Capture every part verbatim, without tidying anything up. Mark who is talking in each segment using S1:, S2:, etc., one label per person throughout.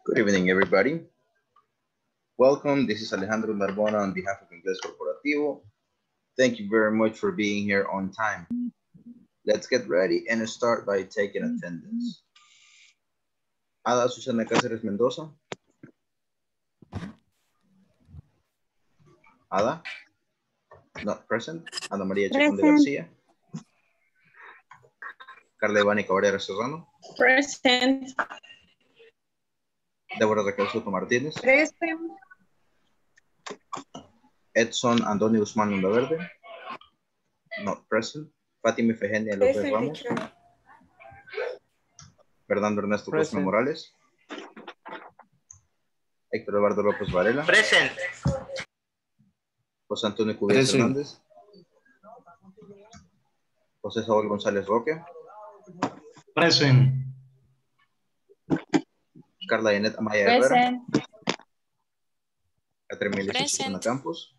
S1: Good evening, everybody. Welcome. This is Alejandro Narbona on behalf of Inglés Corporativo. Thank you very much for being here on time. Let's get ready and start by taking attendance. Ada Susana Cáceres Mendoza. Ada, not present. Ana María Chacón de García. Carla Ivani Cabrera Serrano.
S2: Present.
S1: Débora Raquel Soto Martínez.
S2: Present.
S1: Edson Antonio Guzmán Verde. Not present. Fátima Efigenia López
S2: Present,
S1: Ramos.
S2: teacher.
S1: Fernando Ernesto Cosme
S3: Present.
S1: Morales. Héctor Eduardo López Varela.
S4: Present.
S1: José Antonio Cubillos
S3: Present.
S1: Hernández. José Saúl González Roque.
S4: Present.
S1: Carla Yanet Amaya Herrera.
S2: Present.
S1: Catherine Melissa
S5: Present.
S1: Susana Campos.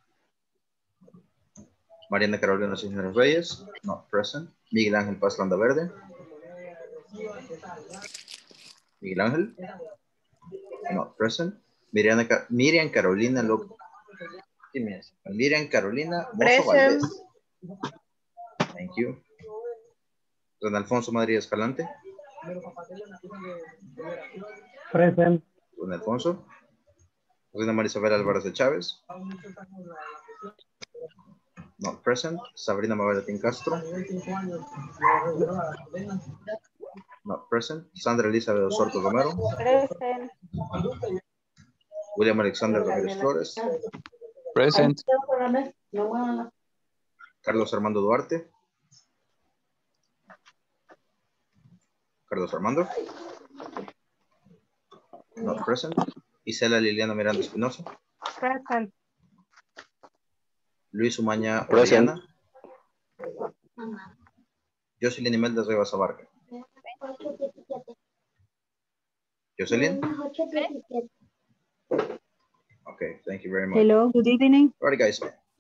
S1: Mariana Carolina Cisneros Reyes. Not present. Miguel Ángel Paz Landa Verde. Miguel Ángel. Not present. Miriam, Miriam Carolina López. Miriam Carolina Mozo
S2: Present.
S1: Valdés. Thank you. Don Alfonso Madrid Escalante.
S3: Present.
S1: Don Alfonso. Reina Marisabel Álvarez de Chávez. Not present. Sabrina Mabel Tin Castro. Not present. Sandra Elizabeth Osorto Romero.
S2: Present.
S1: William Alexander Ramírez Flores.
S3: Present.
S1: Carlos Armando Duarte. Carlos Armando. Not present. Isela Liliana Miranda Espinosa.
S2: Present.
S1: Luis Umaña
S3: Present.
S1: Orellana. Jocelyn Imelda Rivas Abarca. Jocelyn. Okay, thank you very much.
S6: Hello, good evening.
S1: All right, guys.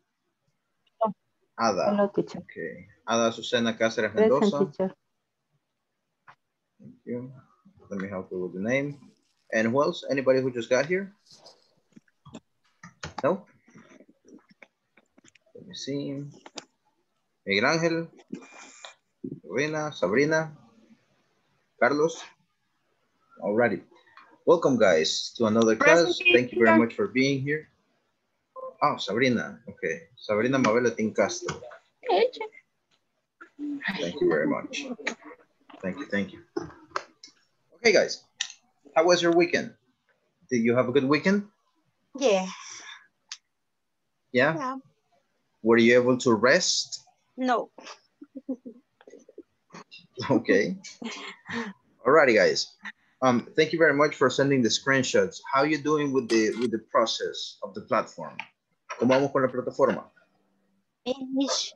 S1: Ada.
S6: Hello, teacher.
S1: Okay. Ada Susana Cáceres
S6: Present,
S1: Mendoza.
S6: teacher.
S1: Thank you. Let me help you with the name. And who else? Anybody who just got here? No? Let me see. Miguel Ángel. Rina, Sabrina. Carlos. Alrighty. Welcome, guys, to another class. Thank you very much for being here. Oh, Sabrina. Okay. Sabrina Mabel Tin Castro. Thank you very much. Thank you, thank you. Okay, guys. How was your weekend? Did you have a good weekend?
S5: Yeah.
S1: Yeah?
S5: Yeah.
S1: Were you able to rest?
S5: No.
S1: Okay. Alrighty, guys. Um, thank you very much for sending the screenshots. How are you doing with the with the process of the platform? ¿Cómo vamos con la plataforma?
S5: Finish.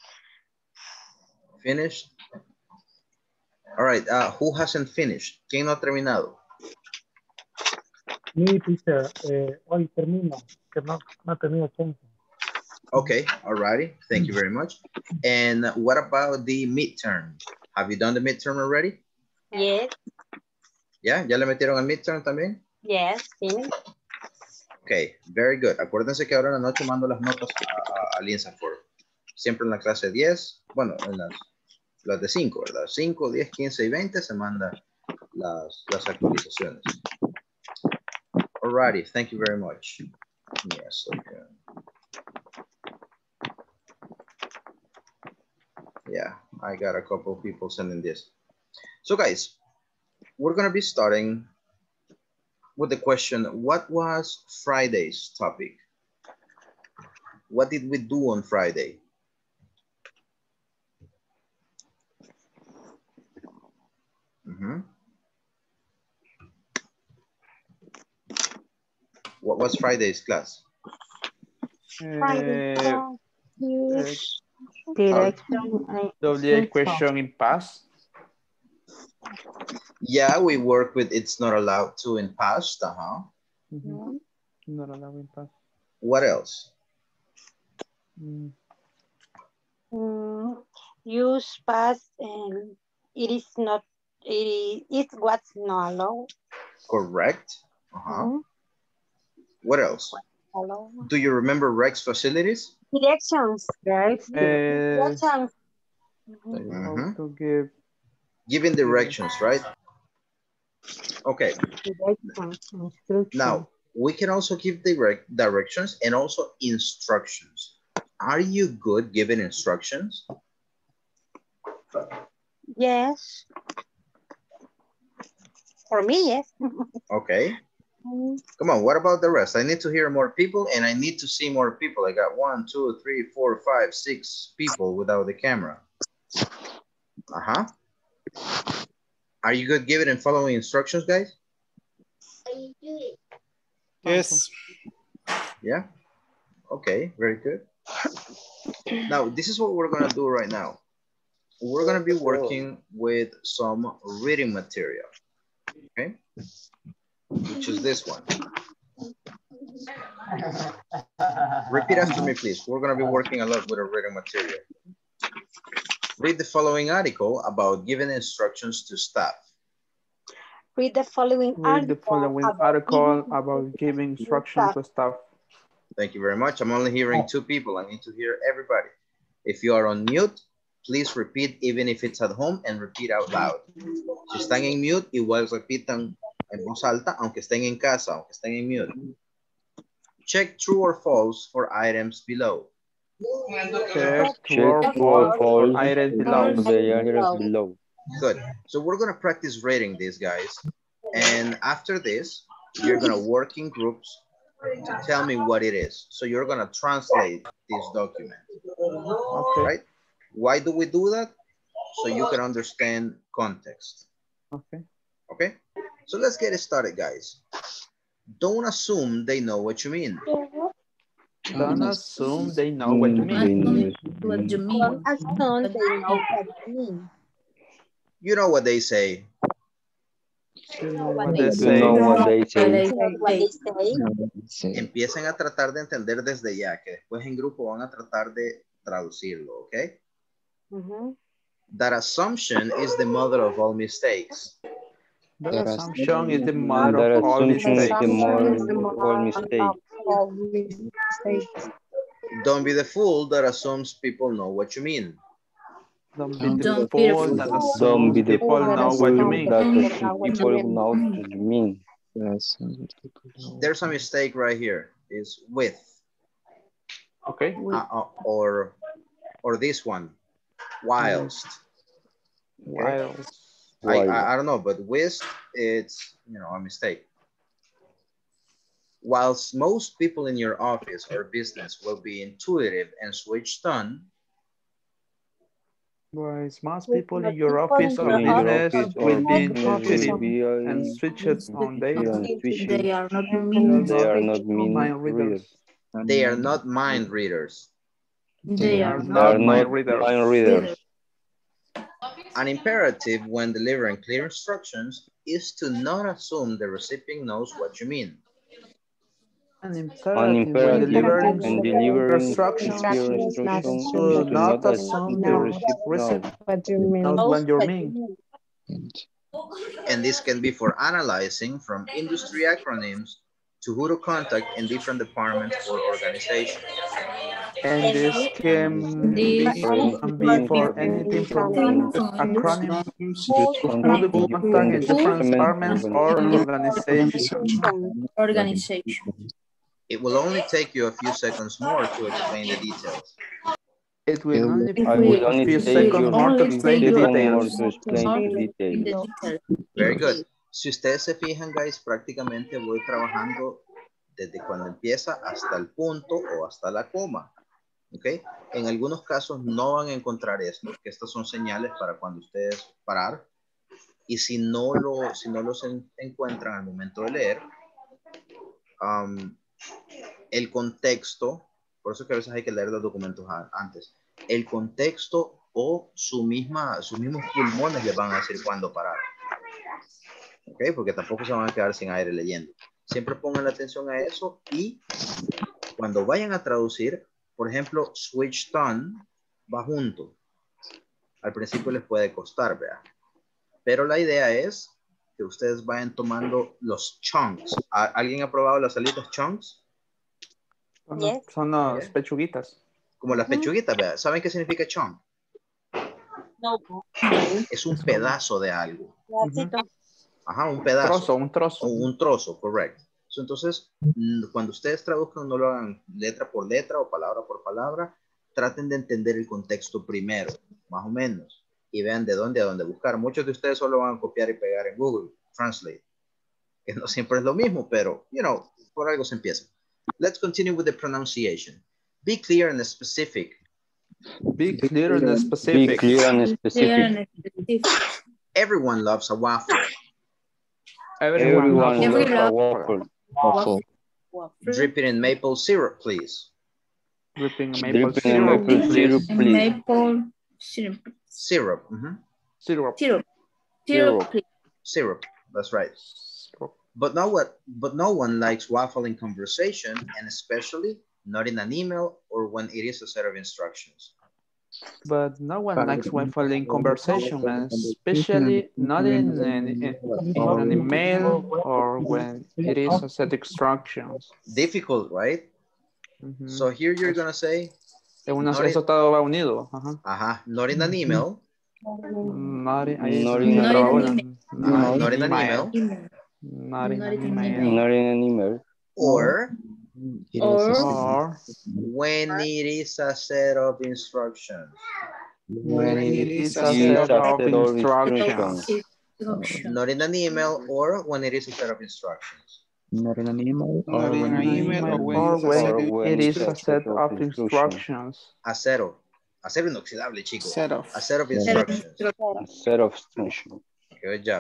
S1: Finished? All right. Uh, who hasn't finished? ¿Quién no ha terminado?
S3: Mi teacher, eh, hoy termino, que no, no he tenido tiempo.
S1: Okay. Alrighty. Thank you very much. And what about the midterm? Have you done the midterm already?
S5: Yes.
S1: Yeah. ¿Ya le metieron al midterm también?
S5: Yes. Finish.
S1: Ok, very good. Acuérdense que ahora en la noche mando las notas a, a, al INSAFORP. Siempre en la clase diez, bueno, en las, las de cinco, ¿verdad? cinco, diez, quince y veinte se mandan las, las actualizaciones. Alrighty, thank you very much. Yes, okay. Yeah, I got a couple of people sending this. So guys, we're going to be starting with the question, what was Friday's topic? What did we do on Friday? Mm-hmm. What was Friday's class?
S6: Friday.
S3: Uh,
S6: Use direction. I
S3: W
S6: think so.
S3: question in past.
S1: Yeah, we work with it's not allowed to in past. Uh-huh.
S3: Mm-hmm. Not allowed in past.
S1: What else?
S3: Mm.
S5: Mm, use past and it is not, it is, it's what's not allowed.
S1: Correct. Uh-huh. What else?
S5: Hello.
S1: Do you remember Rex facilities?
S5: Directions.
S6: Right.
S7: Uh,
S5: Directions.
S1: Mhm.
S7: to give
S1: Giving directions, right? Okay.
S6: Directions. Instructions.
S1: Now, we can also give direct directions and also instructions. Are you good giving instructions?
S5: Yes. For me, yes.
S1: Okay. Come on, what about the rest? I need to hear more people and I need to see more people. I got one, two, three, four, five, six people without the camera. Uh-huh. Are you good giving and following instructions, guys?
S4: Yes.
S1: Yeah? Okay, very good. Now, this is what we're gonna do right now. We're gonna be working with some reading material, okay? Which is this one. Repeat after me, please. We're gonna be working a lot with a reading material. Read the following article about giving instructions to staff.
S5: Read the following
S7: read the
S5: article
S7: following
S5: about
S7: article
S5: giving
S7: about giving
S5: instructions
S7: instructions to staff.
S1: Thank you very much. I'm only hearing two people. I need to hear everybody. If you are on mute, please repeat even if it's at home and repeat out loud. Si están en mute, igual repitan en voz alta, aunque estén en casa, aunque estén en mute. Check true or false for items below.
S7: Check
S8: Check
S7: true or
S8: true or
S7: false for
S8: false
S7: items
S8: for
S7: below.
S8: the items below.
S1: Good. So we're going to practice reading this, guys. And after this, you're going to work in groups to tell me what it is. So you're going to translate this document.
S7: Okay.
S1: Right? Why do we do that? So you can understand context.
S7: Okay.
S1: Okay? So let's get it started, guys. Don't assume they know what you mean.
S7: Don't assume they know what you mean.
S9: What you mean?
S5: Don't assume they know what you mean.
S1: You know what they say.
S7: You know what
S5: What
S7: they
S8: You
S7: say.
S8: know what they say.
S5: You know what they say.
S1: Empiecen a tratar de entender desde ya, que después en grupo van a tratar de traducirlo, ¿ok?
S5: Mhm.
S1: That assumption is the mother of all mistakes.
S7: The
S8: That
S7: assumption is the mother
S8: That
S7: of all
S8: assumption is
S7: mistakes.
S8: the mother
S5: Assumption is the
S8: of all mistakes.
S5: All mistakes.
S1: Don't be the fool that assumes people know what you mean.
S7: Don't be the
S9: Don't be the
S7: fool
S9: fool.
S7: that
S8: Don't be
S7: assumes
S8: the
S7: people know what you
S8: fool
S7: mean.
S8: that
S5: People
S8: assume
S5: know what
S8: people
S5: you mean.
S8: know what you mean.
S1: There's a mistake right here. Is with.
S7: Okay.
S1: Uh, uh, or, or this one. Whilst. Okay?
S7: While.
S1: I, I, I don't know, but with, it's, you know, a mistake. Whilst most people in your office or business will be intuitive and switched on,
S7: Whereas most people in your office or
S8: In your
S7: business
S8: office or
S7: will be
S8: business will
S7: intuitive
S8: be
S7: and
S8: uh,
S7: switched on. They
S8: and switched.
S9: They are not
S7: are
S9: mean.
S8: They are not
S7: not
S8: mean
S7: mind readers.
S8: readers.
S1: they are not mind readers.
S9: They are
S7: They
S8: They are
S7: not
S9: not
S7: mind
S8: not
S7: readers.
S8: mind readers.
S1: An imperative when delivering clear instructions is to not assume the recipient knows what you mean.
S7: An
S8: An
S7: imperative when
S8: imperative
S7: delivering
S8: when delivering
S7: instructions
S8: clear
S7: to
S8: instruction is to
S7: not
S8: not
S7: assume
S8: assume
S7: the
S8: the recipient knows.
S7: recipient knows what you mean.
S1: And this can be for analyzing from industry acronyms to who to contact in different departments or organizations.
S7: And this can be,
S9: This
S7: can be for anything from acronyms to who to
S8: Contact
S7: contact in different
S8: different
S7: departments or organizations.
S9: organization.
S1: It will only take you a few seconds more to explain the details.
S7: It will only
S9: If
S8: I
S7: take
S8: will
S9: we
S8: only
S7: few
S8: take
S7: seconds
S8: you
S7: more to
S9: only
S7: explain
S9: take
S7: the
S9: you
S8: second more
S7: details.
S8: to explain
S9: more
S8: the
S9: in the
S8: details.
S9: details.
S1: Very good. Si ustedes se fijan, guys, prácticamente voy trabajando desde cuando empieza hasta el punto o hasta la coma. ¿Ok? En algunos casos no van a encontrar esto, que estas son señales para cuando ustedes parar. Y si no, lo, si no los en, encuentran al momento de leer, um, el contexto, por eso que a veces hay que leer los documentos a, antes, el contexto o su misma, sus mismos pulmones les van a decir cuándo parar. ¿Ok? Porque tampoco se van a quedar sin aire leyendo. Siempre pongan la atención a eso y cuando vayan a traducir, por ejemplo, switched on va junto. Al principio les puede costar, ¿verdad? Pero la idea es que ustedes vayan tomando los chunks. ¿A- ¿Alguien ha probado las alitas chunks?
S7: Son,
S5: Yes.
S7: son las
S1: Yeah.
S7: pechuguitas.
S1: Como las pechuguitas, ¿verdad? ¿Saben qué significa chunk?
S5: No.
S1: Es un pedazo de algo.
S5: Pedacito.
S1: Ajá, un pedazo.
S7: Trozo, un trozo.
S1: O un trozo, correcto. So, entonces, mm, cuando ustedes traduzcan, no lo hagan letra por letra o palabra por palabra. Traten de entender el contexto primero, más o menos. Y vean de dónde a dónde buscar. Muchos de ustedes solo van a copiar y pegar en Google Translate. Que no siempre es lo mismo, pero, you know, por algo se empieza. Let's continue with the pronunciation. Be clear and specific.
S7: Be clear and
S8: Be
S7: specific.
S8: clear and
S9: Clear
S8: specific.
S9: and specific.
S1: Everyone loves a waffle.
S7: Everyone,
S8: Everyone
S7: loves
S8: loves
S9: Everyone
S8: a waffle. Waffle.
S9: Waffle.
S1: Drip it in maple syrup, please.
S7: Dripping maple
S8: Dripping in
S7: syrup,
S8: maple
S7: please.
S8: syrup,
S9: And
S8: please.
S9: maple syrup.
S1: Syrup. Mhm.
S7: Syrup.
S9: Syrup.
S8: Syrup.
S9: Syrup, please.
S1: Syrup. That's right.
S7: Syrup.
S1: But no what? But no one likes waffle in conversation, and especially not in an email or when it is a set of instructions.
S7: But no one likes waffle in conversation, and especially not in an, in, in an email or when it is a set instructions.
S1: Difficult, right?
S7: Ujú.
S1: So here you're gonna say,
S7: Es una-
S1: not
S7: eso
S1: in,
S7: todo va unido. Ajá.
S1: ajá, not in an email,
S7: Not in, ahí
S8: Not
S7: se
S8: in
S7: me
S8: an
S7: traba
S9: email.
S7: una.
S1: uh, not in an email,
S9: Email.
S7: Not in
S9: Not
S7: an
S9: in an
S7: email.
S9: email.
S8: Not in an email.
S1: or
S9: Or
S7: Or
S1: when it is a set of instructions.
S7: when it is a
S8: Use
S7: set
S8: a
S7: of
S8: set of
S7: instructions.
S9: instruction.
S1: Not in an email or when it is a set of instructions.
S10: Not in an email
S7: Or
S10: or
S7: when,
S10: when
S7: an
S10: it is
S7: email,
S10: a
S7: or
S8: Or
S7: when
S8: when
S7: it is
S8: it's
S7: a set of instructions.
S1: Acero. Acero inoxidable, chicos.
S6: Set of.
S1: A set of
S10: Set of
S1: instructions.
S8: a set of instructions.
S1: Good job.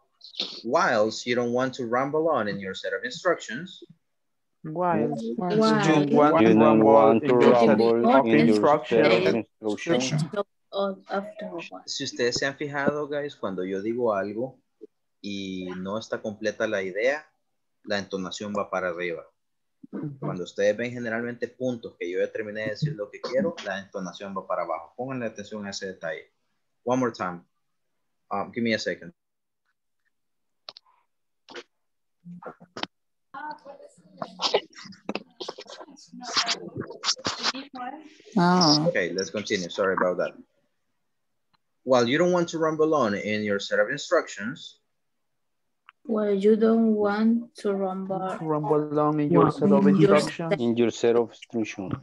S1: Whilst you don't want to ramble on in your set of instructions,
S7: While
S6: While
S9: While
S7: you want
S8: You
S7: to
S8: don't
S7: rumble
S8: want
S7: in
S8: to
S7: your set
S8: rumble
S7: of
S8: in your set
S7: instructions.
S8: of instructions.
S9: Of after a while.
S1: si ustedes se han fijado, guys, cuando yo digo algo y no está completa la idea, la entonación va para arriba. Cuando ustedes ven generalmente puntos que yo ya terminé de decir lo que quiero, la entonación va para abajo. Pónganle atención a ese detalle. One more time. Um, give me a second.
S6: Ah,
S1: Okay, let's continue. Sorry about that. While you don't want to rumble on in your set of instructions,
S9: Well, you don't want to rumble.
S7: Rumble along in your set of
S9: in your
S7: instructions.
S8: In your set of instructions.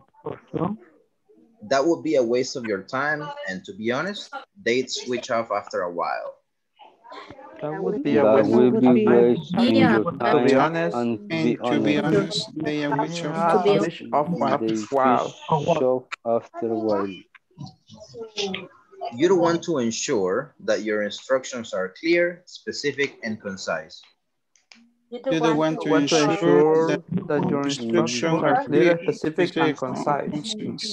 S1: that would be a waste of your time. And to be honest, they'd switch off after a while.
S7: That would be a
S8: That
S7: waste
S8: will
S7: of
S8: be
S7: time.
S8: wasting
S9: Yeah,
S8: your
S9: but-
S8: time.
S7: To be honest,
S8: and to
S6: and
S8: be
S6: to be
S8: honest,
S6: honest, they are which of
S7: Ah,
S9: be
S7: wish of
S8: they
S7: a while.
S8: switch off after a while.
S1: You don't want to ensure that your instructions are clear, specific, and concise.
S5: You
S6: You don't want to
S7: Want to
S6: ensure
S7: ensure
S6: that
S7: that your
S6: instructions
S7: instructions are clear, specific, and concise.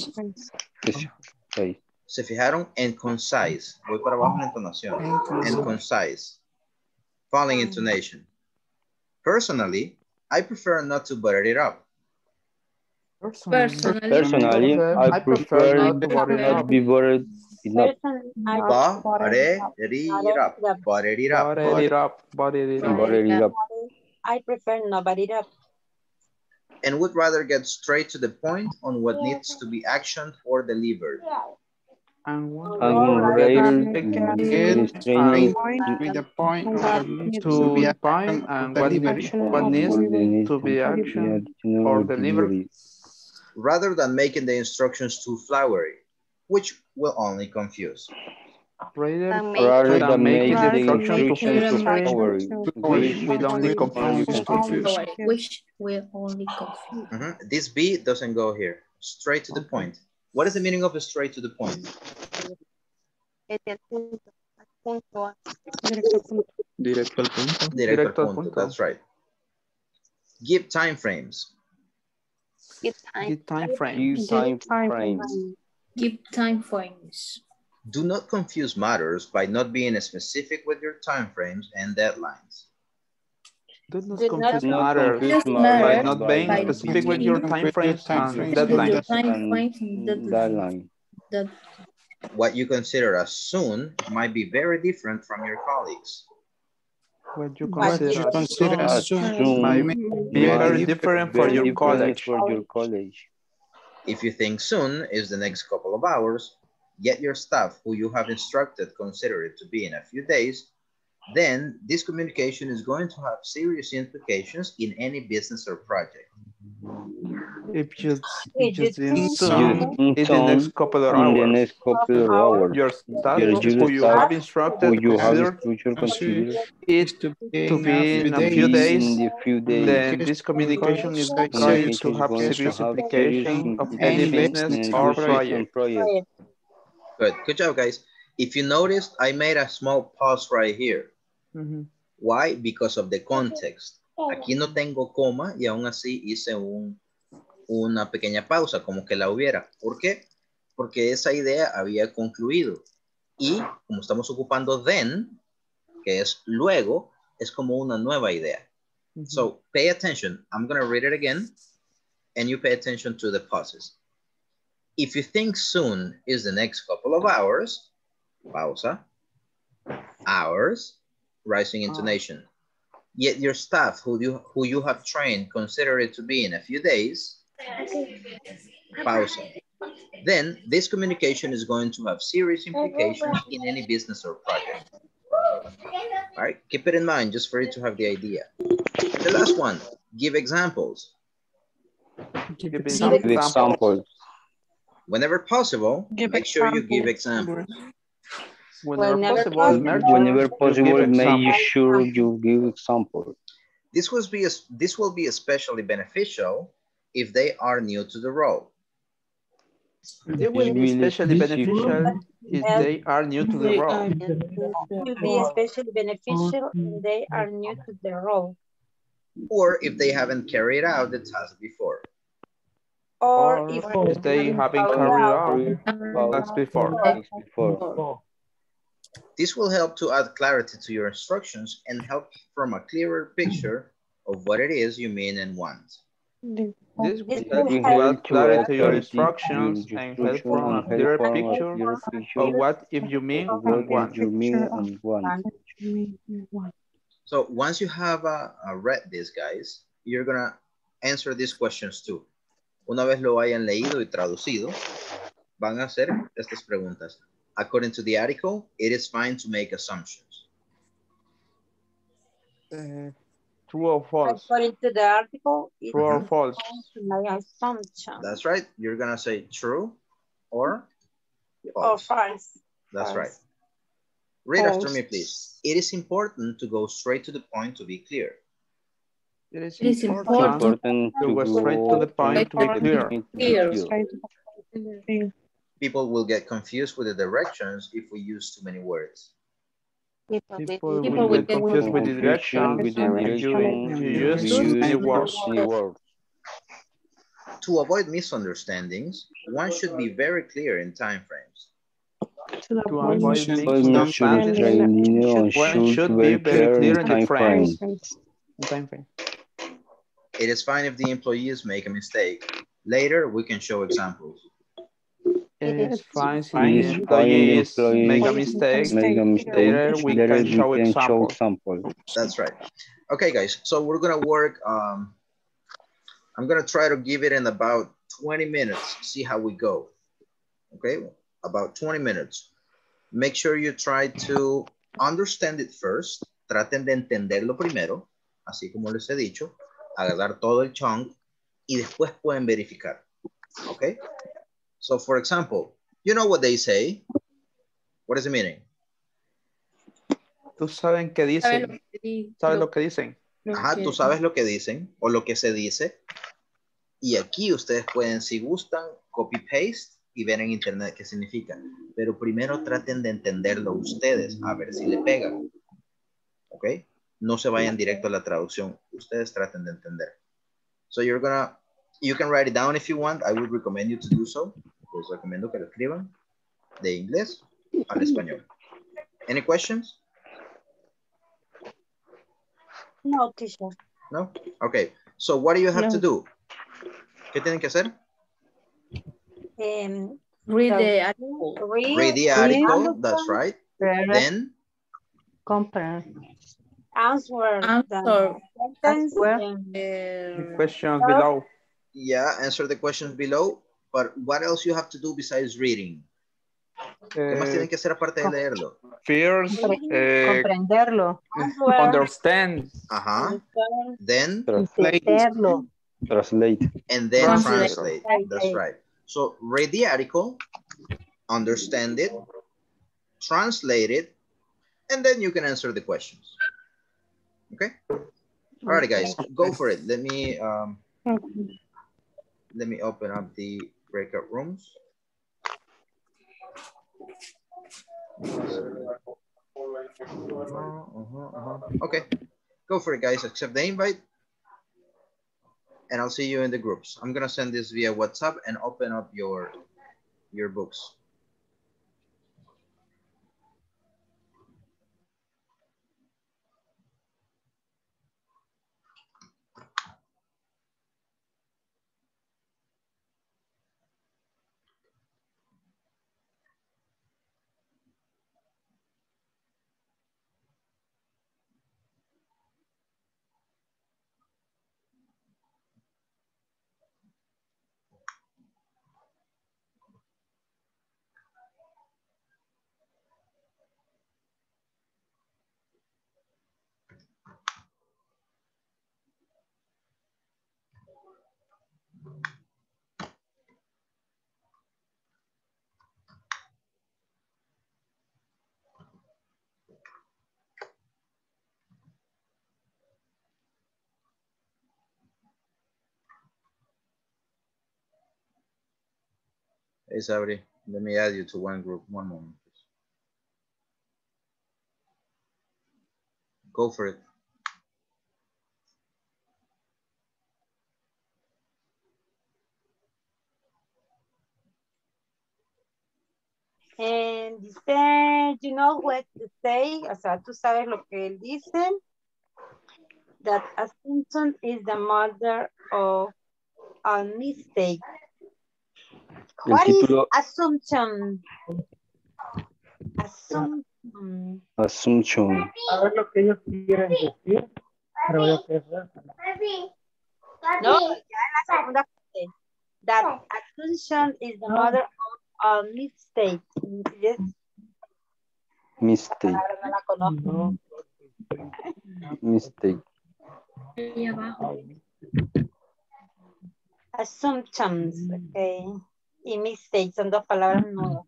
S8: Okay.
S1: ¿Se fijaron? And concise. Voy para abajo en la entonación. And concise. Following intonation. Personally, I prefer not to butter it up.
S9: Personally,
S8: Personally, I prefer
S7: not to butter it
S8: not
S7: up.
S8: be bothered enough.
S1: Butter it up. Butter it up.
S7: Butter it up, butter it up.
S8: Butter it up.
S5: I prefer nobody up.
S1: And would rather get straight to the point on what needs to be actioned or delivered.
S7: And one
S8: And
S7: rather
S8: rather
S7: get
S8: get straight
S6: with the point of what needs to
S7: to
S6: be
S7: the
S6: actioned
S7: point and what,
S6: delivery.
S7: what needs
S8: what they need
S7: to be action
S8: or
S7: or delivered.
S1: Rather than making the instructions too flowery, which will only confuse.
S7: Rather,
S8: Rather
S7: than
S8: than
S7: making
S8: make
S7: the
S8: the
S7: instructions too
S8: instructions too
S7: flowery,
S8: flowery,
S7: which will only
S6: Will
S7: confuse.
S6: confuse.
S9: which will only confuse.
S1: Mhm. This B doesn't go here. Straight to the point. What is the meaning of straight to the point?
S10: Directo al punto.
S1: Directo,
S7: Directo
S1: al
S7: al
S1: punto.
S7: punto.
S1: That's right. Give time frames.
S7: Give time frame.
S8: Give time frame.
S9: Give time frames.
S1: Do not confuse matters by not being specific with your time frames and deadlines.
S7: Do not
S5: Do not
S7: confuse
S8: Not
S7: matters
S8: confuse
S9: Just
S7: by
S8: matters
S7: not
S8: by
S7: being
S9: by
S7: specific
S9: not
S7: with your
S6: being-
S7: time
S6: with your
S7: frames
S6: time
S7: and
S6: frames.
S9: With your
S7: deadlines.
S9: time
S8: and
S9: frames and deadlines.
S8: deadline.
S9: That
S1: What you consider as soon might be very different from your colleagues.
S7: What you
S6: What
S7: consider,
S6: you consider
S8: As
S6: as soon
S8: soon
S7: might be
S8: might
S7: very
S8: be
S7: different for
S8: very
S7: your
S8: different
S7: college.
S8: for your college.
S1: If you think soon is the next couple of hours, get your staff who you have instructed consider it to be in a few days, then this communication is going to have serious implications in any business or project.
S7: If you,
S5: If
S7: if you
S5: you
S7: think
S5: think
S7: soon,
S5: soon,
S7: in the
S8: Soon
S7: next couple of
S8: in the
S7: hours,
S8: next couple of
S5: hours,
S8: hours,
S7: your staff
S8: your
S7: who
S8: your
S7: you
S8: staff
S7: have
S8: who
S7: instructed
S8: you have
S7: consider
S8: instructed
S6: consider
S8: consider
S7: it
S6: is to be
S7: to
S6: in a
S7: be
S6: few
S7: in a
S8: to
S7: few
S8: be
S6: days.
S7: days,
S8: in the few days.
S7: then
S6: This
S7: this communication is
S6: communication
S7: going
S6: serious
S7: to
S8: Communication is
S7: have
S8: going to
S7: serious
S8: have serious
S7: implication of any
S6: any
S7: business
S6: business
S7: or
S6: or
S8: implications
S7: project.
S8: and project.
S1: Good, good job, guys. If you noticed, I made a small pause right here.
S7: Mhm.
S1: Why? Because of the context. Aquí no tengo coma y aún así hice un, una pequeña pausa, como que la hubiera. ¿Por qué? Porque esa idea había concluido. Y como estamos ocupando then, que es luego, es como una nueva idea.
S7: Mhm.
S1: So pay attention. I'm going to read it again, and you pay attention to the pauses. If you think soon is the next couple of hours, pausa, hours, rising intonation. Yet your staff who you, who you have trained consider it to be in a few days, pausa. Then this communication is going to have serious implications in any business or project. All right, keep it in mind just for you to have the idea. The last one, give examples.
S7: Give
S5: Give
S7: examples.
S8: Give examples.
S1: Whenever possible,
S2: Give
S1: make sure you give examples.
S7: Whenever
S5: Whenever
S7: possible,
S5: possible.
S7: make sure
S8: Whenever
S7: you
S8: possible,
S7: give
S8: make
S7: examples.
S8: sure you give examples.
S1: This will be, this will be especially beneficial if they are new to the role.
S7: It will be
S8: really
S7: especially
S8: specific.
S7: beneficial if
S5: Help.
S7: they are new to the
S9: They
S7: role.
S9: are
S5: will be especially beneficial if they are new to the role.
S1: Or if they haven't carried out the task before.
S5: Or,
S7: Or
S5: if,
S7: if they haven't
S5: carried
S7: carried
S5: out
S7: out tasks before.
S8: As before.
S3: Oh,
S1: This will help to add clarity to your instructions and help from a clearer picture of what it is you mean and want.
S7: This
S5: This
S7: will
S5: will
S8: You
S5: help
S8: help
S7: add clarity to your
S8: clarity
S7: instructions
S8: your
S7: and help
S8: instruction
S7: from a
S8: and help
S7: clearer
S8: from a
S7: picture
S8: clearer picture
S7: of what if you mean
S8: of
S7: and
S8: what
S7: want.
S8: you mean and want.
S1: So once you have uh, uh, read this, guys, you're gonna answer these questions too. Una vez lo hayan leído y traducido, van a hacer estas preguntas. According to the article, it is fine to make assumptions.
S7: Uh, true or false?
S5: According to the article, it's
S7: True or
S1: Mhm.
S7: false?
S5: my assumption.
S1: That's right. You're gonna say true or
S5: Or
S1: false.
S5: false.
S1: That's
S5: false.
S1: right. Read after
S2: False.
S1: me, please. It is important to go straight to the point to be clear.
S7: It is
S9: It is
S7: important
S8: Important
S7: to go straight to the point to be clear.
S9: Clear.
S1: People will get confused with the directions if we use too many words.
S5: People,
S7: People
S9: People
S7: will
S9: will
S7: get confused with the directions
S8: with the
S7: if you,
S8: direction
S7: if you
S8: if
S7: use
S8: you
S7: too many
S8: use
S7: words.
S8: many words.
S1: To avoid misunderstandings, one should be very clear in time frames.
S2: To
S7: To
S2: avoid
S7: avoid
S6: should-
S7: misunderstandings,
S8: One
S7: one should be very clear in the
S8: time
S7: frames.
S8: frame.
S7: In time frame.
S1: It is fine if the employees make a mistake. Later, we can show examples.
S7: It is fine if
S8: It
S7: the
S8: is fine
S7: employees
S8: employees
S7: make a mistake.
S8: Make a mistake.
S7: Later we
S8: Later
S7: can show
S8: we can show
S7: examples.
S8: examples.
S1: That's right. Okay, guys, so we're gonna work, um, I'm gonna try to give it in about twenty minutes, see how we go. Okay, about twenty minutes. Make sure you try to understand it first. Traten de entenderlo primero, así como les he dicho. Agarrar todo el chunk y después pueden verificar. Okay? So, for example, you know what they say? What is the meaning?
S7: Tú saben qué dicen. ¿Sabes lo que dicen?
S1: Ajá, tú sabes lo que dicen o lo que se dice. Y aquí ustedes pueden, si gustan, copy-paste y ver en internet qué significa. Pero primero traten de entenderlo ustedes, a ver si le pegan. ¿Ok? No se vayan directo a la traducción. Ustedes traten de entender. So you're gonna, you can write it down if you want. I would recommend you to do so. Les recomiendo que lo escriban de inglés al español. Any questions?
S5: No, teacher.
S1: No? Okay. So what do you have
S2: No.
S1: to do? ¿Qué tienen que hacer?
S5: Um,
S9: Read
S5: so
S9: the article.
S5: read,
S1: Read the article, that's right.
S2: Read.
S1: Then
S2: Compare.
S5: answer the
S9: Answer.
S5: sentence.
S9: Answer.
S5: in-
S7: The
S9: Uh,
S7: questions below.
S1: Yeah, answer the questions below. But what else you have to do besides reading? ¿Qué más
S7: Eh,
S1: tienen que hacer aparte de leerlo?
S7: First, eh,
S2: Comprenderlo.
S5: Answer,
S7: understand.
S1: Ajá.
S5: answer,
S1: Then,
S6: Translate.
S2: Entenderlo.
S8: Translate.
S1: and then
S7: Translate.
S1: translate. That's right. So read the article, understand it, translate it, and then you can answer the questions. Okay? All right, guys, go for it. Let me um, let me open up the breakout rooms. Uh-huh, uh-huh, uh-huh. Okay, go for it, guys. Accept the invite, and I'll see you in the groups. I'm gonna send this via WhatsApp and open up your your books. Hey, Sabri, let me add you to one group. One moment, please. Go for it.
S5: and dice, you know what to say, o sea, tú sabes lo que él dice, that assumption is the mother of a mistake.
S8: El
S5: What is
S8: título,
S5: assumption? Assumption.
S8: Assumption.
S3: A ver lo que ellos quieren decir. Creo yo que es eso.
S5: No, ya en la segunda parte. That assumption is the mother of a mistake. Yes,
S8: Mistake.
S5: no la conozco.
S3: No.
S8: Mistake.
S9: ahí abajo.
S5: Assumptions, okay. Y mistake son dos palabras nuevas.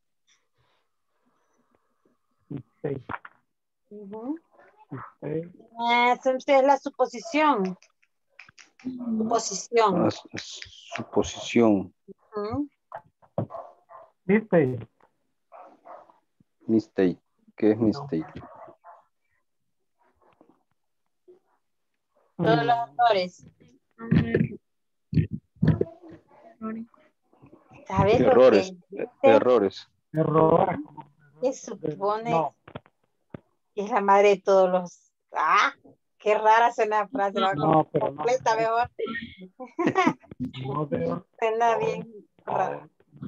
S3: Mistake.
S5: Ujú.
S3: Mistake.
S5: Assumption es la suposición. Suposición.
S8: As- Suposición.
S5: Ujú.
S3: Mistake.
S8: Mistake. ¿Qué es mistake?
S5: Todos los autores. ¿Sabes lo
S8: Errores.
S5: que dice?
S8: Errores.
S3: Error.
S5: Que supone
S3: No.
S5: que es la madre de todos los... ¡Ah! Qué rara suena la frase. La
S3: No, pero no.
S5: completa mejor.
S3: No veo.
S5: Suena bien raro.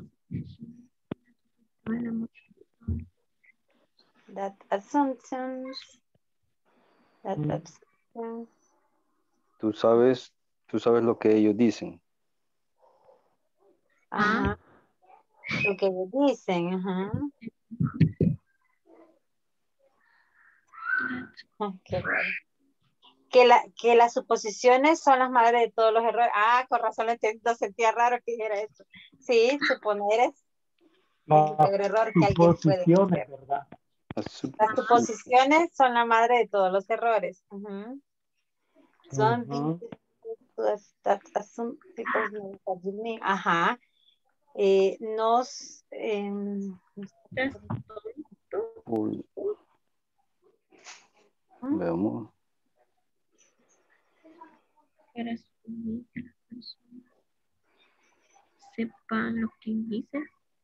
S5: That assumptions. That
S3: Mm.
S5: assumptions.
S8: Tú sabes, tú sabes lo que ellos dicen.
S5: Ajá. Lo que ellos dicen, ajá. Ay, qué raro. Que, la, que las suposiciones son las madres de todos los errores. Ah, con razón, no sentía raro que dijera eso. Sí, suponer es el peor error que alguien puede
S3: Suposiciones,
S5: hacer.
S3: ¿verdad?
S5: Las suposiciones son la madre de todos los errores. Ujú. Son
S3: Ujú.
S5: that assume people's names that you mean. Ajá. Eh, nos eh,
S8: Uy.
S5: ¿Mm?
S8: Veamos.
S9: Sepan lo que dice.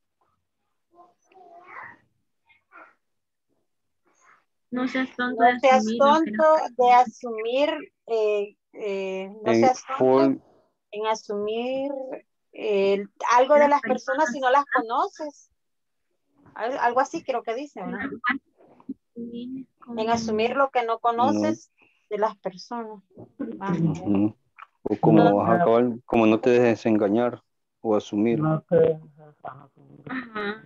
S9: No seas tonto
S5: no
S9: de
S5: seas
S9: asumir lo que
S5: tonto de asumir eh, eh, no
S8: En
S5: seas tonto
S8: for-
S5: en asumir eh, algo de las personas si no las conoces. Al- Algo así creo que dice, ¿verdad?
S9: no
S5: En asumir lo que no conoces de las personas. Ah,
S8: Ujú. O como,
S5: No.
S8: ajá, cabal, como no te dejes engañar o asumir.
S3: No te...
S9: Ajá.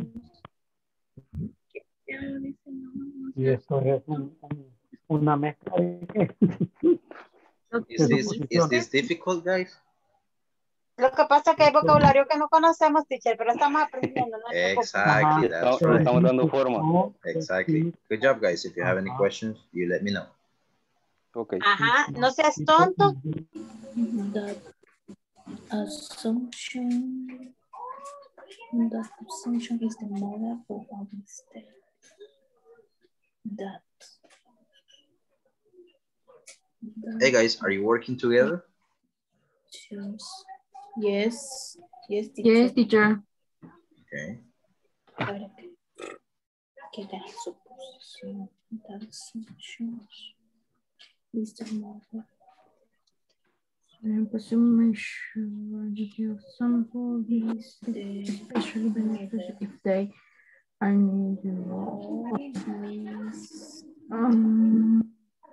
S3: Y esto es un- un- una mezcla de...
S1: Is
S3: de
S1: this, is
S3: suposiciones.
S1: this difficult, guys?
S5: Lo que pasa es que hay vocabulario que no conocemos, teacher, pero estamos aprendiendo, no se preocupe.
S1: Exactly,
S3: Ajá.
S1: that's
S8: Le
S1: right.
S8: estamos dando forma.
S1: Exactly. Good job, guys. If you have any
S3: Ajá.
S1: questions, you let me know.
S8: Ok.
S5: Ajá, no seas tonto.
S9: That assumption, that assumption is the mother of all mistakes. That, that
S1: Hey, guys, are you working together?
S9: Yes, yes, teacher. Yes, teacher.
S1: Okay.
S9: Para que, que la suposición, that assumption is the mother. Presumption, example is especially beneficial if they are needed. Um,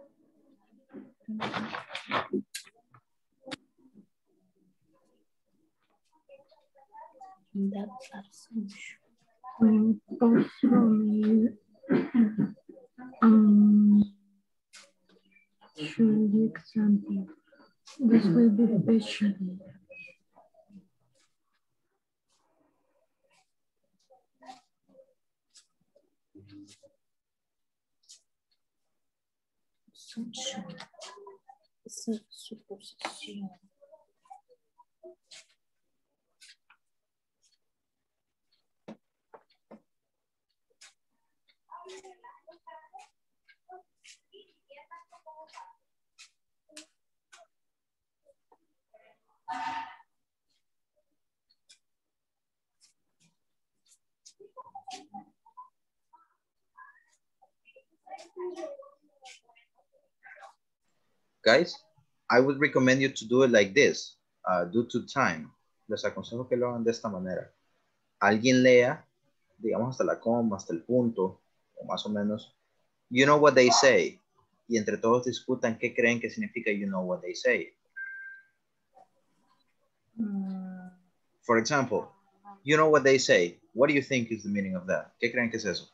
S9: that assumption. Also, um, should the example. This will be especially. Assumption. Es suposición.
S1: Guys, I would recommend you to do it like this, uh, due to time. Les aconsejo que lo hagan de esta manera. Alguien lea, digamos hasta la coma, hasta el punto, o más o menos. You know what they say. Y entre todos discutan qué creen que significa you know what they say. For example, you know what they say. What do you think is the meaning of that? ¿Qué creen que es eso?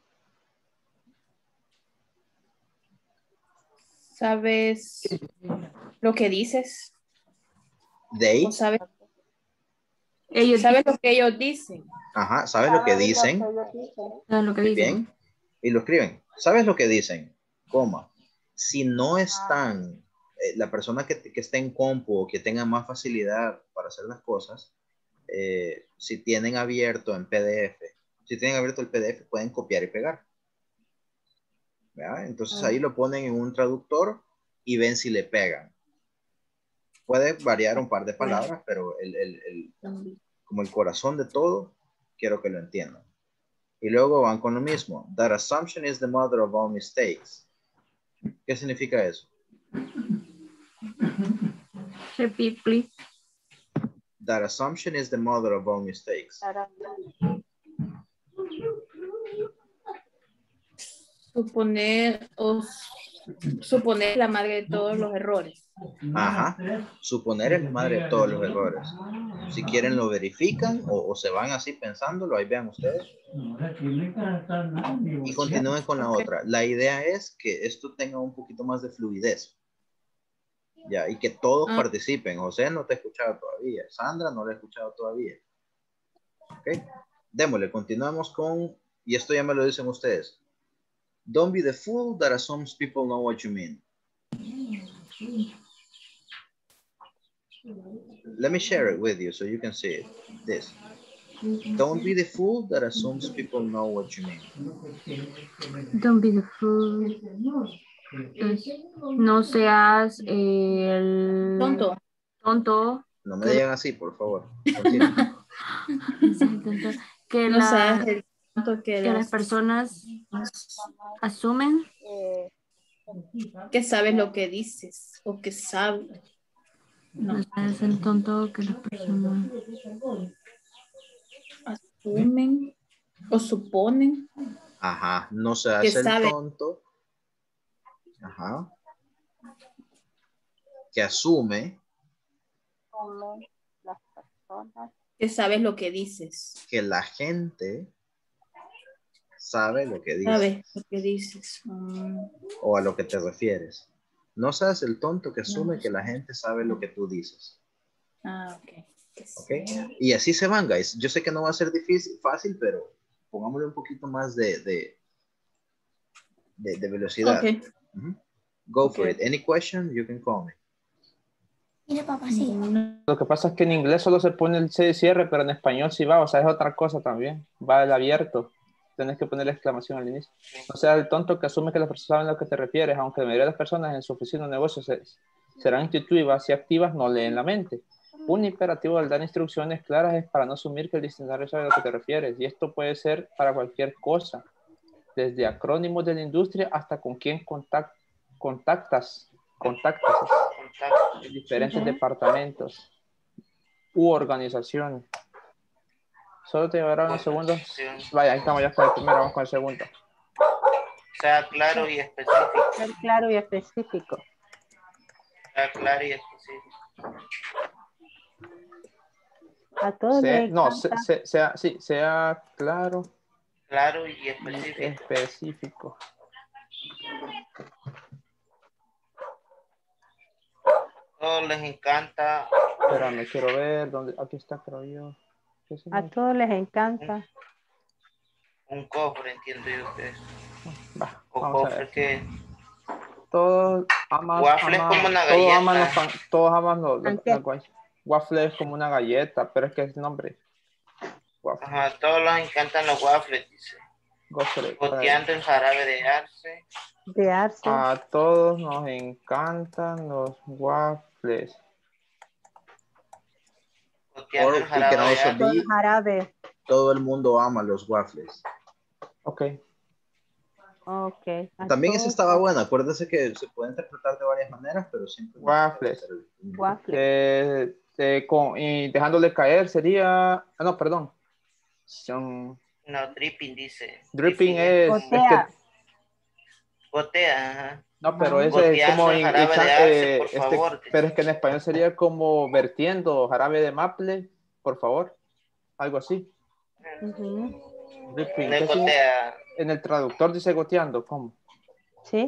S9: ¿Sabes lo que dices?
S1: They.
S9: ¿O sabes? Ellos saben lo que ellos dicen.
S1: Ajá, ¿sabes lo que dicen?
S9: ¿Saben lo que
S1: Muy
S9: dicen?
S1: bien. Y lo escriben. ¿Sabes lo que dicen? Coma. Si no están, eh, la persona que, que esté en compu o que tenga más facilidad para hacer las cosas, eh, si tienen abierto en P D F, si tienen abierto el P D F, pueden copiar y pegar. ¿Verdad? Entonces ahí lo ponen en un traductor y ven si le pegan. Puede variar un par de palabras, pero el, el, el, como el corazón de todo, quiero que lo entiendan. Y luego van con lo mismo. That assumption is the mother of all mistakes. ¿Qué significa eso?
S9: Repeat, please.
S1: That assumption is the mother of all mistakes.
S9: Suponer o suponer la madre de todos los errores.
S1: Ajá. Suponer es la madre de todos los errores. Si quieren lo verifican o, o se van así pensándolo, ahí vean ustedes. Y continúen con la
S9: Okay.
S1: otra. La idea es que esto tenga un poquito más de fluidez. Ya, y que todos
S9: Ah.
S1: participen. José no te ha escuchado todavía. Sandra no la ha escuchado todavía. Ok. Démosle, continuamos con, y esto ya me lo dicen ustedes. Don't be the fool that assumes people know what you mean. Let me share it with you so you can see it. This. Don't be the fool that assumes people know what you mean.
S9: Don't be the fool. Es- no seas el
S2: Tonto.
S9: tonto.
S1: No me
S9: Que-
S1: digan así, por favor. Continúen.
S9: que,
S2: No
S9: la-
S2: seas el tonto que,
S9: que las
S2: las-
S9: personas asumen
S2: que sabes lo que dices o que sabes.
S9: no seas el tonto que las personas
S2: Asumen o suponen
S1: Ajá, no se
S2: que
S1: hace el
S2: saben.
S1: tonto Ajá. Que asume.
S5: Como las personas.
S2: Que sabes lo que dices.
S1: Que la gente sabe lo que dices.
S2: Sabes lo que dices. Mm.
S1: O a lo que te refieres. No seas el tonto que asume
S2: No,
S1: que la gente sabe lo que tú dices.
S2: Ah, ok.
S1: ¿Ok? Y así se van, guys. Yo sé que no va a ser difícil, fácil, pero pongámosle un poquito más de, de, de, de velocidad.
S2: Ok.
S1: Uh-huh. Go
S2: Okay.
S1: for it. Any question, you can call me.
S9: Mira, papá, sí.
S7: Lo que pasa es que en inglés solo se pone el C de cierre, pero en español sí va, o sea, es otra cosa también. Va el abierto. Tienes que poner la exclamación al inicio. No sea el tonto que asume que las personas saben a lo que te refieres, aunque la mayoría de las personas en su oficina o negocio se, serán intuitivas y activas, no leen la mente. Un imperativo al dar instrucciones claras es para no asumir que el diccionario sabe a lo que te refieres, y esto puede ser para cualquier cosa, desde acrónimos de la industria hasta con quién contact, contactas, contactas en diferentes uh-huh. departamentos u organizaciones. Solo te llevará unos segundos. Vaya, ahí estamos ya con el primero, vamos con el segundo.
S11: Sea claro y específico.
S5: Ser claro y específico.
S11: Sea claro y específico.
S5: A todos
S7: sea,
S5: les
S7: no, se, se, sea, sí, sea claro.
S11: Claro y específico.
S7: Y específico.
S11: Todos les encanta.
S7: Espérame, quiero ver dónde. Aquí está, creo yo.
S5: A todos les encanta.
S11: Un, un cofre, entiendo yo ustedes.
S7: Va,
S11: o
S7: vamos
S11: cofre
S7: a ver.
S11: que.
S7: Todos aman.
S11: Waffle
S7: ama,
S11: es como una
S7: todos
S11: galleta.
S7: aman los pan, todos aman los, los, los waffle es como una galleta, pero es que es el nombre.
S11: Waffle. Ajá, todos les encantan los waffles, dice.
S7: Waffle,
S11: Goteando el jarabe de arce.
S5: De arce.
S7: A todos nos encantan los waffles.
S11: Goteando el jarabe de arce.
S5: El jarabe.
S1: Todo el mundo ama los waffles.
S7: Ok.
S5: Okay.
S1: También esa estaba buena. Acuérdense que se puede interpretar de varias maneras, pero siempre.
S7: Waffles.
S5: Waffles.
S7: Eh, eh, con, y dejándole caer sería. Ah, no, perdón. Son.
S11: No, dripping dice.
S7: Dripping, dripping es.
S5: Gotea.
S7: Es que,
S11: gotea, ajá.
S7: No, pero ese
S11: Goteando
S7: es como.
S11: el jarabe
S7: echa,
S11: de arce,
S7: eh,
S11: por
S7: este,
S11: favor.
S7: pero es que en español sería como vertiendo jarabe de maple, por favor. Algo así.
S5: Uh-huh.
S7: Dripping.
S11: Le gotea.
S7: En el traductor dice goteando, ¿cómo?
S5: Sí.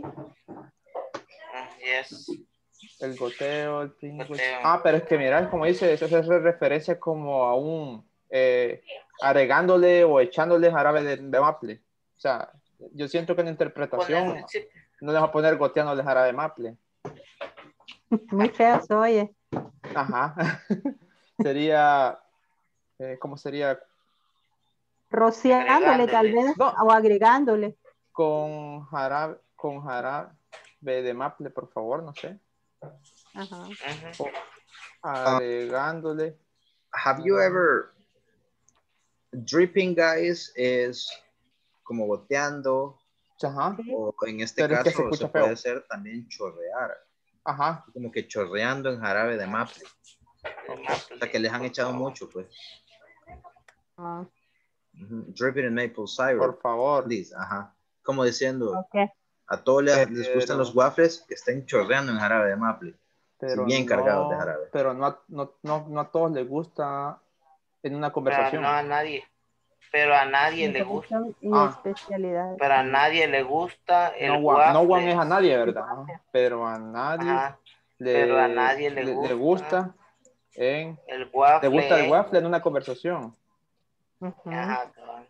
S11: Yes.
S7: El goteo, el pingüe.
S11: Goteo.
S7: Ah, pero es que mira, como dice, eso es referencia como a un eh, agregándole o echándole jarabe de, de maple. O sea, yo siento que en la interpretación
S11: Poner, sí.
S7: no le vamos a poner goteándole jarabe de maple.
S5: Muy feo se oye.
S7: Ajá. Sería, eh, ¿cómo sería?
S5: Rociándole tal vez,
S7: no.
S5: o agregándole.
S7: Con jarabe, con jarabe de maple, por favor, no sé.
S5: Ajá.
S7: O agregándole.
S1: Have you ever dripping, guys, es como goteando?
S7: Ajá.
S1: O en este
S7: Pero
S1: caso
S7: es que se,
S1: se
S7: puede
S1: feo. Ser también chorrear.
S7: Ajá.
S1: Como que chorreando en jarabe de maple. O sea que les han echado mucho, pues.
S5: Ah.
S1: Uh-huh. Dripping in maple syrup.
S7: Por favor.
S1: Please. Ajá. Como diciendo,
S5: okay.
S1: A todos les,
S7: pero,
S1: les gustan los waffles que estén chorreando en jarabe de maple.
S7: Pero
S1: bien
S7: no,
S1: cargados de jarabe.
S7: Pero no, no, no, no a todos les gusta en una conversación.
S11: Pero no a nadie. Pero a nadie le gusta.
S5: Ah. Especialidad.
S11: Pero a nadie le gusta el
S7: no,
S11: waffle.
S7: No one es a nadie, ¿verdad? Pero a nadie, le,
S11: pero a nadie le,
S7: le,
S11: gusta,
S7: le gusta en
S11: el waffle.
S7: Le gusta el waffle en una conversación.
S5: Uh-huh.
S11: Ajá,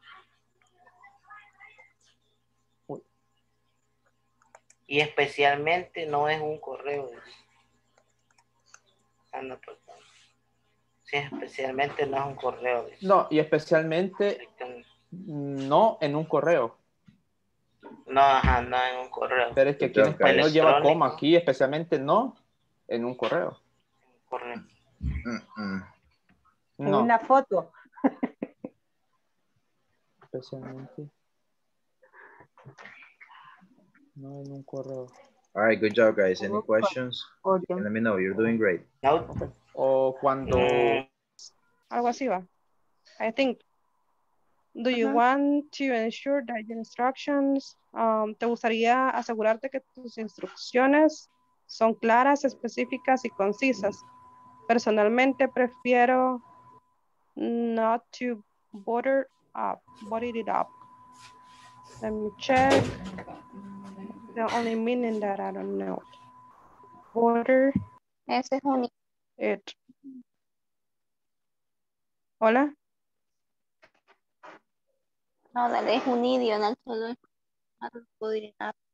S11: y especialmente no es un correo. Ah, no, perdón. Sí, especialmente no es un correo.
S7: No, y especialmente no en un correo.
S11: No, ajá, no en un correo.
S7: Pero es que aquí en español lleva coma, aquí especialmente no en un correo.
S11: Correo.
S1: Mm-mm.
S5: En
S7: No.
S5: una foto.
S7: Especialmente no en un correo.
S1: All right, good job, guys. Any questions?
S5: Okay.
S1: Let me know. You're doing great.
S11: No.
S7: Okay. O cuando...
S11: Mm.
S12: Algo así va. I think. Do you uh-huh. want to ensure that the instructions um, te gustaría asegurarte que tus instrucciones son claras, específicas y concisas. Personalmente prefiero not to butter up, butter it up. Let me check. The only meaning that I don't know. Butter.
S5: Ese es un...
S12: It. Hola.
S5: No, dale, es un idioma, no solo es butter it up.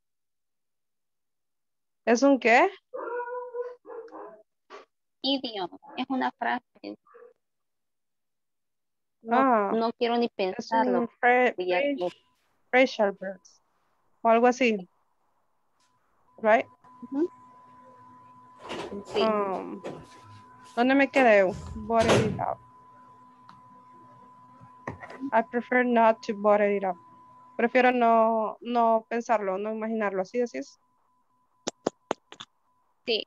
S12: ¿Es un qué?
S5: Idioma, es una frase. No,
S12: Ah,
S5: no quiero ni
S12: es
S5: pensarlo.
S12: un fra-
S5: Ya
S12: fra-
S5: que-
S12: facial verbs. O algo así. Right?
S5: Ujú. Sí.
S12: Um, ¿Dónde me quedé? Butter it up. I prefer not to butter it up. Prefiero no, no pensarlo, no imaginarlo. ¿Así decís?
S5: Sí.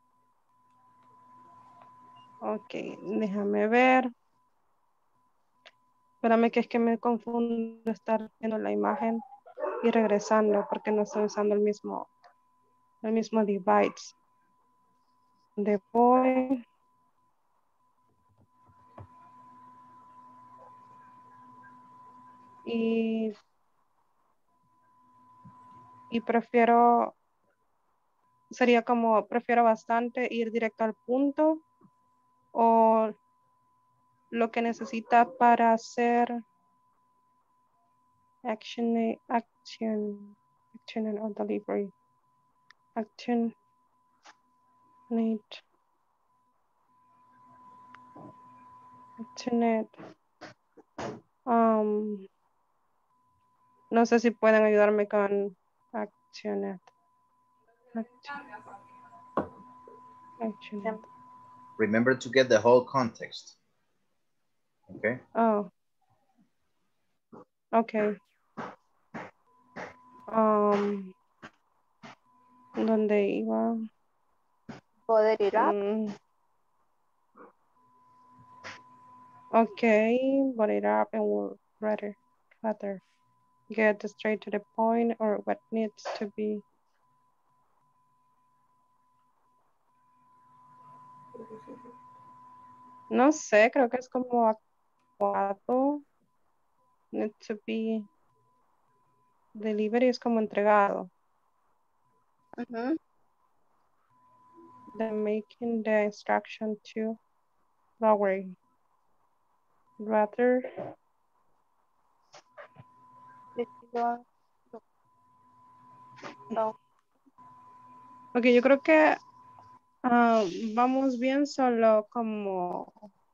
S12: Ok, déjame ver. Espérame que es que me confundo estar viendo la imagen y regresando porque no estoy usando el mismo, el mismo device. The boy. Y, y prefiero, sería como, prefiero bastante ir directo al punto o lo que necesita para hacer action, action, action or delivery. Action, need, action, um, no sé si pueden ayudarme con actionet. Actionet.
S1: Remember to get the whole context. Okay.
S12: Oh. Okay. Um, ¿dónde iba?
S5: Butter it up.
S12: Mm. Okay, butter it up and we'll rather, rather get straight to the point or what needs to be. No sé, creo que es como actuado. Need to be. Delivery es como entregado.
S5: Uh-huh.
S12: The making the instruction to lower. Rather.
S5: No.
S12: Ok, yo creo que uh, vamos bien solo como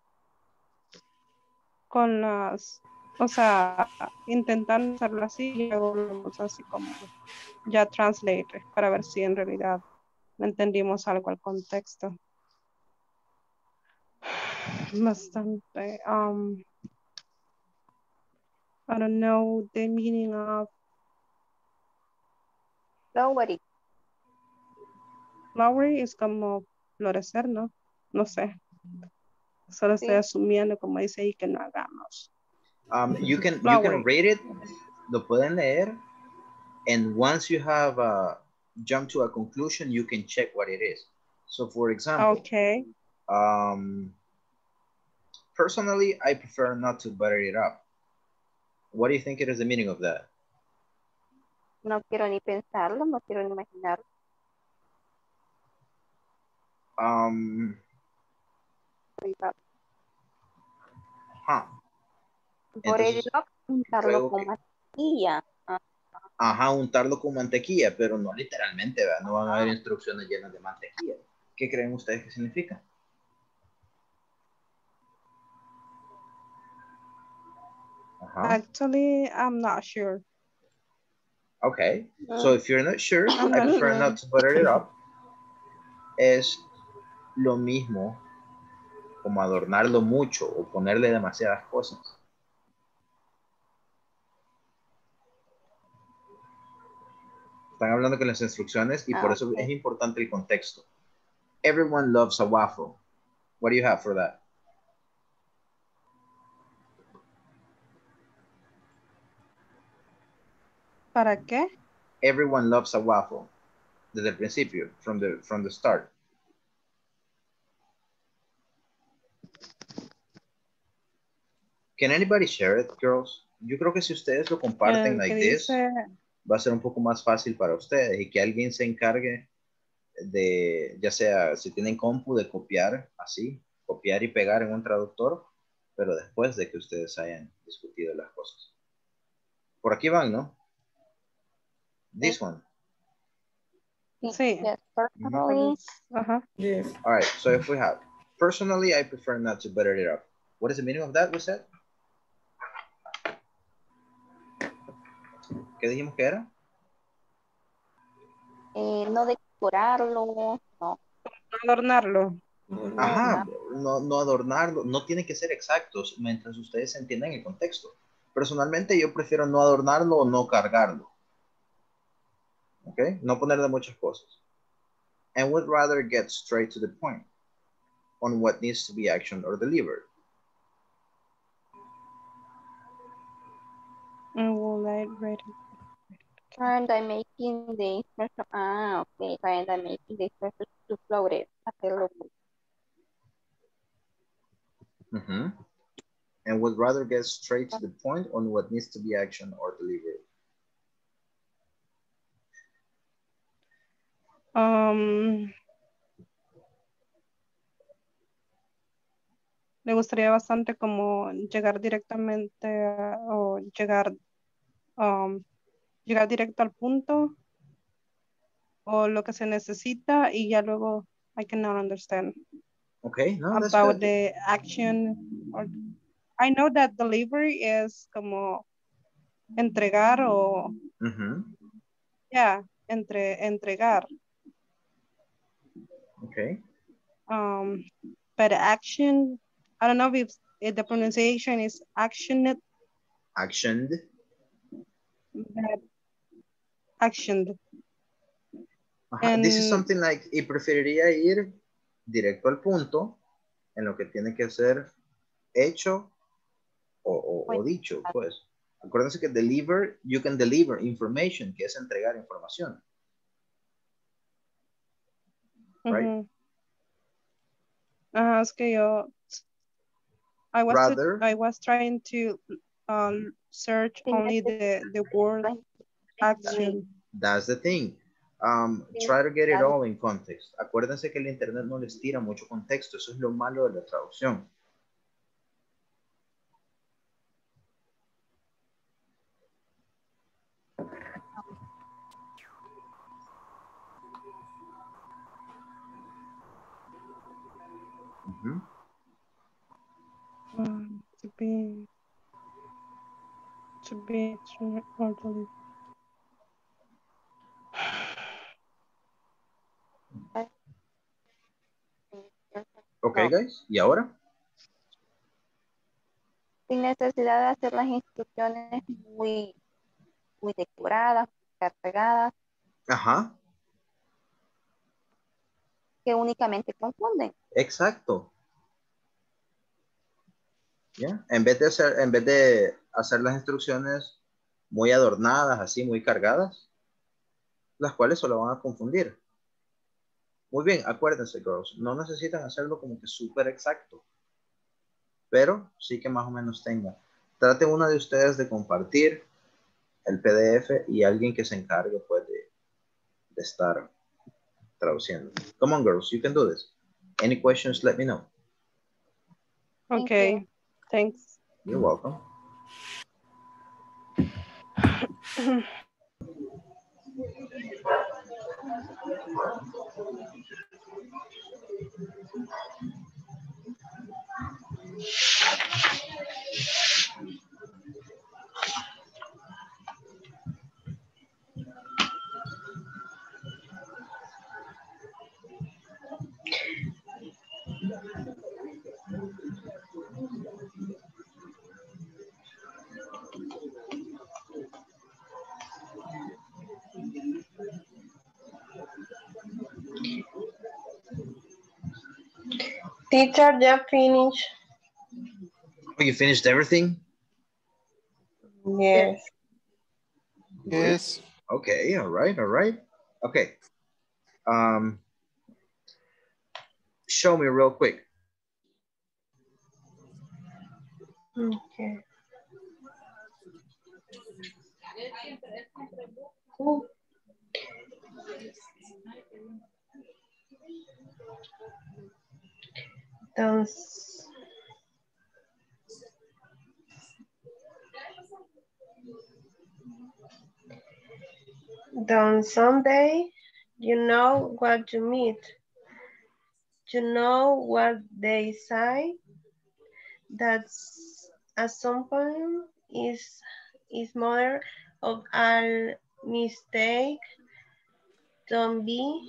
S12: con las, o sea, intentando hacerlo así y luego vamos así como ya translate para ver si en realidad entendimos algo al contexto. Bastante. Um, I don't know the meaning of
S5: Flowery.
S12: flowery es como florecer, ¿no? No sé. Solo estoy
S5: Sí.
S12: asumiendo como dice ahí que no hagamos.
S1: Um, you can you
S12: Flowery.
S1: can rate it. Lo pueden leer. And once you have uh, jumped to a conclusion, you can check what it is. So for example,
S12: Okay.
S1: um, personally, I prefer not to butter it up. What do you think it is the meaning of that?
S5: No quiero ni pensarlo, no quiero ni imaginarlo.
S1: Um, huh.
S5: Por
S1: Entonces,
S5: ello, untarlo con mantequilla.
S1: Ajá, untarlo con mantequilla, pero no literalmente, ¿verdad? No van a haber instrucciones llenas de mantequilla. ¿Qué creen ustedes que significa? Ajá.
S12: Actually, I'm not sure.
S1: Okay, so if you're not sure,
S12: I'm
S1: I
S12: not
S1: prefer
S12: sure.
S1: not to butter it up. Es lo mismo como adornarlo mucho o ponerle demasiadas cosas. Están hablando con las instrucciones y por
S5: Ah,
S1: eso
S5: okay.
S1: es importante el contexto. Everyone loves a waffle. What do you have for that?
S12: ¿Para qué?
S1: everyone loves a waffle. Desde el principio, from the, from the start. Can anybody share it, girls? Yo creo que si ustedes lo comparten
S12: El
S1: like
S12: que
S1: this,
S12: dice,
S1: va a ser un poco más fácil para ustedes y que alguien se encargue de, ya sea si tienen compu, de copiar así, copiar y pegar en un traductor, pero después de que ustedes hayan discutido las cosas. Por aquí van, ¿no? This one.
S12: sí.
S5: Yes, personally.
S12: Ajá.
S2: Yes.
S1: All right, so if we have, personally, I prefer not to butter it up. What is the meaning of that, we said? ¿Qué dijimos que era?
S5: Eh, no decorarlo, no.
S12: Adornarlo.
S1: Ajá, no, no adornarlo, no tiene que ser exactos mientras ustedes entiendan el contexto. Personalmente yo prefiero no adornarlo o no cargarlo. ¿Ok? No ponerle muchas cosas. And would rather get straight to the point on what needs to be actioned or delivered.
S12: And will I read it?
S5: And I'm making the instruction. Ah, okay. And I'm making the instruction to float it. Hacerlo.
S1: Mm-hmm. And would rather get straight to the point on what needs to be actioned or delivered.
S12: Um, le gustaría bastante como llegar directamente a- o llegar um, llegar directo al punto o lo que se necesita y ya luego I cannot understand
S1: Okay, no, that's
S12: about
S1: good.
S12: the action or I know that delivery is como entregar o
S1: Mm-hmm.
S12: yeah, entre entregar.
S1: Okay.
S12: Um, but action, I don't know if, if the pronunciation is actioned.
S1: Actioned.
S12: But actioned.
S1: Ajá,
S12: And,
S1: this is something like, y preferiría ir directo al punto en lo que tiene que ser hecho o, o, o dicho, pues. Acuérdense que deliver, you can deliver information, que es entregar información. Right?
S12: uh-huh. Uh, es que yo, I was,
S1: Rather,
S12: to, I was trying to um, search only the, the word action.
S1: That's the thing. Um, try to get it all in context. Acuérdense que el internet no les tira mucho contexto. Eso es lo malo de la traducción. Uh-huh.
S12: Um, to be, to be orderly.
S1: Ok, guys. ¿Y ahora?
S5: Sin necesidad de hacer las instrucciones muy, muy decoradas, cargadas.
S1: Ajá.
S5: Que únicamente confunden.
S1: Exacto. ¿Ya? En vez de hacer, en vez de hacer las instrucciones muy adornadas, así, muy cargadas, las cuales solo van a confundir. Muy bien, acuérdense, girls, no necesitan hacerlo como que súper exacto, pero sí que más o menos tengan. Trate una de ustedes de compartir el P D F y alguien que se encargue, pues, de, de estar traduciendo. Come on, girls, you can do this. Any questions, let me know.
S12: Okay, thanks.
S1: You're welcome.
S13: Teacher, ya finished.
S1: Oh, you finished everything?
S13: Yes.
S6: Yes.
S1: Okay, all right, all right. Okay. Um, show me real quick.
S13: Okay. Entonces, on Sunday, you know what you meet. You know what they say. That's a sample is is mother of all mistake. Don't be.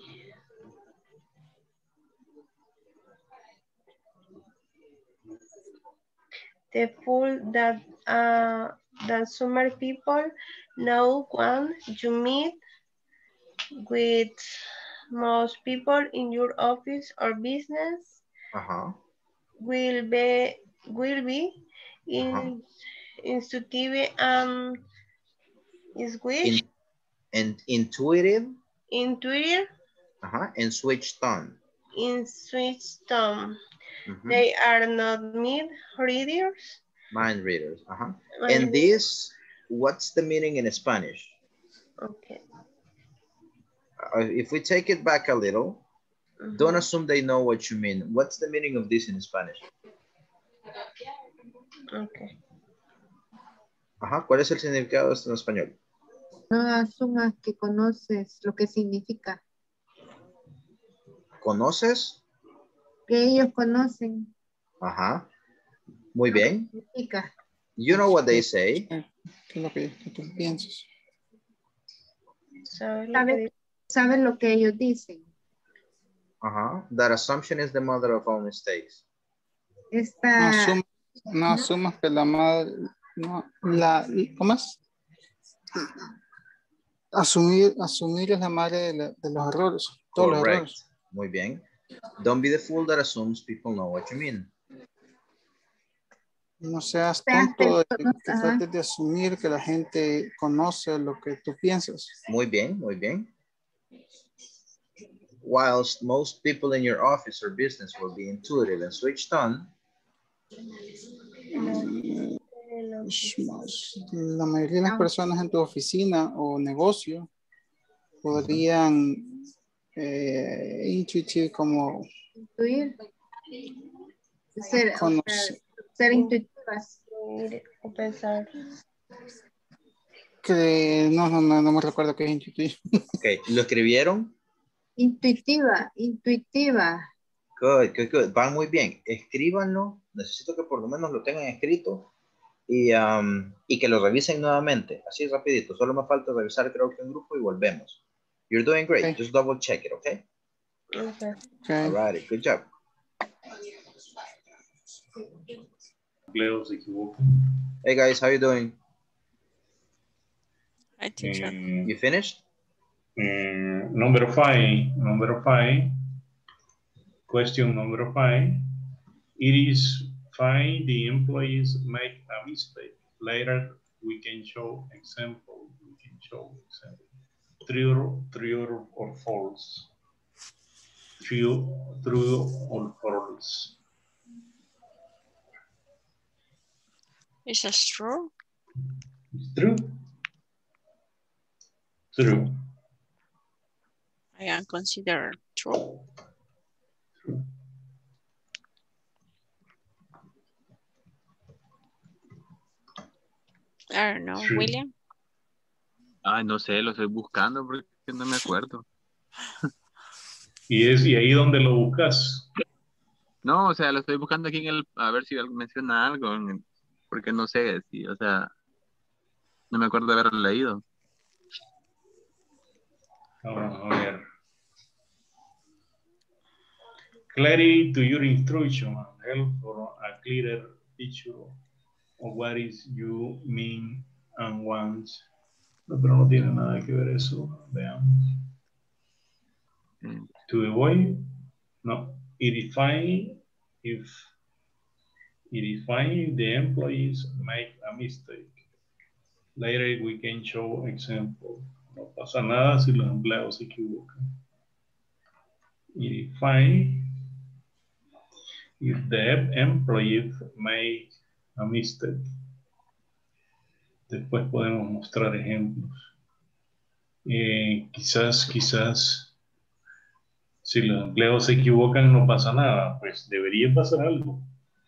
S13: The fool that uh, that summer people know when you meet with most people in your office or business
S1: Uh-huh.
S13: will be will be in
S1: Uh-huh.
S13: intuitive and is which
S1: In, in, intuitive.
S13: intuitive
S1: Uh-huh. And switched on.
S13: in switch tone.
S1: Mm-hmm.
S13: They are not mid readers.
S1: Mind readers. Uh-huh.
S13: Mind
S1: And this, what's the meaning in Spanish?
S13: Okay.
S1: Uh, if we take it back a little,
S13: Mm-hmm.
S1: don't assume they know what you mean. What's the meaning of this in Spanish?
S13: Okay.
S1: Ajá, ¿cuál es el significado de esto en español?
S14: No asumas que conoces lo que significa.
S1: ¿Conoces?
S14: Que ellos conocen.
S1: Ajá. Muy
S14: lo
S1: bien.
S14: Que significa.
S1: You know what they say.
S6: ¿Qué es lo que, que tú piensas?
S14: ¿Sabes, sabes lo que ellos dicen?
S1: Ajá. That assumption is the mother of all mistakes.
S14: Esta...
S6: No, asum no asumas que la madre... No, la, ¿cómo es? Asumir, asumir es la madre de, la, de los errores. Todos
S1: Correct.
S6: los errores.
S1: Muy bien. Don't be the fool that assumes people know what you mean.
S6: No seas tonto de que, que trates de asumir que la gente conoce lo que tú piensas.
S1: Muy bien, muy bien. Whilst most people in your office or business will be intuitive and switched on,
S6: la mayoría de las personas en tu oficina o negocio podrían eh, intuir como
S14: intuir, ser,
S6: conocer,
S14: ser intuitivas
S13: o pensar
S6: que no, no, no, no me recuerdo qué es intuitir.
S1: Ok, ¿lo escribieron?
S14: Intuitiva, intuitiva.
S1: Good, good, good. Van muy bien. Escríbanlo. Necesito que por lo menos lo tengan escrito y, um, y que lo revisen nuevamente. Así rapidito. Solo me falta revisar creo que un grupo y volvemos. You're doing great. Okay. Just double check it, okay?
S13: Okay.
S6: Okay.
S1: All right. Good job.
S4: Leo se equivoca.
S1: Hey guys, how you doing?
S15: Hi, teacher.
S4: Eh,
S1: You finished?
S4: eh, number five. Number five. Question number five. It is fine the employees make a mistake. Later we can show example. We can show example. True, true or false. True, true or false.
S15: Is that true?
S4: It's true. True.
S15: I am considered true.
S4: True.
S15: I don't know,
S4: True.
S15: William.
S10: Ay, no sé, lo estoy buscando porque no me acuerdo.
S4: Y es y ahí donde lo buscas.
S10: No, o sea, lo estoy buscando aquí en el, a ver si menciona algo, en- porque no sé si, o sea, no me acuerdo de haberlo leído.
S4: Vamos a ver. Clarity to your instruction and help for a clearer picture of what is you mean and want. No, pero no tiene nada que ver eso. Veamos.
S10: Mm.
S4: To avoid, no. It is fine if it is fine if the employees make a mistake. Later we can show example. No pasa nada si los empleados se equivocan. If I, if the employee make a mistake. Después podemos mostrar ejemplos. Eh, quizás, quizás, si los empleados se equivocan no pasa nada, pues debería pasar algo.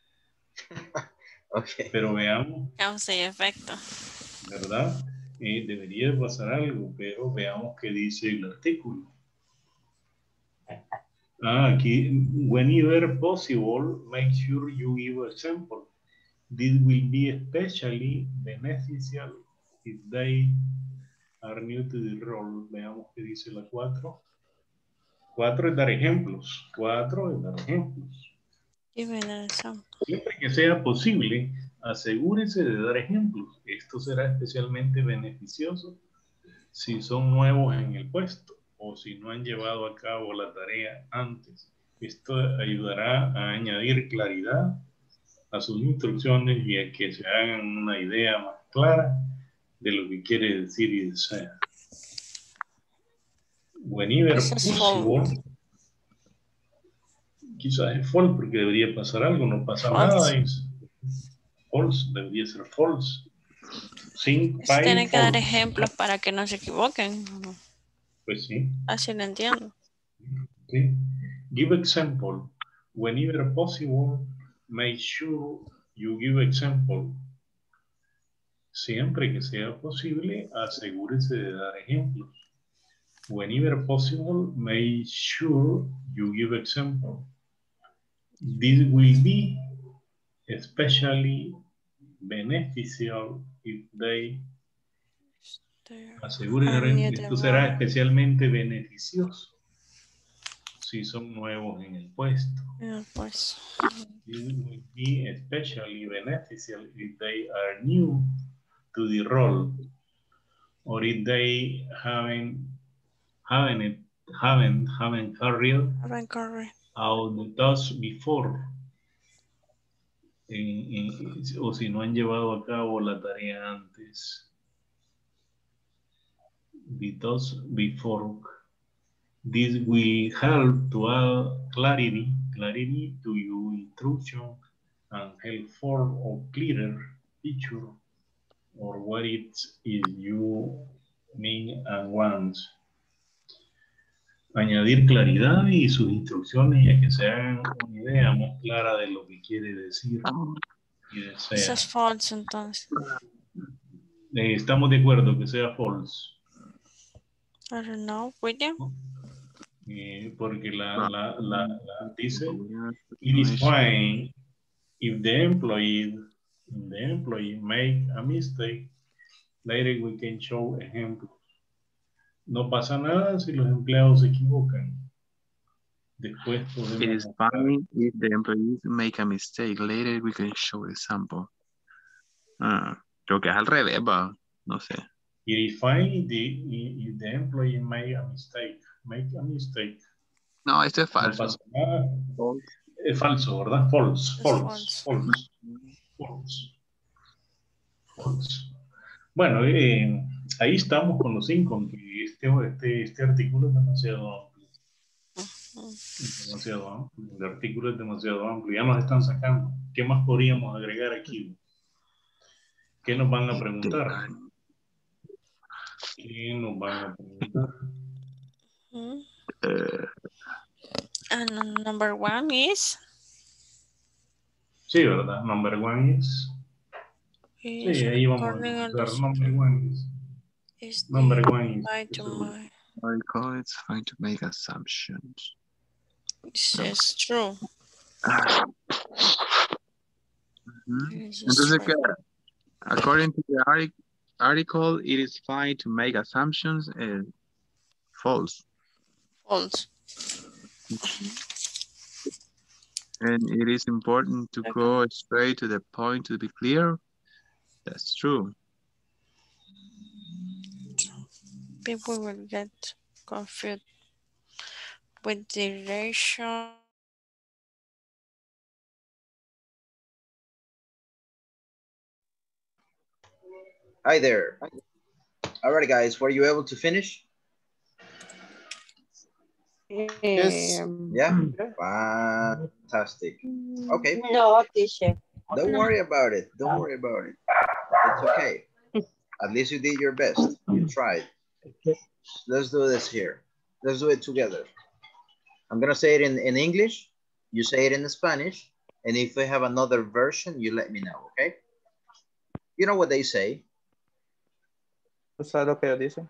S1: Okay.
S4: Pero veamos.
S15: Causa y efecto.
S4: ¿Verdad? Eh, debería pasar algo, pero veamos qué dice el artículo. Ah, aquí, whenever possible, make sure you give example. This will be especially beneficial if they are new to the role. Veamos qué dice la cuatro. cuatro es dar ejemplos. cuatro es dar ejemplos.
S15: Give an example.
S4: Siempre que sea posible, asegúrese de dar ejemplos. Esto será especialmente beneficioso si son nuevos en el puesto o si no han llevado a cabo la tarea antes. Esto ayudará a añadir claridad a sus instrucciones y a que se hagan una idea más clara de lo que quiere decir y desea. Whenever possible, quizás es false porque debería pasar algo, no pasa
S15: False.
S4: nada. Es false, debería ser false. Sin
S15: Pues tienen que dar
S4: false.
S15: ejemplos para que no se equivoquen.
S4: Pues sí.
S15: Así lo entiendo.
S4: Sí. Give example. Whenever possible, make sure you give example. Siempre que sea posible, asegúrese de dar ejemplos. Whenever possible, make sure you give example. This will be especially beneficial if they aseguren, esto será especialmente beneficioso si son nuevos en el puesto.
S15: Yeah, pues.
S4: It will be especially beneficial if they are new to the role or if they haven't haven't it, haven't haven't carried
S15: Haven't carried
S4: out the task before. En, en, o si no han llevado a cabo la tarea antes. The task before. This will help to add clarity, clarity to your instruction and help form a clearer picture or what it is you mean and want. Añadir claridad y sus instrucciones y a que se hagan una idea más clara de lo que quiere decir y desea.
S15: Eso es false entonces.
S4: Eh, estamos de acuerdo que sea false.
S15: I don't know, William.
S4: Eh, porque la, la, la, la dice, it is fine if the employee, the employee make a mistake, later we can show ejemplos. No pasa nada si los empleados se equivocan. Después podemos...
S10: It is fine if the employees make a mistake. Later we can show example. Ah, creo que es al revés, va. No sé.
S4: It is fine if the, if the employee make a mistake. Make a mistake.
S10: No, esto es falso.
S4: No pasa nada. Es falso, ¿verdad? False, false, false, false, false. Bueno, eh, ahí estamos con los cinco, aunque este, este, este artículo es demasiado amplio. Es demasiado amplio. El artículo es demasiado amplio. Ya nos están sacando. ¿Qué más podríamos agregar aquí? ¿Qué nos van a preguntar? ¿Qué nos van a preguntar?
S15: Mm. Uh, and number one is?
S4: Sí, ¿verdad? Number one is... Sí, ahí vamos a empezar. Number one is...
S15: is
S4: number one is...
S10: I call it's fine to make assumptions.
S15: This is true.
S10: Mm-hmm. Entonces, ¿qué? According to the article, article, it is fine to make assumptions and false.
S15: False.
S10: And it is important to okay. go straight to the point to be clear. That's true.
S15: People will get confused with the ratio.
S1: Hi there. All right, guys, were you able to finish?
S6: Yes.
S1: Yeah, fantastic. Okay.
S5: No, teacher.
S1: Don't worry about it. Don't worry about it. It's okay. At least you did your best. You tried. Let's do this here. Let's do it together. I'm gonna say it in, in English. You say it in Spanish. And if we have another version, you let me know, okay? You know what they say.
S7: ¿Tú sabes lo que ellos dicen?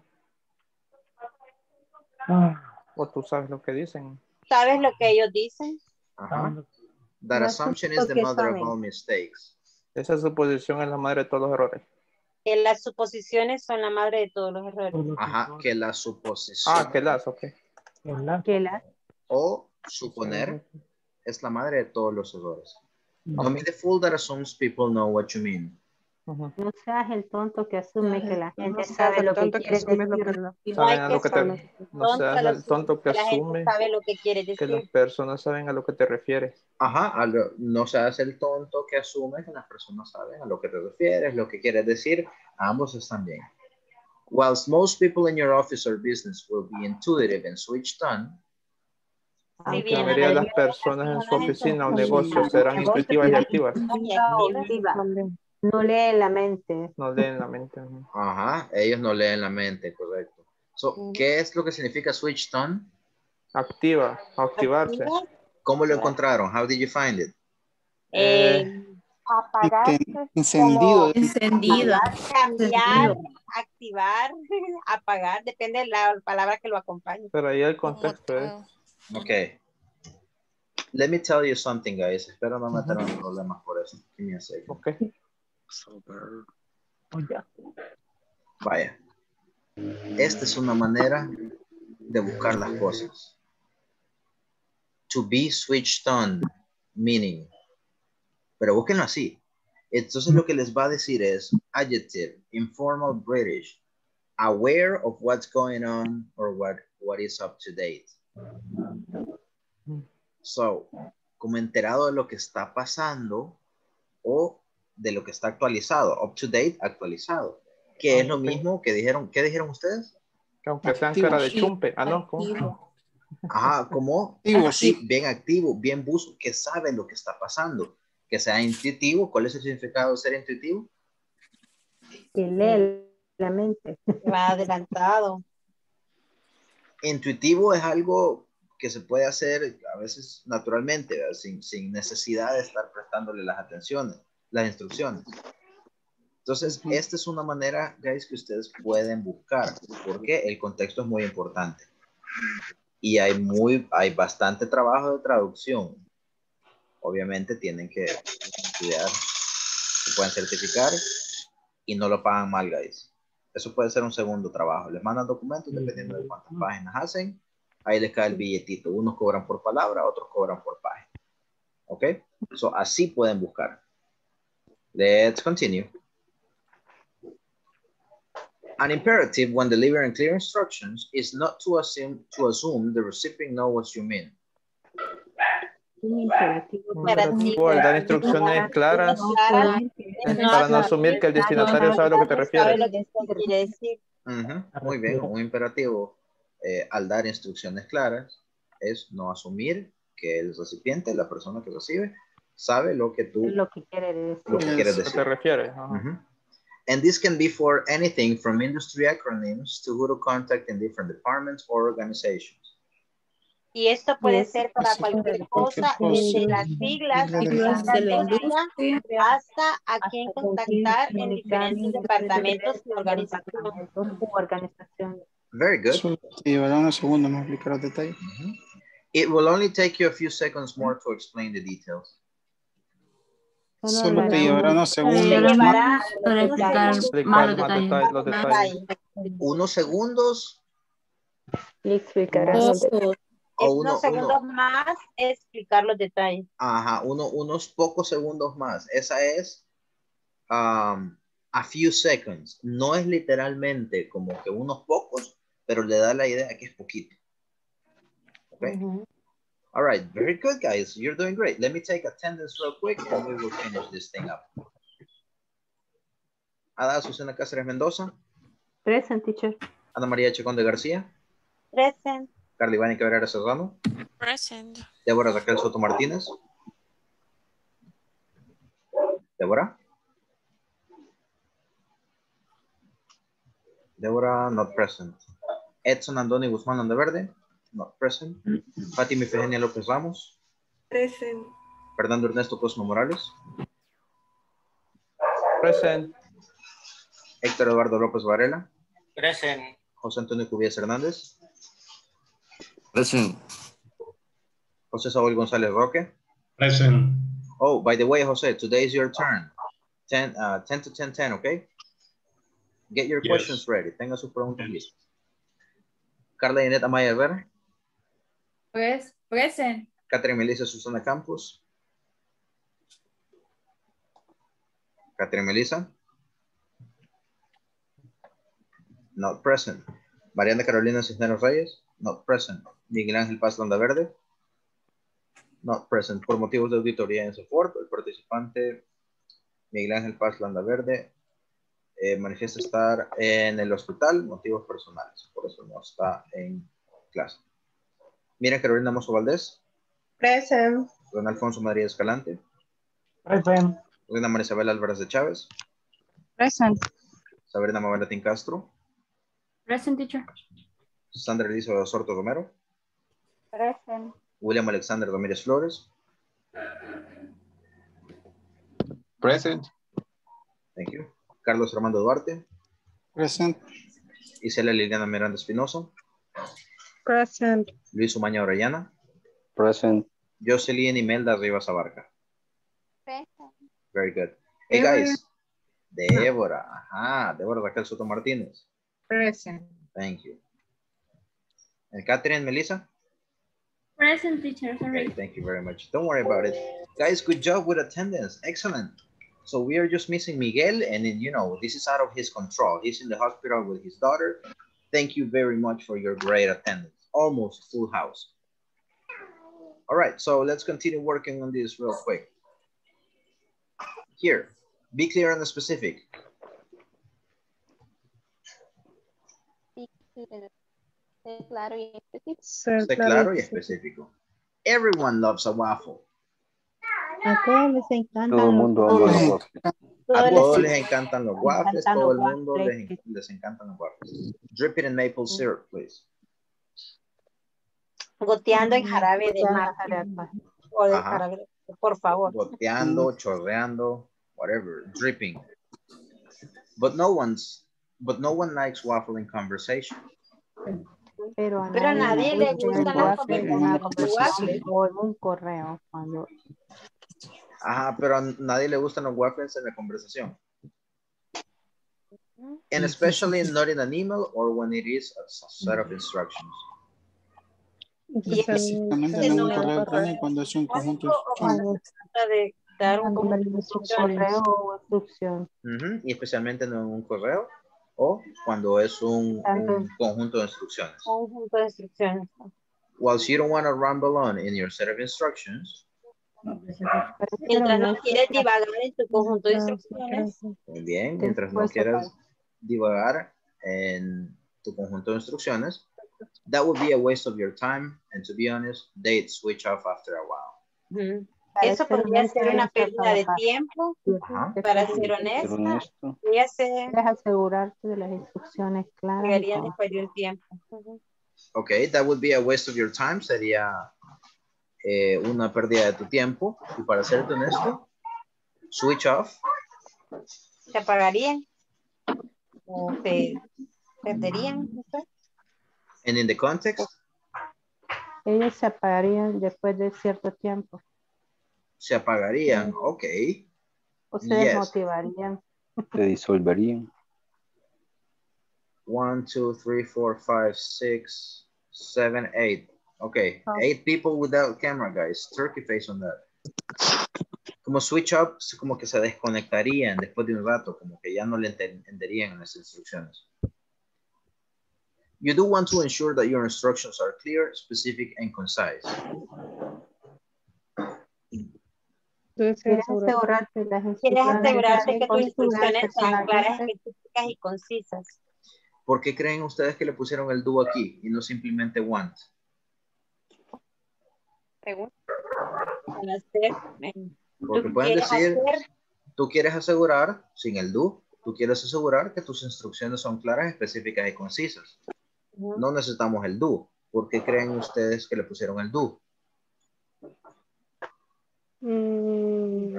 S7: ¿O tú sabes lo que dicen?
S5: ¿Sabes lo que ellos dicen?
S1: Uh-huh. That assumption is the mother of all mistakes.
S7: Esa suposición es la madre de todos los errores.
S5: Que las suposiciones son la madre de todos los errores.
S1: Ajá, que la suposición.
S7: Ah, que las, ok.
S5: Que las.
S1: O suponer es la madre de todos los errores. Don't be the fool that assumes people know what you mean.
S5: Uh-huh. No seas el tonto que asume que la gente no sabe lo que quiere decir.
S7: No hay que ser no seas el tonto que asume
S5: sabe lo que quiere decir.
S7: Que las personas saben a lo que te refieres.
S1: Ajá, a lo, no seas el tonto que asume que las personas saben a lo que te refieres, lo que quieres decir. Ambos están bien. Whilst most people in your office or business will be intuitive and switched on,
S7: aunque la mayoría de las personas en su oficina o negocio serán intuitivas y activas.
S5: No leen la mente.
S7: No leen la mente.
S1: Ajá, ellos no leen la mente, correcto. So, ¿qué es lo que significa switched on?
S7: Activa, activarse.
S1: ¿Cómo lo encontraron? How did you find it?
S5: Eh, apagarse.
S6: Encendido.
S2: Encendido.
S5: Cambiar, activar, apagar, depende de la palabra que lo acompañe.
S7: Pero ahí el contexto es.
S1: Ok. Let me tell you something, guys. Espero no meterme en problemas por eso. Give me a second.
S7: Ok.
S1: Vaya. Esta es una manera de buscar las cosas. To be switched on, meaning. Pero búsquenlo así. Entonces lo que les va a decir es adjective, informal British, aware of what's going on or what, what is up to date. So, como enterado de lo que está pasando o de lo que está actualizado. Up to date, actualizado. Que es lo mismo que dijeron. ¿Qué dijeron ustedes?
S7: Que aunque sean cara de chumpe. Ah, no. ¿Cómo?
S1: Ajá, como así, bien activo, bien buzo, que sabe lo que está pasando. Que sea intuitivo. ¿Cuál es el significado de ser intuitivo?
S5: Que lee la mente. Va adelantado.
S1: Intuitivo es algo que se puede hacer a veces naturalmente, sin, sin necesidad de estar prestándole las atenciones. Las instrucciones. Entonces, esta es una manera, guys, que ustedes pueden buscar, porque el contexto es muy importante. Y hay, muy, hay bastante trabajo de traducción. Obviamente tienen que estudiar, se pueden certificar y no lo pagan mal, guys. Eso puede ser un segundo trabajo. Les mandan documentos dependiendo de cuántas páginas hacen. Ahí les cae el billetito. Unos cobran por palabra, otros cobran por página. ¿Ok? So, así pueden buscar. Let's continue. An imperative when delivering clear instructions is not to assume to assume the recipient knows what you mean.
S7: Un imperativo al dar instrucciones claras para no asumir que el destinatario sabe lo que te refieres.
S1: Uh-huh. Muy bien, un imperativo eh, al dar instrucciones claras es no asumir que el recipiente, la persona que recibe, sabe lo que tú
S5: lo que quiere decir.
S1: Lo que quieres decir.
S7: ¿Te refieres? Uh-huh.
S1: Uh-huh. And this can be for anything from industry acronyms to who to contact in different departments or organizations.
S5: Y esto puede ser para cualquier cosa, desde las siglas de la industria hasta a quién contactar en diferentes departamentos y organizaciones.
S1: Very good.
S6: Solo te llevará unos segundos más explicar los detalles.
S1: Uh-huh. It will only take you a few seconds more to explain the details.
S6: Solo te llevará unos segundos
S2: más para explicar más los detalles.
S7: Los detalles.
S1: Unos segundos.
S5: Le explicará los detalles. O uno, unos segundos uno, más explicar los detalles.
S1: Ajá, uno, unos pocos segundos más. Esa es um, a few seconds. No es literalmente como que unos pocos, pero le da la idea que es poquito. Okay. Uh-huh. All right, very good, guys. You're doing great. Let me take attendance real quick and we will finish this thing up. Ada Susana Cáceres Mendoza.
S16: Present, teacher.
S1: Ana María Chacón de García.
S5: Present.
S1: Carla Iván Cabrera Serrano.
S15: Present.
S1: Débora Raquel Soto Martínez. Débora. Débora, not present. Edson Andoni Guzmán Landaverde, not present. Fátima Ifigenia López Ramos.
S13: Present.
S1: Fernando Ernesto Cosmo Morales.
S7: Present.
S1: Héctor Eduardo López Varela.
S11: Present.
S1: José Antonio Cubías Hernández.
S8: Present.
S1: José Saúl González Roque.
S4: Present.
S1: Oh, by the way, José, today is your turn. ten, uh, ten to ten, ten, okay? Get your
S4: Yes.
S1: questions ready. Tenga sus preguntas listas. Carla Inés Amaya Herrera.
S2: Pues, present.
S1: Catherine Melissa Susana Campos. Catherine Melissa. Not present. Mariana Carolina Cisneros Reyes. Not present. Miguel Ángel Paz Landaverde. Not present. Por motivos de auditoría en soporte, el participante Miguel Ángel Paz Landaverde eh, manifiesta estar en el hospital, motivos personales. Por eso no está en clase. Mira Carolina Mozo Valdés.
S13: Present.
S1: Don Alfonso Madrid Escalante.
S3: Present.
S1: Reina María Isabel Álvarez de Chávez.
S16: Present.
S1: Sabrina Mabelatín Castro.
S2: Present, teacher.
S1: Sandra Elizabeth Osorto Romero.
S5: Present.
S1: William Alexander Domínguez Flores.
S10: Present.
S1: Thank you. Carlos Armando Duarte.
S6: Present.
S1: Isela Liliana Miranda Espinosa.
S12: Present.
S1: Luis Umaña Orellana.
S8: Present.
S1: Jocelyn Imelda Rivas Abarca.
S5: Present.
S1: Very good. Hey guys. Débora. Ajá. Débora Raquel Soto Martínez.
S14: Present.
S1: Thank you. And Catherine Melissa.
S2: Present, teacher. Sorry.
S1: Okay, thank you very much. Don't worry about it. Guys, good job with attendance. Excellent. So we are just missing Miguel, and then, you know, this is out of his control. He's in the hospital with his daughter. Thank you very much for your great attendance. Almost full house. All right, so let's continue working on this real quick. Here, be clear and specific.
S5: Sé claro y específico.
S1: Sé claro y específico. Everyone loves a waffle.
S16: A todos les encantan
S8: Todo el mundo ama los waffles.
S1: A todos les encantan los waffles,
S16: encantan
S1: todo el
S16: los
S1: mundo
S16: waffles.
S1: les, les encantan los waffles. Drip it in maple syrup, please.
S5: Goteando en jarabe de maple. O de
S1: Ajá.
S5: jarabe, por favor.
S1: Goteando, chorreando, whatever, dripping. But no one's, but no one likes waffle in conversation.
S16: Pero a
S5: Pero a nadie le
S16: gusta
S5: gustan las conversaciones de waffles.
S16: o en un correo. Cuando...
S1: Ajá, pero a nadie le gustan los waffles en la conversación. And especially not in an email or when it is a set of instructions.
S6: Específicamente no un correo electrónico cuando es un conjunto de instrucciones.
S5: De dar un
S16: correo o instrucción.
S1: Uh-huh. Y especialmente no en un correo o cuando es un, un conjunto de instrucciones.
S5: Conjunto de instrucciones.
S1: Whilst you don't want to rumble on in your set of instructions.
S5: Mientras no quieres divagar en tu conjunto de instrucciones.
S1: Muy bien, mientras no quieras divagar en tu conjunto de instrucciones. That would be a waste of your time, and to be honest, they'd switch off after a while.
S5: Mm-hmm. Eso podría ser una pérdida de tiempo.
S1: Ajá.
S5: Para ser honesta, ya se
S16: deja asegurarte de las instrucciones claras.
S5: Debería después de un tiempo. Uh-huh.
S1: Okay, that would be a waste of your time. Sería eh, una pérdida de tu tiempo. Y para serte honesto, switch off.
S5: Se apagarían o se perderían. No sé.
S1: And in the context,
S16: ellos se apagarían después de cierto tiempo.
S1: Se apagarían, ok.
S16: O se yes. desmotivarían.
S8: Se disolverían.
S1: One, two, three, four, five, six, seven, eight. Okay, oh. Eight people without camera, guys. Turkey face on that. Como switch up, como que se desconectarían después de un rato, como que ya no le entenderían las instrucciones. You do want to ensure that your instructions are clear, specific, and concise.
S16: Quieres asegurarte, las
S5: Quieres asegurarte que tus instrucciones sean claras, específicas y concisas.
S1: ¿Por qué creen ustedes que le pusieron el do aquí y no simplemente want?
S5: Pregunta. Hacer,
S1: Porque
S5: ¿tú
S1: pueden
S5: quieres
S1: decir,
S5: hacer?
S1: tú quieres asegurar, sin el do, tú quieres asegurar que tus instrucciones son claras, específicas y concisas. Uh-huh. No necesitamos el do. ¿Por qué creen ustedes que le pusieron el do?
S12: Mm.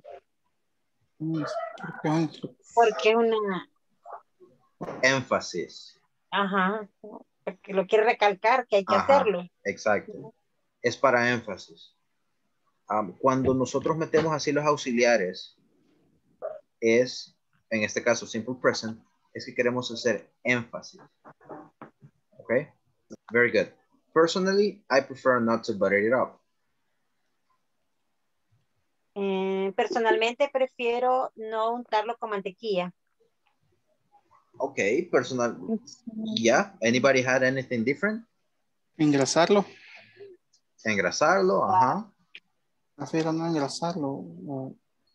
S5: Porque una...
S1: énfasis.
S5: Ajá. Porque lo quiere recalcar que hay que
S1: Ajá,
S5: hacerlo.
S1: Exacto. Es para énfasis. Um, cuando nosotros metemos así los auxiliares, es, en este caso, simple present, es que queremos hacer énfasis. Okay? Very good. Personally, I prefer not to butter it up.
S5: Eh, personalmente prefiero no untarlo con mantequilla.
S1: Okay, personal. Yeah, anybody had anything different?
S6: Engrasarlo.
S1: Engrasarlo, ajá.
S6: Prefiero no engrasarlo. No.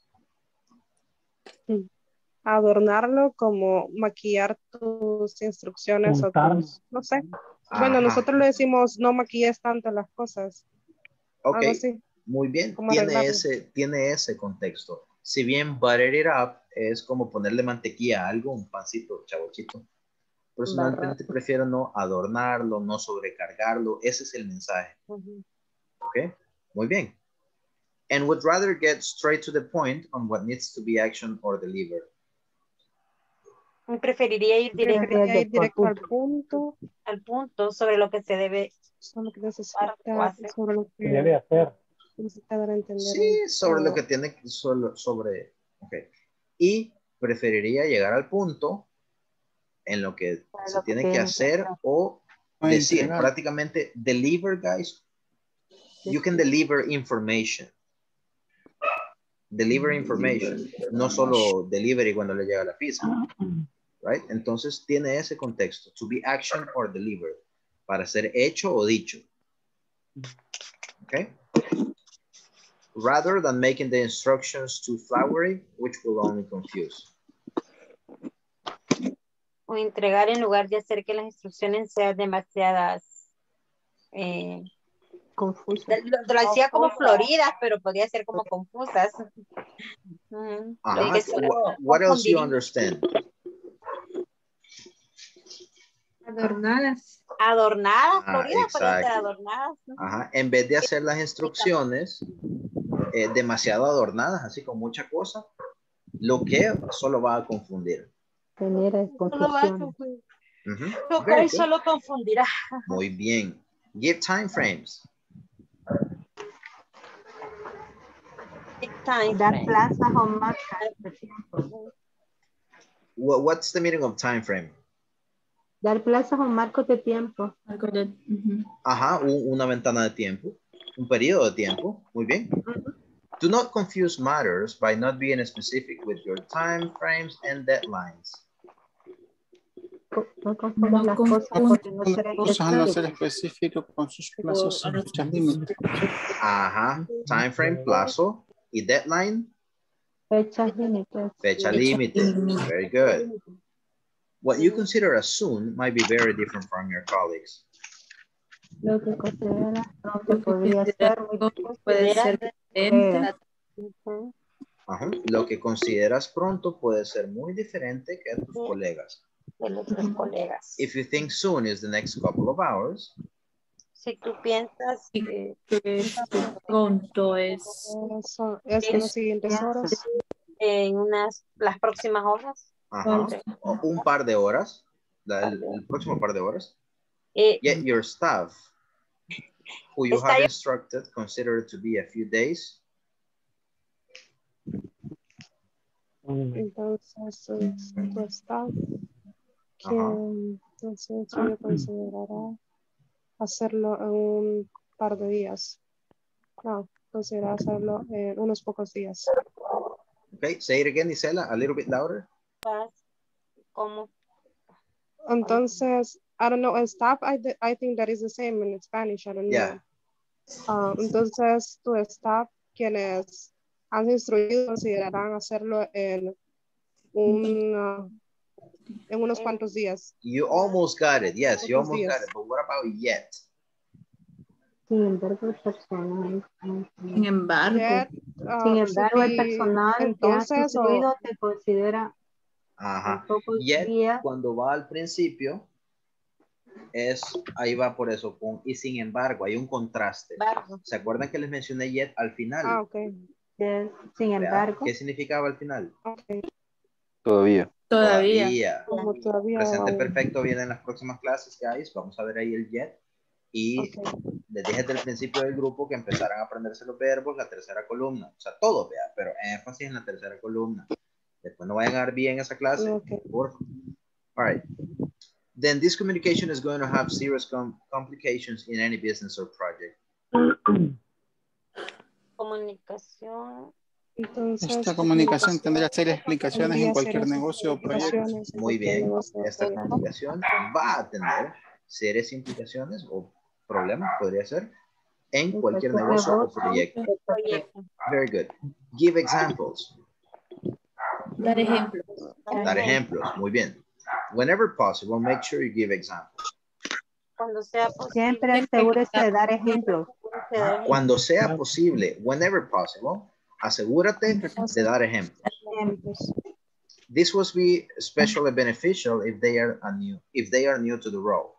S12: Adornarlo, como maquillar tus instrucciones o tus, no sé. Ajá. Bueno, nosotros le decimos no maquilles tanto las cosas.
S1: Ok,
S12: algo así.
S1: Muy bien, tiene ese, tiene ese contexto. Si bien butter it up es como ponerle mantequilla a algo, un pancito chavochito. Personalmente prefiero no adornarlo, no sobrecargarlo. Ese es el mensaje. Uh-huh. Ok, muy bien. And would rather get straight to the point on what needs to be actioned or delivered.
S5: Preferiría ir directo,
S12: Preferiría ir directo al punto.
S5: Al punto sobre lo que se debe
S12: sobre lo que necesita, sobre lo que
S3: debe hacer.
S12: Necesita dar a entender.
S1: Sí, sobre o... lo que tiene sobre, sobre okay. Y preferiría llegar al punto en lo que para se lo tiene que, que hacer o decir. Entregar. Prácticamente deliver, guys. You can deliver information. Deliver information. No solo delivery cuando le llega la pizza. Right? Entonces tiene ese contexto. To be action or delivered. Para ser hecho o dicho. Okay? Rather than making the instructions too flowery, which will only confuse.
S5: O entregar en lugar de hacer que las instrucciones sean demasiadas eh, confusas. Lo, lo decía como floridas, pero podría ser como confusas.
S1: Uh-huh. What, what else you understand?
S9: Adornadas.
S5: Adornadas,
S1: ah,
S5: floridas, podrían ser adornadas.
S1: Ajá. En vez de hacer las instrucciones eh, demasiado adornadas, así con mucha cosa, lo que solo va a confundir.
S16: Genera confusión.
S5: Uh-huh. Lo que solo confundirá.
S1: Muy bien. Give time frames.
S5: Time
S16: Dar plazas o marcas de tiempo.
S1: What's the meaning of time frame?
S16: Dar plazas o marcos de tiempo.
S1: Uh-huh. Ajá, un, una ventana de tiempo, un periodo de tiempo. Muy bien. Uh-huh. Do not confuse matters by not being specific with your time frames and deadlines.
S16: No confundas las cosas porque no serán
S6: cosas al no ser específico con sus plazos y fechas límites.
S1: Ajá, time frame, plazo y deadline.
S16: Fechas límites.
S1: Fecha límite. Very good. What you consider as soon might be very different from your colleagues.
S16: Lo que consideras pronto podría ser muy
S9: puede ser diferente.
S1: Ajá. Lo que consideras pronto puede ser muy diferente que tus sí. colegas.
S5: De los uh-huh. colegas.
S1: If you think soon is the next couple of hours.
S5: Si tú piensas que,
S9: que pronto es,
S12: es en las siguientes horas.
S5: En unas las próximas horas.
S1: Ajá. O un par de horas. La, el, el próximo par de horas. Eh, Yet your staff, who you have instructed, consider it to be a few days.
S12: Entonces, tu staff, que entonces yo considerará hacerlo en un par de días. No, considerará hacerlo en unos pocos días.
S1: Okay, say it again, Isela, a little bit louder.
S5: ¿Cómo?
S12: Entonces, I don't know, staff, I, I think that is the same in Spanish, I don't know.
S1: Yeah.
S12: Uh, entonces, tu staff, quienes han instruido, considerarán hacerlo en un, uh, En unos cuantos días.
S1: You almost got it. Yes, you
S12: Cuantos
S1: almost got
S12: días.
S1: it. But what about yet?
S16: Sin embargo, el personal.
S2: Sin embargo.
S12: Yet, uh,
S16: Sin
S12: should
S16: embargo, el
S12: be
S16: personal que ha
S12: entonces, o-
S16: sustituido te considera
S1: Ajá.
S16: en pocos
S1: Yet,
S16: días.
S1: cuando va al principio, es, ahí va por eso, con, y sin embargo, hay un contraste.
S5: Embargo.
S1: ¿Se acuerdan que les mencioné yet al final?
S12: Ah, ok.
S16: Yes. Sin
S1: ¿Verdad?
S16: embargo.
S1: ¿Qué significaba al final?
S12: Okay.
S8: Todavía.
S2: Todavía.
S1: Todavía.
S12: Como todavía.
S1: Presente
S12: aún.
S1: perfecto viene en las próximas clases, guys. Vamos a ver ahí el yet. Y
S12: Okay.
S1: les dije desde el principio del grupo que empezaran a aprenderse los verbos, la tercera columna. O sea, todo, vea, pero énfasis en la tercera columna. Después no vayan a dar bien esa clase.
S12: Okay.
S1: Por favor. All right. Then this communication is going to have serious com complications in any business or project.
S5: Comunicación.
S12: Entonces,
S6: Esta comunicación tendrá serias explicaciones en cualquier negocio o proyecto.
S12: implicaciones en
S1: Muy
S12: cualquier
S1: bien.
S12: negocio.
S1: Esta comunicación va a tener serias implicaciones o problemas, podría ser, en cualquier negocio o proyecto.
S5: Proyecto.
S1: Very good. Give examples.
S2: Dar ejemplos.
S1: Dar ejemplos. Muy bien. Whenever possible, make sure you give examples.
S5: Cuando sea posible.
S16: Siempre asegúrese de dar ejemplos.
S1: Cuando sea posible, whenever possible, asegúrate de dar ejemplos. This will be especially beneficial if they are a new if they are new to the role.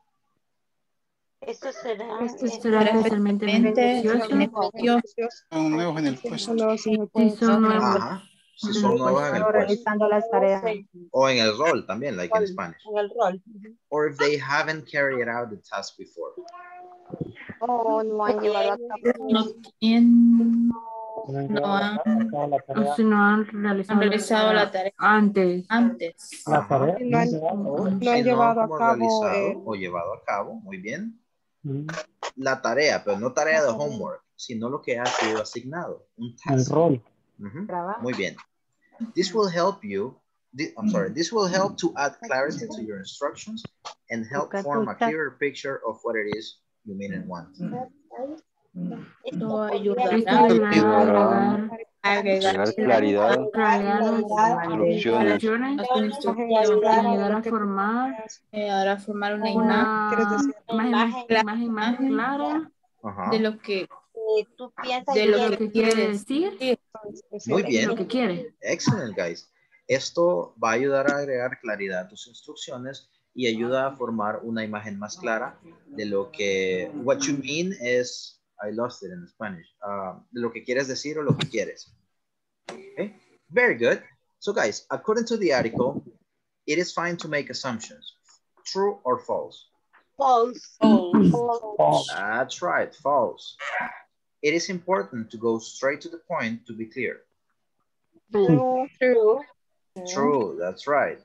S5: Esto será.
S16: Esto será especialmente beneficioso.
S6: Son nuevos en el puesto.
S16: Si son nuevos.
S1: Ajá. Si son nuevos en el puesto.
S16: Realizando las tareas.
S1: O en el rol también, like in Spanish.
S5: En el rol.
S1: Or if they haven't carried out the task before.
S5: O no han llevado a cabo.
S2: No tienen.
S3: No
S2: han,
S16: O si no han realizado,
S2: han realizado la tarea
S16: antes.
S2: antes.
S3: La tarea.
S12: No han,
S1: O
S12: no
S1: si
S12: han llevado a
S1: hemos
S12: cabo.
S1: realizado
S12: eh,
S1: o llevado a cabo, muy bien,
S3: Mm,
S1: la tarea, pero no tarea de homework, sino lo que ha sido asignado, un
S3: El
S1: task.
S3: rol.
S1: Ujú. Muy bien. This will help you, thi- I'm sorry, this will help to add clarity to your instructions and help form a clearer picture of what it is you mean and want.
S2: Esto ayudará
S16: Esto ayudará
S2: a agregar
S8: Agregar claridad,
S16: a
S8: soluciones.
S2: a su instrucción,
S16: ayudar a formar
S2: eh, ahora formar una imagen,
S16: una imagen, imagen más clara
S1: Ajá.
S2: de lo que
S5: Eh, tú piensas
S2: de
S5: y
S2: lo
S5: quieres.
S2: que quiere decir.
S1: Muy
S16: de
S1: bien.
S16: lo que quiere.
S1: Excellent, guys. Esto va a ayudar a agregar claridad a tus instrucciones y ayuda a formar una imagen más clara de lo que, what you mean es, I lost it in Spanish, uh, de lo que quieres decir o lo que quieres. Okay? Very good. So guys, according to the article, it is fine to make assumptions. True or false?
S5: False. False.
S1: That's right, false. It is important to go straight to the point to be clear.
S5: True. True.
S1: True, that's right.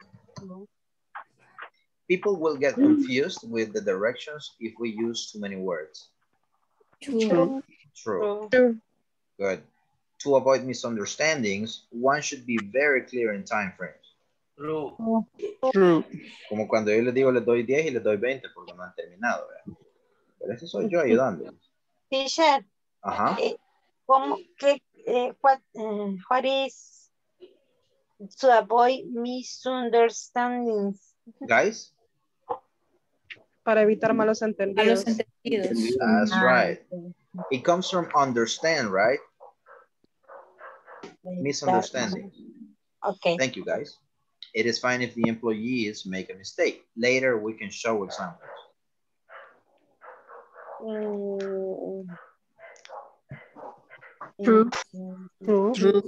S1: People will get confused with the directions if we use too many words.
S2: True.
S1: True.
S12: True.
S1: Good. To avoid misunderstandings, one should be very clear in time frames.
S11: True.
S6: True.
S1: Como cuando yo les digo les doy diez y les doy veinte porque no han terminado. ¿verdad? Pero ese soy yo ayudándoles.
S5: Teacher,
S1: Ajá.
S5: eh, ¿cómo, qué, eh, what, eh, what is to avoid misunderstandings?
S1: Guys?
S12: Para evitar malos entendidos.
S2: Malos entendidos.
S1: That's
S5: Ah,
S1: right. It comes from understand, right? Misunderstanding.
S5: Okay.
S1: Thank you, guys. It is fine if the employees make a mistake. Later, we can show examples.
S5: Mm,
S16: True.
S5: True.
S16: True.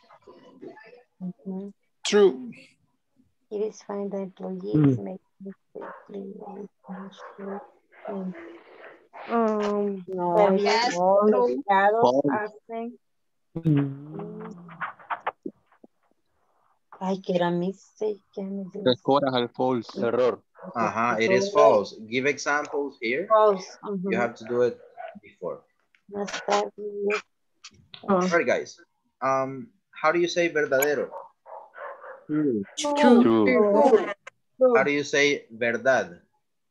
S5: Mhm.
S6: True.
S5: It is fine that employees
S3: Mm.
S5: make mistakes. Mm.
S12: Um,
S16: No,
S5: Todavía
S16: es false.
S5: los empleados
S10: False.
S5: hacen.
S3: Mm,
S5: Ay, que era mistake. que era mistake.
S10: Tres horas al false.
S8: Error.
S1: Uh-huh, it is false. Give examples here.
S5: False.
S1: You have to do it before.
S5: No está bien.
S1: All right, guys. Um, how do you say verdadero?
S10: True.
S16: True.
S8: True.
S1: How do you say verdad?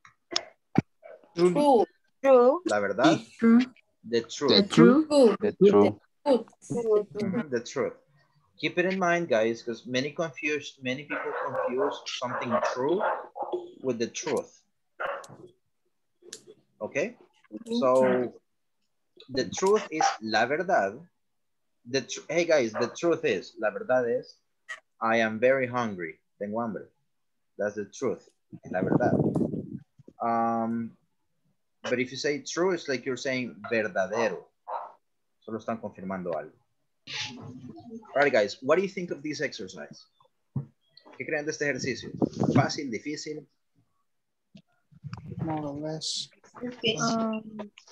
S2: True.
S5: True.
S1: La verdad?
S16: True.
S1: The
S16: The
S1: truth.
S16: true.
S8: The true.
S1: Mhm, the truth. keep it in mind, guys, because many confuse, many people confuse something true with the truth. Okay? So the truth is la verdad. The tr hey guys, the truth is, la verdad es, I am very hungry. Tengo hambre. That's the truth. La verdad. Um, but if you say true, it's like you're saying verdadero. Solo están confirmando algo. All right, guys, what do you think of this exercise? ¿Qué creen de este ejercicio? ¿Fácil, difícil?
S6: More or less.
S12: Um,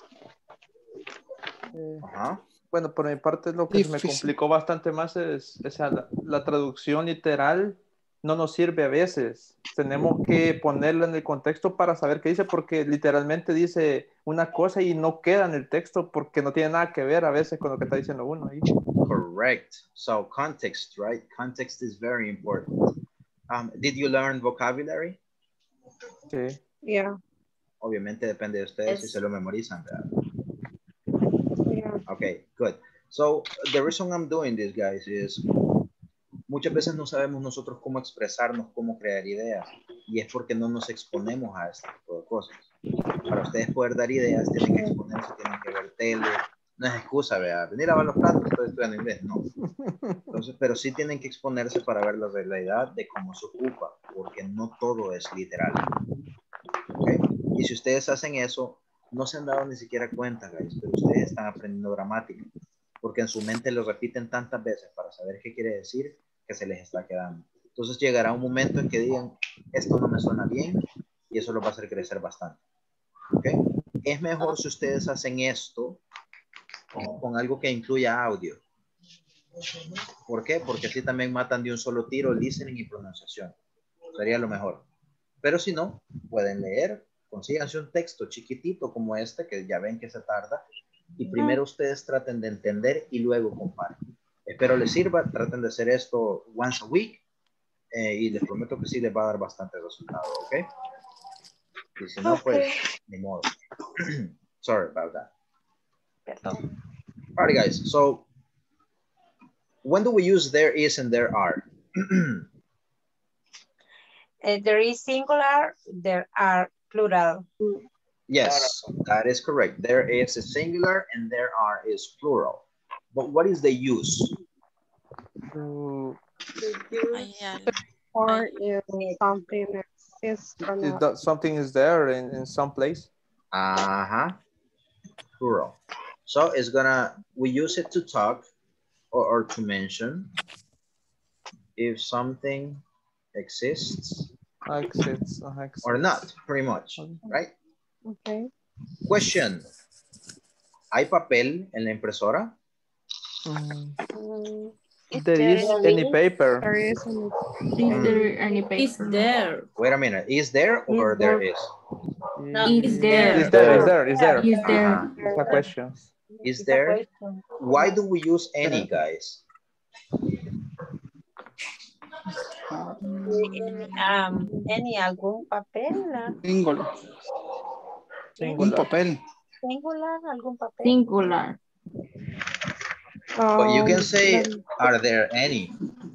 S7: Eh,
S1: Ajá.
S7: Bueno, por mi parte lo que se me
S6: Difícil.
S7: complicó bastante más es, es la, la traducción literal no nos sirve a veces. Tenemos que ponerla en el contexto para saber qué dice, porque literalmente dice una cosa y no queda en el texto porque no tiene nada que ver a veces con lo que está diciendo uno ahí.
S1: Correct. So context, right? Context is very important. Um, did you learn vocabulary?
S7: Sí.
S12: yeah.
S1: Obviamente depende de ustedes si
S2: Yes.
S1: se lo memorizan, ¿verdad?
S12: Yeah.
S1: Okay, good. So the reason I'm doing this, guys, is muchas veces no sabemos nosotros cómo expresarnos, cómo crear ideas, y es porque no nos exponemos a este tipo de cosas. Para ustedes poder dar ideas, tienen que exponerse, tienen que ver tele. No es excusa, vea, venir a lavar los platos, estoy estudiando inglés, no. Entonces, pero sí tienen que exponerse para ver la realidad de cómo se ocupa, porque no todo es literal. ¿Okay? Y si ustedes hacen eso, no se han dado ni siquiera cuenta, guys, pero ustedes están aprendiendo gramática, porque en su mente lo repiten tantas veces para saber qué quiere decir que se les está quedando. Entonces llegará un momento en que digan, esto no me suena bien, y eso los va a hacer crecer bastante. ¿Okay? Es mejor si ustedes hacen esto con algo que incluya audio. ¿Por qué? Porque así también matan de un solo tiro listening y pronunciación. Sería lo mejor. Pero si no, pueden leer, consíganse un texto chiquitito como este, que ya ven que se tarda, y primero ustedes traten de entender y luego comparen. Espero les sirva, traten de hacer esto once a week, eh, y les prometo que sí les va a dar bastante resultado, ¿ok? Y si no, pues, ni modo. Sorry about that.
S5: Perdón.
S1: All right, guys, so when do we use there is and there are?
S5: Uh, there is singular, there are plural.
S1: Yes, that is correct. There is a singular and there are is plural. But what is the use?
S7: Uh,
S12: Or if something exists or
S7: is
S12: not.
S7: that something is there in, in some place?
S1: Uh-huh. Plural. So it's gonna, we use it to talk or, or to mention if something exists
S7: Exists, uh, exists.
S1: or not, pretty much, right?
S12: Okay.
S1: Question. ¿Hay papel en la impresora?
S7: Mm.
S12: Mm,
S7: There is any paper?
S12: there is any,
S2: Is there any paper? Is there?
S1: Wait a minute. Is there or
S12: Is
S1: there
S12: there-
S1: is?
S2: No, is there?
S7: Is there, is there, is there?
S2: Is there?
S1: Uh-huh.
S7: It's a question.
S1: Is there? Why do we use any, guys?
S5: Um, any algún papel, ah,
S6: Singular. Un
S7: Singular.
S6: papel.
S5: singular, algún papel.
S2: Singular.
S1: But you can
S12: um,
S1: say,
S12: the-
S1: are there any?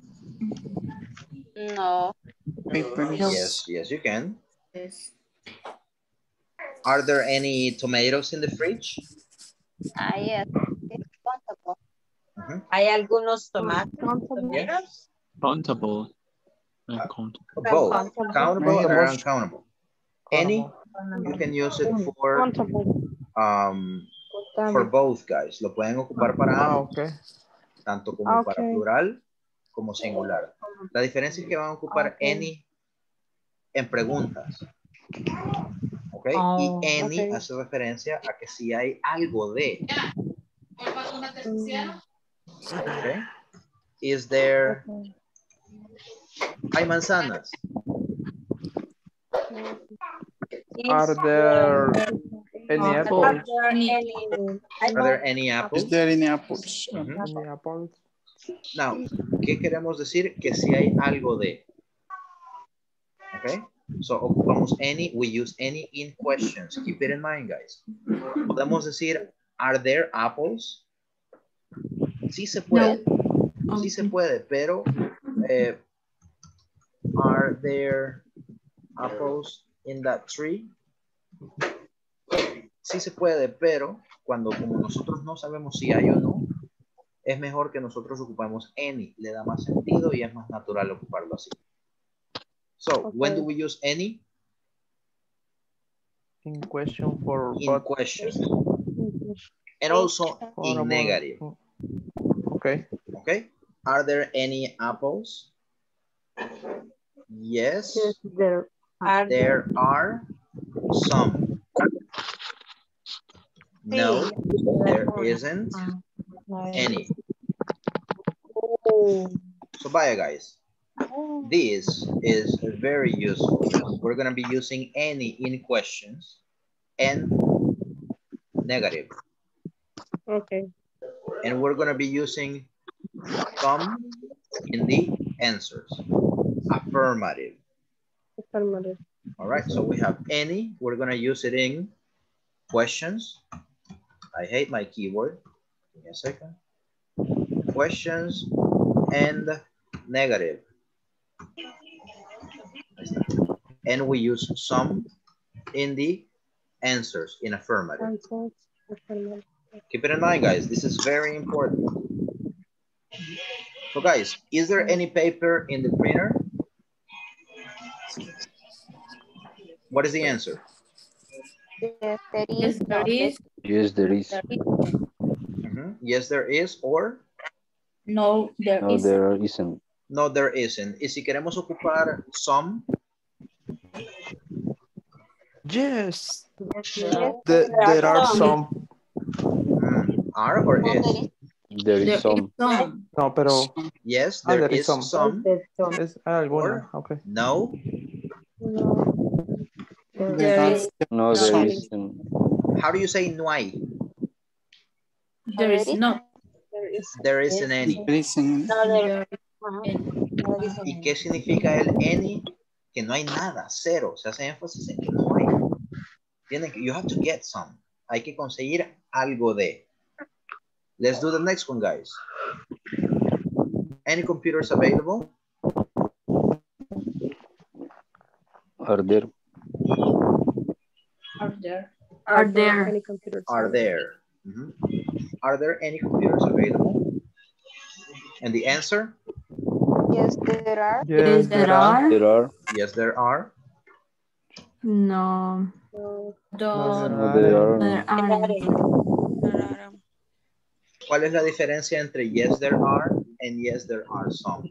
S5: No.
S6: Papers.
S1: Yes, yes, you can.
S2: Yes.
S1: Are there any tomatoes in the fridge?
S5: Ah, yes. It's countable.
S1: Mhm.
S5: Hay algunos tomates.
S1: Yes.
S10: Countable. Uncountable.
S1: Both.
S5: Countable.
S1: Countable or
S6: Countable.
S1: uncountable. Any, you can use it for
S12: countable.
S1: um for both, guys. Lo pueden ocupar para
S7: Ah,
S1: ambos,
S7: okay.
S1: tanto como para
S12: Okay.
S1: plural como singular. La diferencia es que van a ocupar
S12: Okay.
S1: any en preguntas. ¿Ok?
S2: Oh,
S1: y any
S12: okay.
S1: hace referencia a que si hay algo de.
S12: Mm,
S1: ¿Ok? Is there...
S12: okay.
S1: Hay manzanas.
S7: Are there any
S5: Are
S7: apples?
S5: there any,
S1: Are there any apples?
S6: Is there any apples?
S1: Ujú.
S7: Any apples?
S1: Now, ¿qué queremos decir? Que si hay algo de. ¿Ok? So, ocupamos any, we use any in questions. Keep it in mind, guys. Podemos decir, are there apples? Sí se puede. Sí se puede, pero eh, are there apples in that tree? Sí se puede, pero cuando como nosotros no sabemos si hay o no, es mejor que nosotros ocupemos any. Le da más sentido y es más natural ocuparlo así. So, okay. When do we use any?
S7: In question for
S1: In
S7: what?
S1: question. And also in negative.
S7: Okay.
S1: Okay. Are there any apples? Yes.
S16: Yes, there are.
S1: There are some. No, there isn't any. So bye, guys. This is very useful. We're going to be using any in questions and negative.
S12: Okay.
S1: And we're going to be using some in the answers. Affirmative.
S12: Affirmative.
S1: All right, so we have any. We're going to use it in questions. I hate my keyboard. Give me a second. Questions and negative. And we use some in the answers in affirmative. Keep it in mind, guys. This is very important. So, guys, is there any paper in the printer? What is the answer?
S5: Yes, there is.
S2: There is.
S8: Yes, there is.
S1: Mm-hmm. Yes, there is, or?
S2: No, there
S8: no,
S2: isn't.
S8: there isn't.
S1: No, there isn't. Y si queremos ocupar some?
S7: Yes.
S5: Yes,
S7: The, there are some.
S1: Mm, are or is?
S8: There is
S2: There
S8: some.
S2: is some.
S7: No, pero.
S1: Yes,
S7: Ah,
S1: there,
S7: there is
S1: is
S7: some.
S1: some.
S7: Es alguna.
S1: Or
S7: Okay.
S1: no?
S2: There is.
S8: No, there isn't.
S1: How do you say no hay?
S2: There is not.
S12: There is.
S1: There isn't any.
S6: There isn't.
S5: No, there
S1: ¿Y qué significa el any? Que no hay nada, cero. Se hace énfasis en que no hay. Tienen que, you have to get some. Hay que conseguir algo de. Let's do the next one, guys. Any computers available?
S8: Are there?
S2: Are there?
S12: Are
S2: Are there?
S12: any computers?
S1: Are there? Mm-hmm. Are there any computers available? And the answer?
S5: Yes, there are.
S7: Yes,
S2: there are.
S8: There are.
S1: Yes, there are.
S2: No.
S12: No.
S2: Don't.
S8: No, there are.
S2: There aren't.
S1: ¿Cuál es la diferencia entre yes, there are and yes, there are some?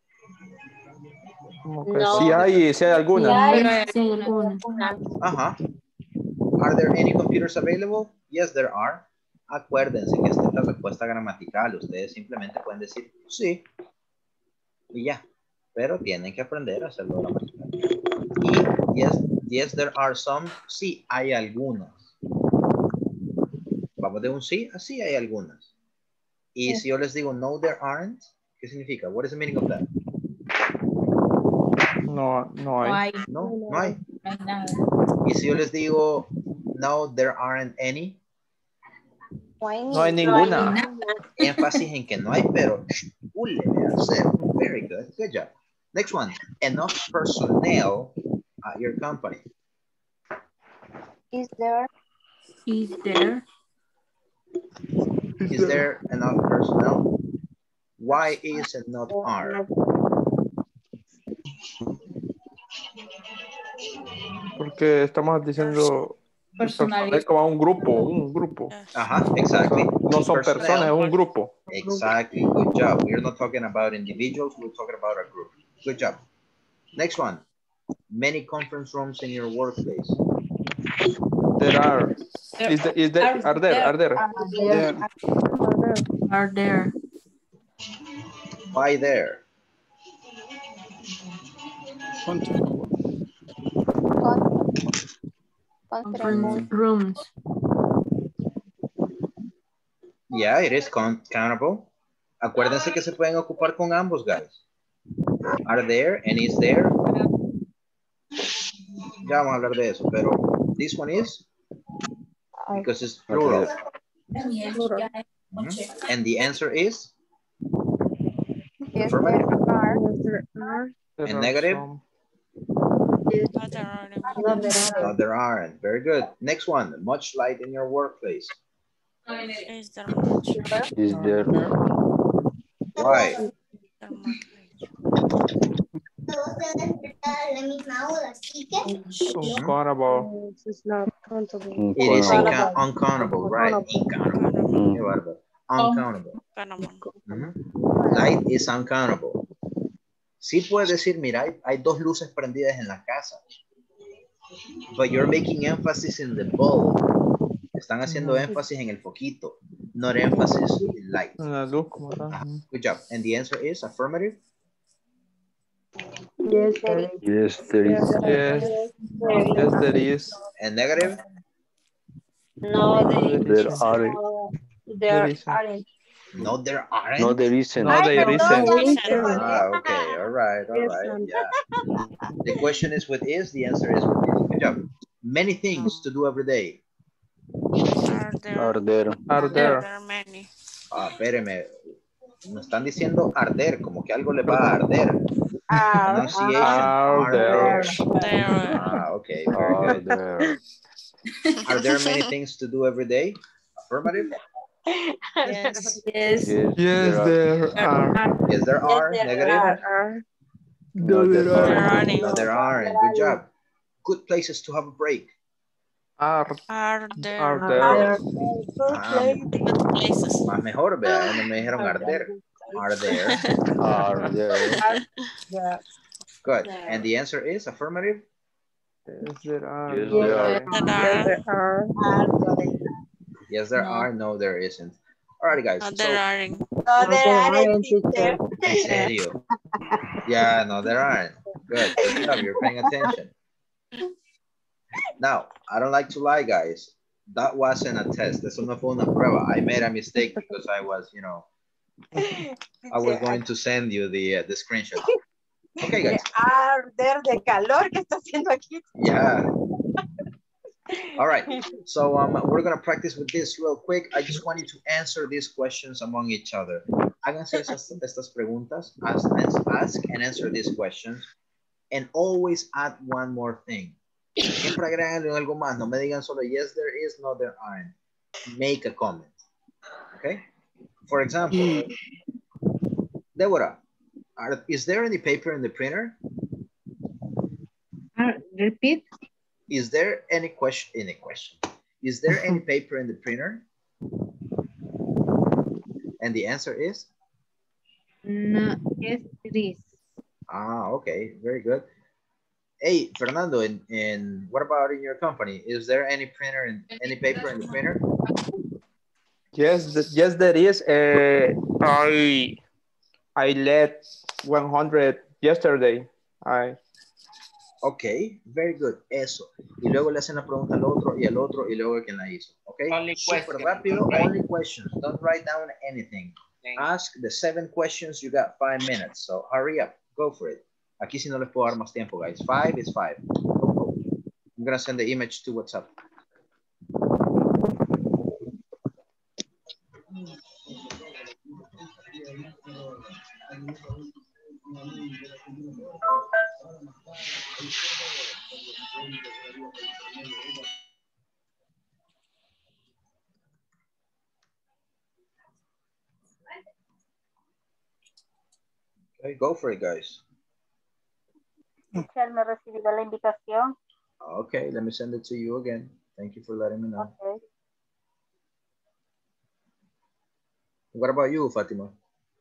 S7: Okay.
S5: No.
S7: Si hay, si hay alguna.
S2: Sí, alguna.
S1: Ajá. Are there any computers available? Yes, there are. Acuérdense que esta es la respuesta gramatical. Ustedes simplemente pueden decir sí. Y ya. Pero tienen que aprender a hacerlo gramatical. Y yes, yes, there are some. Sí, hay algunas. Vamos de un sí a sí hay algunas. Y si yo les digo no, there aren't, ¿qué significa? What is the meaning of that?
S7: No, no hay.
S1: No, no hay.
S2: No hay nada.
S1: Y si yo les digo no, there aren't any.
S7: No hay ninguna.
S1: Énfasis en que no hay, pero ule, cero. Very good. Good job. Next one. Enough personnel at your company.
S5: Is there?
S2: Is there?
S1: Is there enough personnel? Why is it not are?
S7: Porque estamos diciendo
S2: Personal.
S7: es como un grupo, un grupo.
S1: Ajá, exactly.
S7: No son
S1: Personnel.
S7: personas, es un grupo.
S1: Exactly. Good job. We're not talking about individuals. We're talking about a group. Good job. Next one. Many conference rooms in your workplace.
S7: There are. Is the, is the,
S2: Are
S7: are there? Are there?
S5: Are
S6: there?
S2: Are there?
S1: Why there?
S2: Conference rooms.
S1: Yeah, it is countable. Acuérdense que se pueden ocupar con ambos, guys. Are there and is there? Ya vamos a hablar de eso, pero this one is because it's plural. Mm-hmm. And the answer is
S5: Yes, there are.
S12: There are.
S1: And negative?
S15: No, there aren't.
S1: No, there aren't. Very good. Next one. Much light in your workplace.
S15: Is there much?
S8: Is there?
S1: Why?
S15: There much?
S7: Uncountable.
S12: It's not countable.
S1: It is
S8: Uncountable.
S1: inca- uncountable, right? Incountable.
S8: Mm.
S1: Qué bárbaro. Uncountable.
S15: Panama.
S1: Ujú. Light is uncountable. Sí puedes decir, mira, hay, hay dos luces prendidas en la casa. But you're making emphasis in the bulb. Están haciendo énfasis en el foquito, not emphasis in light.
S7: La luz como tal.
S1: Ajá. Good job. And the answer is affirmative?
S16: Yes, there is.
S8: Yes, there is.
S7: Yes. Yes, there is.
S1: And negative?
S5: No, they,
S8: There are.
S5: no, there
S7: There isn't.
S5: aren't.
S1: No, there aren't.
S8: No, there isn't.
S7: No, there
S5: Ay,
S7: isn't.
S5: perdón,
S1: Ah, okay. All right. All
S12: Yes,
S1: right.
S12: um,
S1: Yeah. The question is with is. The answer is with is. Good job. Many things to do every day.
S15: Are there?
S8: Are there?
S7: Are
S15: Are
S7: there?
S15: there many?
S1: Ah, espéreme. Nos están diciendo arder, como que algo le va a arder.
S5: Ah,
S1: Pronunciation.
S7: Are
S1: Are
S7: there?
S1: there.
S15: There.
S1: Ah, okay. Very
S8: Are
S1: good.
S8: there?
S1: Are there many things to do every day? Affirmative?
S2: Yes. Yes.
S8: Yes,
S7: Yes,
S8: there are.
S7: there are.
S1: Yes, there are.
S5: there
S1: Negative?
S5: are.
S8: No, there
S15: There
S8: aren't.
S15: aren't.
S1: No, there aren't. Good job. Good places to have a break.
S7: Are.
S15: Are there?
S7: Are
S5: Are
S7: there?
S5: there good
S1: Ah,
S5: places?
S15: Good places.
S1: Más mejor, vea. No me dijeron arder. Are there?
S8: Are there?
S5: Are there?
S1: Good. And the answer is affirmative?
S7: Yes, there are.
S8: Yes,
S7: No,
S8: there are.
S7: there
S15: There
S12: Yes,
S15: are.
S12: there are.
S5: Are there?
S1: Yes, there
S2: No.
S1: are. No, there isn't. Alrighty, guys.
S15: No,
S1: So,
S15: there aren't.
S5: No,
S16: No,
S5: there
S16: there
S5: aren't,
S16: aren't,
S5: teacher.
S1: en serio. Yeah, no, there aren't. Good. Good job. You're paying attention. Now, I don't like to lie, guys. That wasn't a test. Eso no fue una prueba. I made a mistake because I was, you know, I was going to send you the, uh, the screenshot. Okay, guys.
S5: Arder de calor que está haciendo aquí.
S1: Yeah. All right. So um, we're going to practice with this real quick. I just want you to answer these questions among each other. Háganse estas, estas preguntas. Ask, ask and answer these questions. And always add one more thing. Siempre agréganle algo más. No me digan solo yes, there is, no, there aren't. Make a comment. Okay? For example, Deborah, are, is there any paper in the printer?
S16: Uh, repeat.
S1: Is there any question, any question? Is there any paper in the printer? And the answer is?
S16: No, yes, it is.
S1: Ah, okay, very good. Hey, Fernando, in, in what about in your company? Is there any printer and any paper in the printer?
S7: Yes, th- yes, there is. Uh, I I let one hundred yesterday. I
S1: Okay, very good. Eso. Y luego le hacen la pregunta al otro y al otro y luego a quien la hizo. Okay.
S11: Only
S1: Super
S11: question,
S1: rápido.
S11: okay.
S1: Only questions. Don't write down anything. Ask the seven questions. You got five minutes. So hurry up. Go for it. Aquí sí no les puedo dar más tiempo, guys. Five is five. Go, go. I'm gonna send the image to WhatsApp. Okay, go for it, guys.
S5: Teacher, me recibió la invitación.
S1: Okay, let me send it to you again. Thank you for letting me know.
S5: Okay.
S1: What about you, Fatima?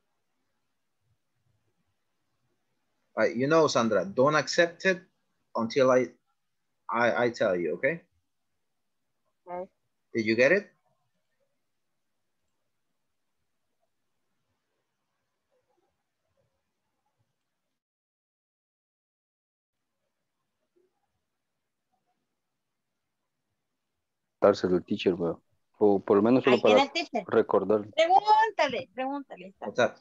S1: Uh, you know, Sandra, don't accept it until I, I, I tell you, okay?
S5: Okay.
S1: Did you get it?
S8: Dárselo al teacher, ¿verdad? O por lo menos solo
S5: Ahí
S8: para
S5: tiene el teacher.
S8: recordar.
S5: Pregúntale, pregúntale.
S1: What's up?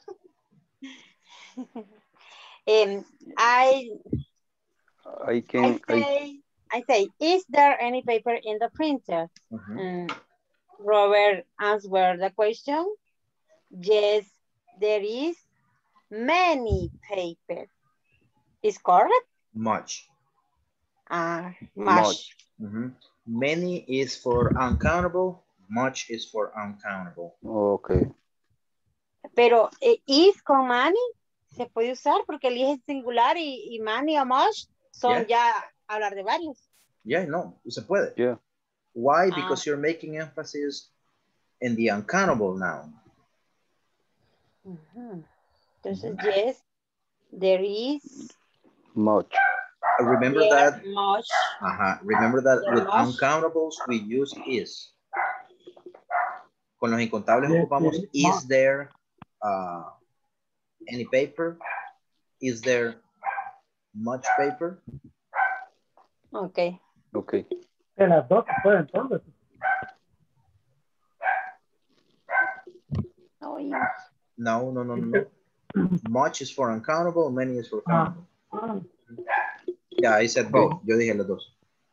S5: um, I,
S8: I
S5: I
S8: can, I,
S5: say, I say, is there any paper in the printer?
S1: Mhm.
S5: Um, Robert answered the question. Yes, there is. many paper. Is correct?
S1: Much.
S5: Ah, much.
S8: Much.
S1: Mhm. Many is for uncountable. Much is for uncountable.
S8: Okay.
S5: Pero eh, is con many se puede usar porque el is es singular y, y many o much son
S1: Yeah.
S5: ya hablar de varios.
S1: Yeah, no, se puede.
S8: Yeah.
S1: Why?
S5: Ah.
S1: Because you're making emphasis in the uncountable noun.
S5: Ujú. Entonces, yes, there is.
S8: Much.
S1: Remember
S5: there
S1: that.
S5: Much.
S1: Uh-huh. Remember that
S5: There
S1: with
S5: much.
S1: uncountables we use is. Con los incontables
S3: Yes,
S1: ocupamos
S3: there is
S1: is
S3: much.
S1: there uh, any paper? Is there much paper?
S5: Ok.
S8: Okay.
S3: De las dos se puede entonces.
S5: Oye.
S1: No, no, no, no, no. Much is for uncountable, many is for
S3: Ah,
S1: countable.
S3: ah.
S1: Yeah, I said both. Yo dije los dos.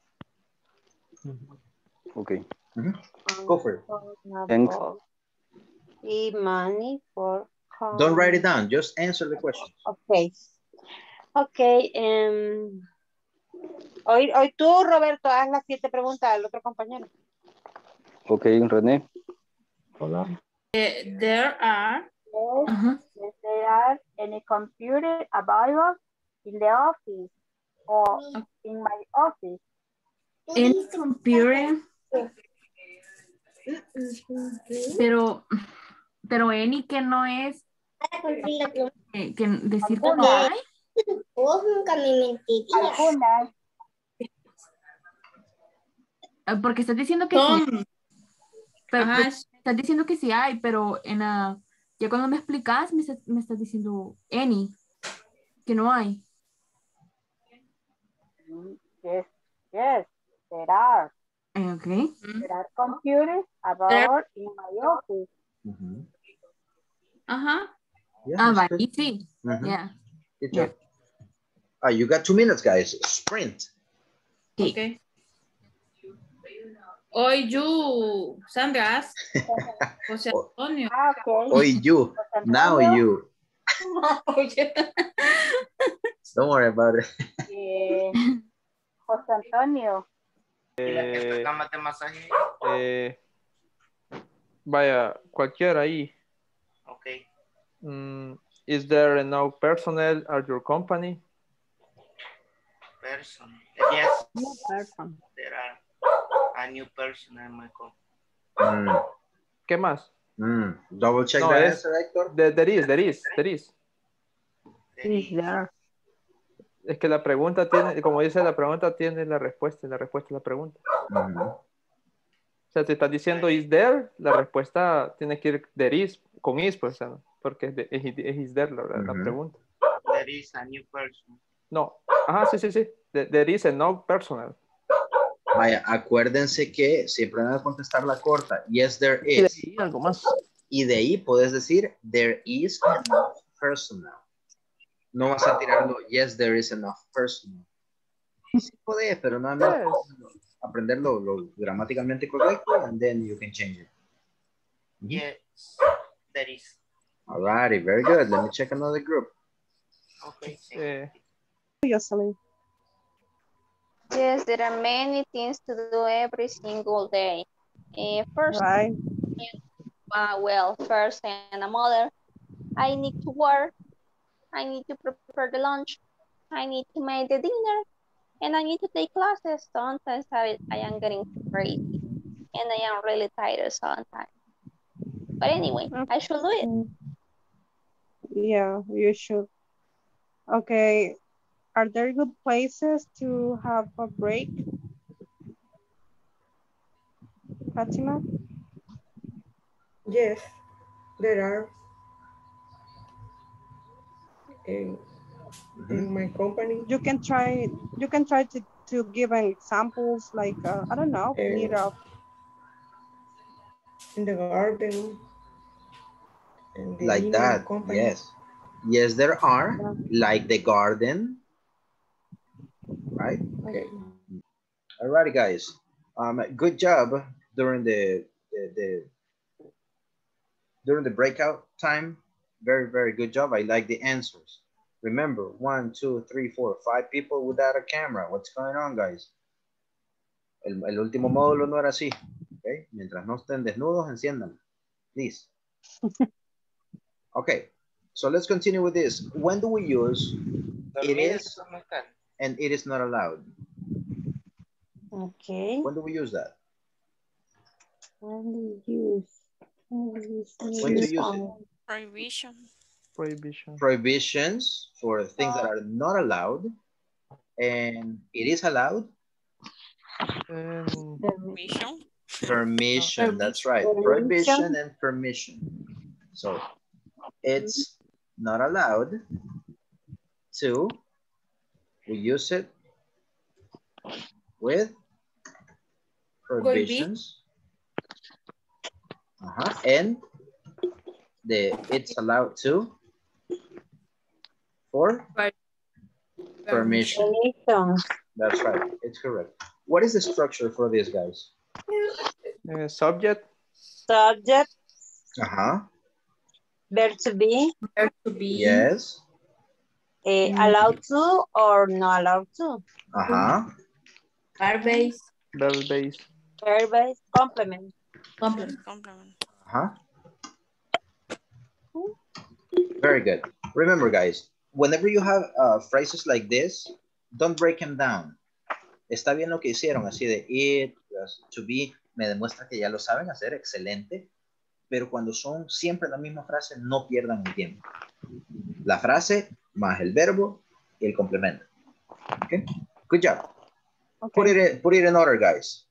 S8: Okay.
S1: Mhm. Go for it.
S8: Thanks.
S5: Y money for.
S1: Don't write it down. Just answer the question.
S5: Ok. Ok. Um, hoy, hoy tú, Roberto, haz las siete preguntas al otro compañero.
S8: Okay, René.
S3: Hola.
S2: Eh, there are.
S5: Yes,
S2: Ajá.
S5: yes, there are any computer available in the office or in my office.
S2: Any computer. Pero, pero any que no es eh, que decir que no hay.
S5: Vos nunca me mentirías. Algunas.
S2: Eh, Porque estás diciendo que
S9: Tom.
S2: sí. Pero,
S9: Ajá.
S2: pero estás diciendo que sí hay, pero en la, ya cuando me explicas me, estás- me estás diciendo any, que no hay.
S5: Yes, yes, there are.
S2: Eh, ok.
S5: There are computers about in my office.
S1: Mhm.
S9: Ajá.
S1: Yeah,
S2: Ah,
S1: that's
S2: vale,
S1: good.
S2: y sí.
S1: Mhm.
S2: Yeah.
S1: Good
S2: Yeah.
S1: job. Ah, you got two minutes, guys. Sprint.
S2: Okay.
S9: Ok. Hoy you, Sandra, ask José Antonio.
S5: Ah, okay.
S1: Hoy you. Now you.
S9: Oye.
S1: Don't worry about it.
S5: Eh, José Antonio.
S11: Y la que
S7: Eh,
S11: reclama de masaje.
S7: eh, vaya, cualquiera ahí.
S11: Ok.
S7: Mm, is there enough personnel at your company?
S11: Person. Yes.
S16: No person.
S11: There are a new person in my company.
S1: Mm.
S7: ¿Qué más?
S1: Mm. Double check
S7: No,
S1: the
S7: es-
S1: answer, Héctor.
S7: There, there is, there is, there is.
S16: Is there.
S7: Es que la pregunta tiene, como dice la pregunta, tiene la respuesta y la respuesta es la pregunta.
S1: Mhm.
S7: O sea, si estás diciendo is there, la respuesta tiene que ir there is, con is, pues, o sea, porque es, de, es, es is there la, la
S1: Ujú.
S7: pregunta.
S11: There is a new person.
S7: No, ajá, sí, sí, sí. There, there is a no personal.
S1: Vaya, acuérdense que siempre van a contestar la corta. Yes, there
S7: Y de
S1: is.
S7: ahí algo más.
S1: Y de ahí puedes decir, there is enough personnel. No vas a tirarlo, yes, there is enough personnel. Sí puede, pero nada más
S7: Yes.
S1: aprenderlo lo gramáticamente correcto, and then you can change it.
S11: Yes. There is.
S1: Alrighty, very good. Let me check another group.
S11: Okay.
S7: Eh,
S12: Jocelyn.
S17: Yes, there are many things to do every single day. Uh, first,
S12: Right.
S17: uh, well, first and a mother, I need to work. I need to prepare the lunch. I need to make the dinner. And I need to take classes. Sometimes I, I am getting crazy. And I am really tired sometimes. But anyway, I should do it.
S12: Yeah, you should. Okay. Are there good places to have a break? Fatima?
S18: Yes, there are. In, in my company.
S12: You can try. You can try to to give an examples like uh, I don't know,
S18: Uh,
S12: near a
S18: in the garden. In the
S1: Like
S18: dinner
S1: that,
S18: company.
S1: yes. Yes, there are, like the garden, right?
S18: Okay.
S1: Alrighty, guys. Um, good job during the, the, the during the breakout time. Very, very good job. I like the answers. Remember, one, two, three, four, five people without a camera. What's going on, guys? El, el último módulo no era así. Okay? Mientras no estén desnudos, enciendan. Please. Okay. So let's continue with this. When do we use it is and it is not allowed?
S5: Okay.
S1: When do we use that?
S5: When do you use? When do you
S1: When to use it?
S15: Prohibition.
S7: Prohibition.
S1: Prohibitions for things that are not allowed, and it is allowed.
S7: Um,
S15: Permission.
S1: Permission, that's right.
S5: Permission.
S1: Prohibition and permission. So it's not allowed to, we use it with prohibitions. Uh-huh. And the it's allowed to for permission.
S5: Permission.
S1: That's right. It's correct. What is the structure for these guys?
S7: uh, subject.
S5: Subject,
S1: Uh-huh.
S5: verb to be,
S9: Verb to be.
S1: Yes.
S5: eh, allowed to or not allowed to.
S1: Uh-huh.
S9: Verb base.
S7: Verb base.
S5: Verb base, complement.
S9: Complement.
S15: Complement.
S1: Uh-huh. Very good. Remember, guys, whenever you have uh, phrases like this, don't break them down. Está bien lo que hicieron, así de it, to be, me demuestra que ya lo saben hacer, excelente. Pero cuando son siempre la misma frase, no pierdan el tiempo. La frase más el verbo y el complemento. Okay? Good job.
S5: Okay.
S1: Put it in, put it in order, guys.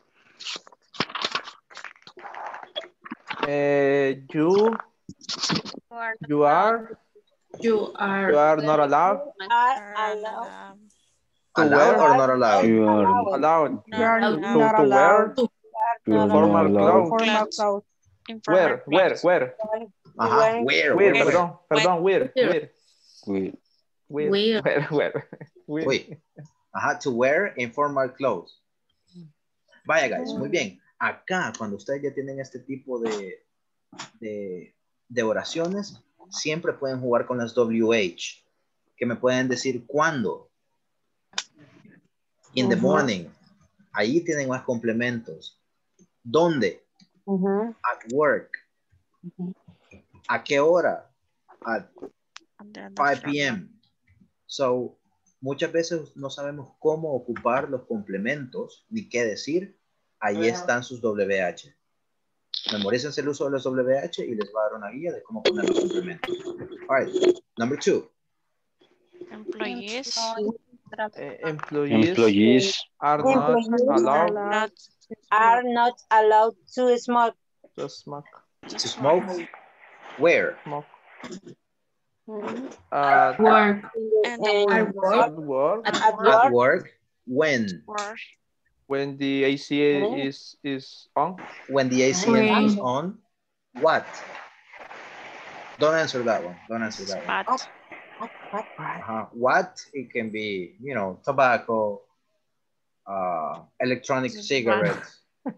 S7: Uh, you, you are,
S9: You are.
S7: you are not allowed
S5: Are allowed.
S7: to
S1: Allowed
S7: wear.
S1: or not allowed?
S8: You are
S7: Allowed
S13: You are
S7: to,
S13: not
S7: to wear
S13: allowed.
S8: you are not
S7: formal
S8: allowed.
S7: clothes.
S13: Formal clothes.
S7: Where, where, where,
S1: Ajá. Where,
S7: where,
S1: where,
S7: perdón, perdón, where, where,
S8: We,
S7: where,
S9: Where.
S7: where, where, where.
S1: Wait. Ajá, to wear informal clothes. Vaya, guys, muy bien. Acá, cuando ustedes ya tienen este tipo de, de, de oraciones, siempre pueden jugar con las W H, que me pueden decir cuándo. In the
S5: Ujú.
S1: morning. Ahí tienen más complementos. ¿Dónde?
S5: Ujú.
S1: At work. ¿A qué hora? At five p m So, muchas veces no sabemos cómo ocupar los complementos ni qué decir. Ahí están sus W H. Memorícense el uso de los W H y les va a dar una guía de cómo poner los complementos. All right, number two.
S15: Employees.
S7: Uh, employees,
S8: employees
S7: are not
S5: Employees
S7: allowed
S15: Not
S5: are not allowed to smoke.
S7: to smoke.
S1: To smoke. Where?
S7: Smoke.
S5: Mhm.
S7: At
S9: Work.
S15: and the
S5: And
S15: work.
S7: at work,
S5: at
S1: At
S5: work,
S1: work. When?
S15: Work.
S7: when the A C is is on.
S1: When the A C N
S9: When.
S1: is on. What? Don't answer that one. Don't answer that one.
S15: But
S1: Uh-huh. What? It can be, you know, tobacco, uh, electronic cigarettes.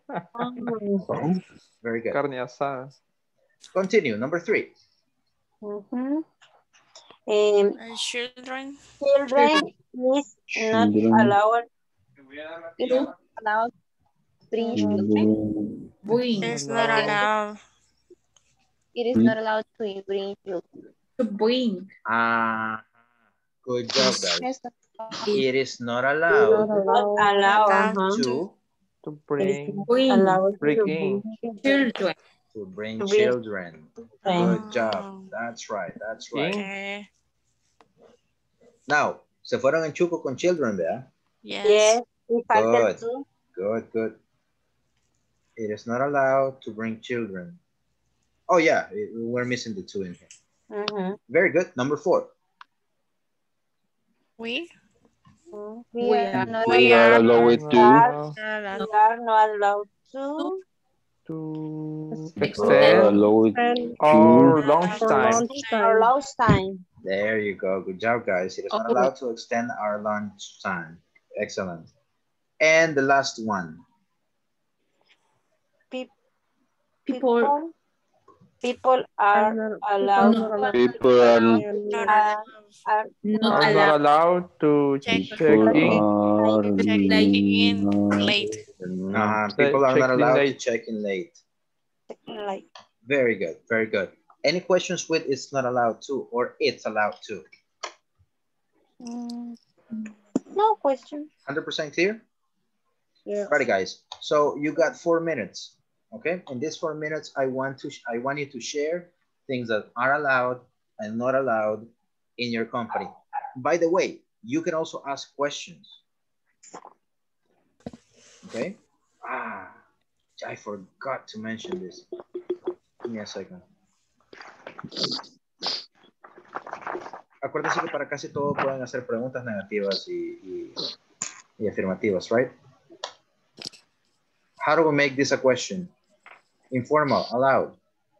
S1: Very good.
S7: Carne asada.
S1: Continue. Number three.
S5: Mhm. Um,
S15: uh, children.
S5: children is not
S8: Children.
S5: allowed. It is allowed to bring
S8: children.
S9: Bring.
S15: It's not allowed.
S17: It is not allowed to bring children.
S9: To bring.
S1: Ah, good job, guys. It is not
S5: Not
S1: allowed
S5: allowed. Allowed.
S15: Allowed
S5: Uh-huh.
S1: to
S7: To bring,
S9: Bring.
S5: Allowed
S7: bring
S5: to
S7: in.
S5: bring
S9: Children.
S1: to bring
S5: To bring
S1: children.
S5: children.
S1: Good job. That's right. That's right.
S15: Okay.
S1: Now, se fueron en chuco con children, ¿verdad?
S15: Yes.
S5: Yes, y falta el
S1: Good.
S5: to.
S1: Good, good. It is not allowed to bring children. Oh, yeah. it- We're missing the two in here.
S5: Mhm.
S1: Very good. Number four.
S15: We.
S5: We
S9: We
S5: are
S9: are.
S5: not
S8: We are allowed
S5: allowed.
S8: to
S5: We are not allowed to.
S7: to
S8: we are
S7: extend
S8: allowed
S13: And
S7: our
S8: to
S7: lunch
S13: for
S7: time.
S13: lunch
S5: Our
S13: time.
S5: lunch time.
S1: There you go. Good job, guys. It is not
S9: Oh.
S1: allowed to extend our lunch time. Excellent. And the last one.
S5: Pe-
S9: People.
S5: People, people are allowed.
S8: People are,
S5: Are, are
S7: Not allowed, not allowed to check,
S8: people
S7: in.
S8: are
S15: in late.
S1: Uh, people are
S7: check
S1: not
S7: in
S1: allowed
S7: late.
S1: to check in late.
S5: like
S1: Very good, very good. Any questions with it's not allowed to or it's allowed to?
S5: mm, no question.
S1: one hundred percent clear?
S5: Yeah.
S1: Alrighty, guys. So you got four minutes. Okay. In these four minutes, I want to I want you to share things that are allowed and not allowed in your company. By the way, you can also ask questions. Okay. Ah, I forgot to mention this. Give me a second. Acuérdense que para casi todo pueden hacer preguntas negativas y, y, y afirmativas, right? How do we make this a question? Informal, allowed.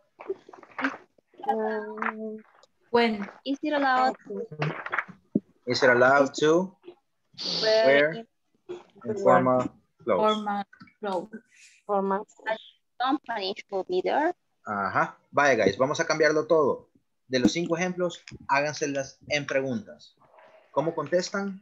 S5: Um,
S17: when is it allowed to
S1: Is it allowed to wear informal clothes?
S2: Formal clothes.
S5: Formal.
S17: Company should be there.
S1: Ajá. Vaya, guys, vamos a cambiarlo todo. De los cinco ejemplos, háganselas en preguntas. ¿Cómo contestan?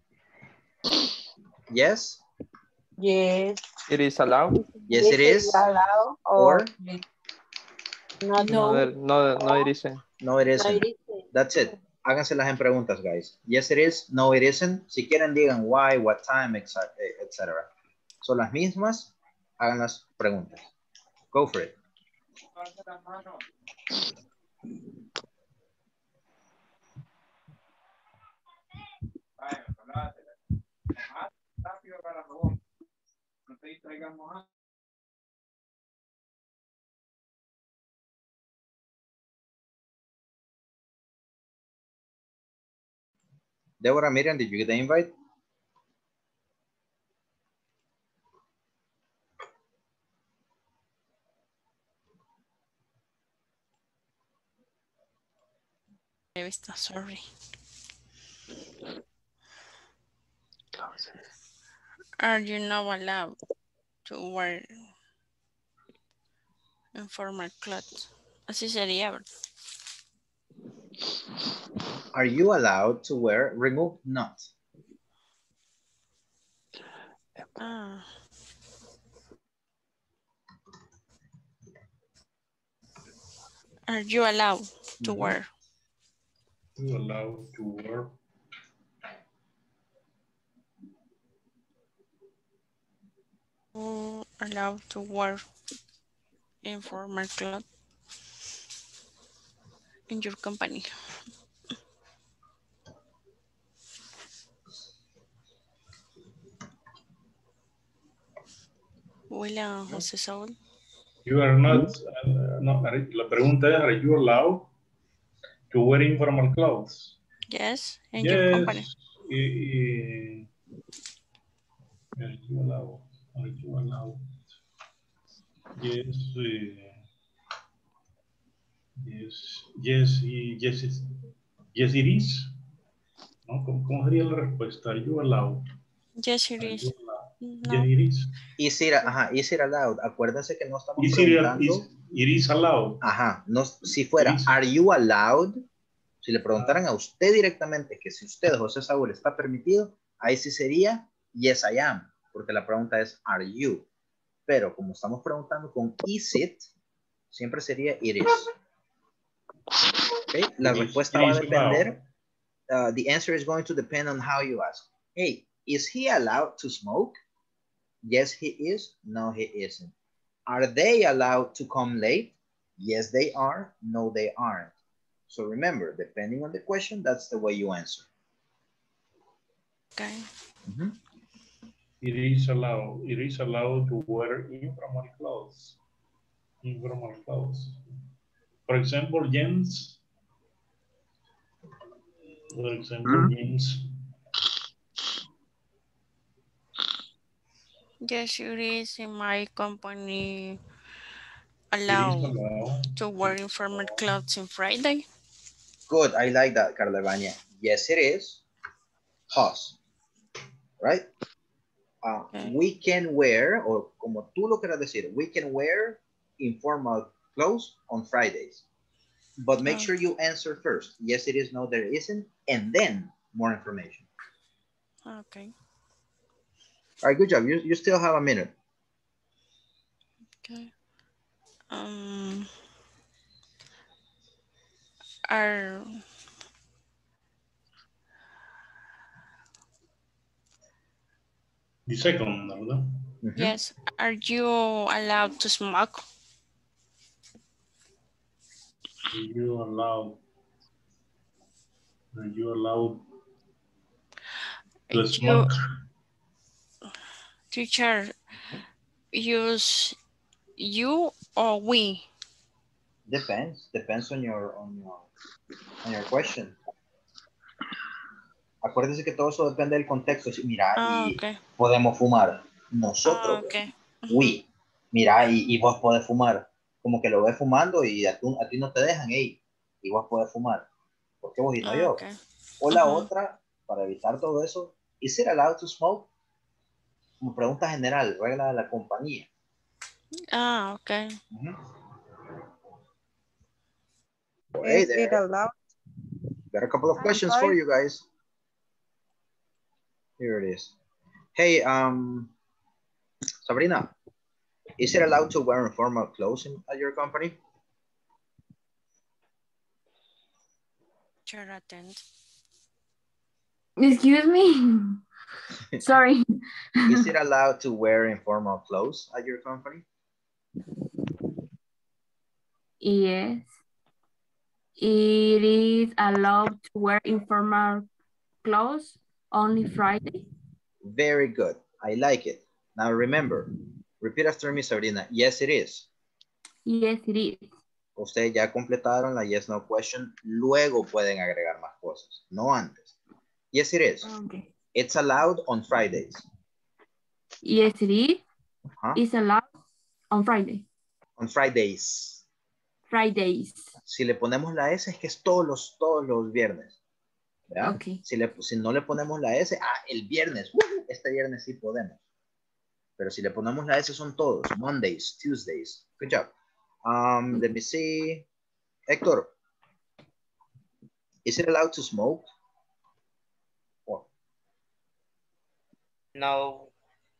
S1: Yes.
S5: Yes.
S7: It is allowed.
S1: Yes, it is.
S5: Allowed
S1: Or
S5: not.
S7: No, there- no, no, it isn't.
S1: no, it isn't.
S5: No, it isn't.
S1: That's it. Háganselas en preguntas, guys. Yes, it is. No, it isn't. Si quieren, digan why, what time, et cetera. Son las mismas. Hagan las preguntas. Go for it. Deborah, Miriam, did you get the invite?
S15: Sorry. Are you not allowed to wear informal clothes? Así sería, ¿verdad?
S1: Are you allowed to wear, remove not?
S15: Ah. Are you allowed to
S1: Mm-hmm.
S15: wear?
S4: You allowed to wear.
S15: You allowed to wear informal clothes in your company? William José Saúl.
S4: You are not, uh, no, la pregunta es, are you allowed to wear informal clothes?
S15: Yes, in
S4: Yes.
S15: your company.
S4: Y, y, are you allowed? Are you allowed? Yes. Uh, yes. Yes. Yes. Yes. Yes, it is. ¿No? ¿Cómo, ¿Cómo sería la respuesta? Are you allowed?
S15: Yes, it is.
S4: No. Yes, it is.
S1: Is it, ajá, is it allowed? Acuérdense que no estamos
S4: Is
S1: preguntando.
S4: It, is, it is allowed.
S1: Ajá, no, si fuera, are you allowed? Si le preguntaran
S4: ah.
S1: a usted directamente que si usted, José Saúl, está permitido, ahí sí sería, yes, I am, porque la pregunta es, are you? Pero como estamos preguntando con is it, siempre sería it is. Okay? La
S4: It
S1: respuesta
S4: is,
S1: va a
S4: it
S1: depender, uh, the answer is going to depend on how you ask. Hey, is he allowed to smoke? Yes, he is. No, he isn't. Are they allowed to come late? Yes, they are. No, they aren't. So remember, depending on the question, that's the way you answer.
S15: Okay.
S1: Mm-hmm.
S4: It is allowed. It is allowed to wear informal clothes. Informal clothes. For example, James. For example, mm-hmm. James.
S15: Yes, it is in my company allowed, allowed to wear informal clothes on Friday.
S1: Good, I like that, Carla Vania. Yes, it is. Pause. Right? Uh, okay. We can wear, or como tú lo quieras decir, we can wear informal close on Fridays. But make sure you answer first. Yes, it is. No, there isn't. And then more information.
S15: Okay.
S1: All right, good job. You, you still have a minute.
S15: Okay. Um, are
S4: the second, ¿verdad?
S1: Mm-hmm.
S15: Yes. Are you allowed to smoke?
S4: Are you allowed? Are you allowed to smoke?
S15: You, teacher, use you or we?
S1: Depends. Depends on your on your on your question. Acuérdense que todo eso depende del contexto. Mira,
S15: Ah,
S1: y
S15: okay.
S1: podemos fumar nosotros.
S15: Ah, okay.
S1: We. Mira, y, y vos podés fumar. Como que lo ves fumando y a, tu, a ti no te dejan, hey, y vos podés fumar. ¿Por qué vos y no
S15: Ah,
S1: yo?
S15: okay.
S1: O la
S15: Uh-huh.
S1: otra, para evitar todo eso, ¿is it allowed to smoke? Como pregunta general, regla de la compañía.
S15: Ah, okay.
S1: Uh-huh.
S12: Is
S1: Hey
S12: it allowed?
S1: Got a couple of
S12: I'm
S1: questions
S12: sorry.
S1: for you guys. Here it is. Hey, um, Sabrina, is it allowed to wear informal clothes in, at your company?
S15: Sure, attend.
S2: Excuse me. Sorry.
S1: Is it allowed to wear informal clothes at your company?
S2: Yes. It is allowed to wear informal clothes only Friday.
S1: Very good. I like it. Now remember, repeat after me, Sabrina. Yes, it is.
S2: Yes, it is.
S1: Ustedes ya completaron la yes, no question. Luego pueden agregar más cosas, no antes. Yes, it is.
S2: Okay.
S1: It's allowed on Fridays.
S2: Yes, it is.
S1: Huh?
S2: It's allowed on Friday.
S1: On Fridays.
S2: Fridays.
S1: Si le ponemos la S es que es todos los, todos los viernes. ¿Ya?
S2: Okay.
S1: Si, le, si no le ponemos la S, ah, el viernes, uh, este viernes sí podemos. Pero si le ponemos la S son todos, Mondays, Tuesdays. Good job. Um, let me see. Héctor, is it allowed to smoke? Oh.
S11: No.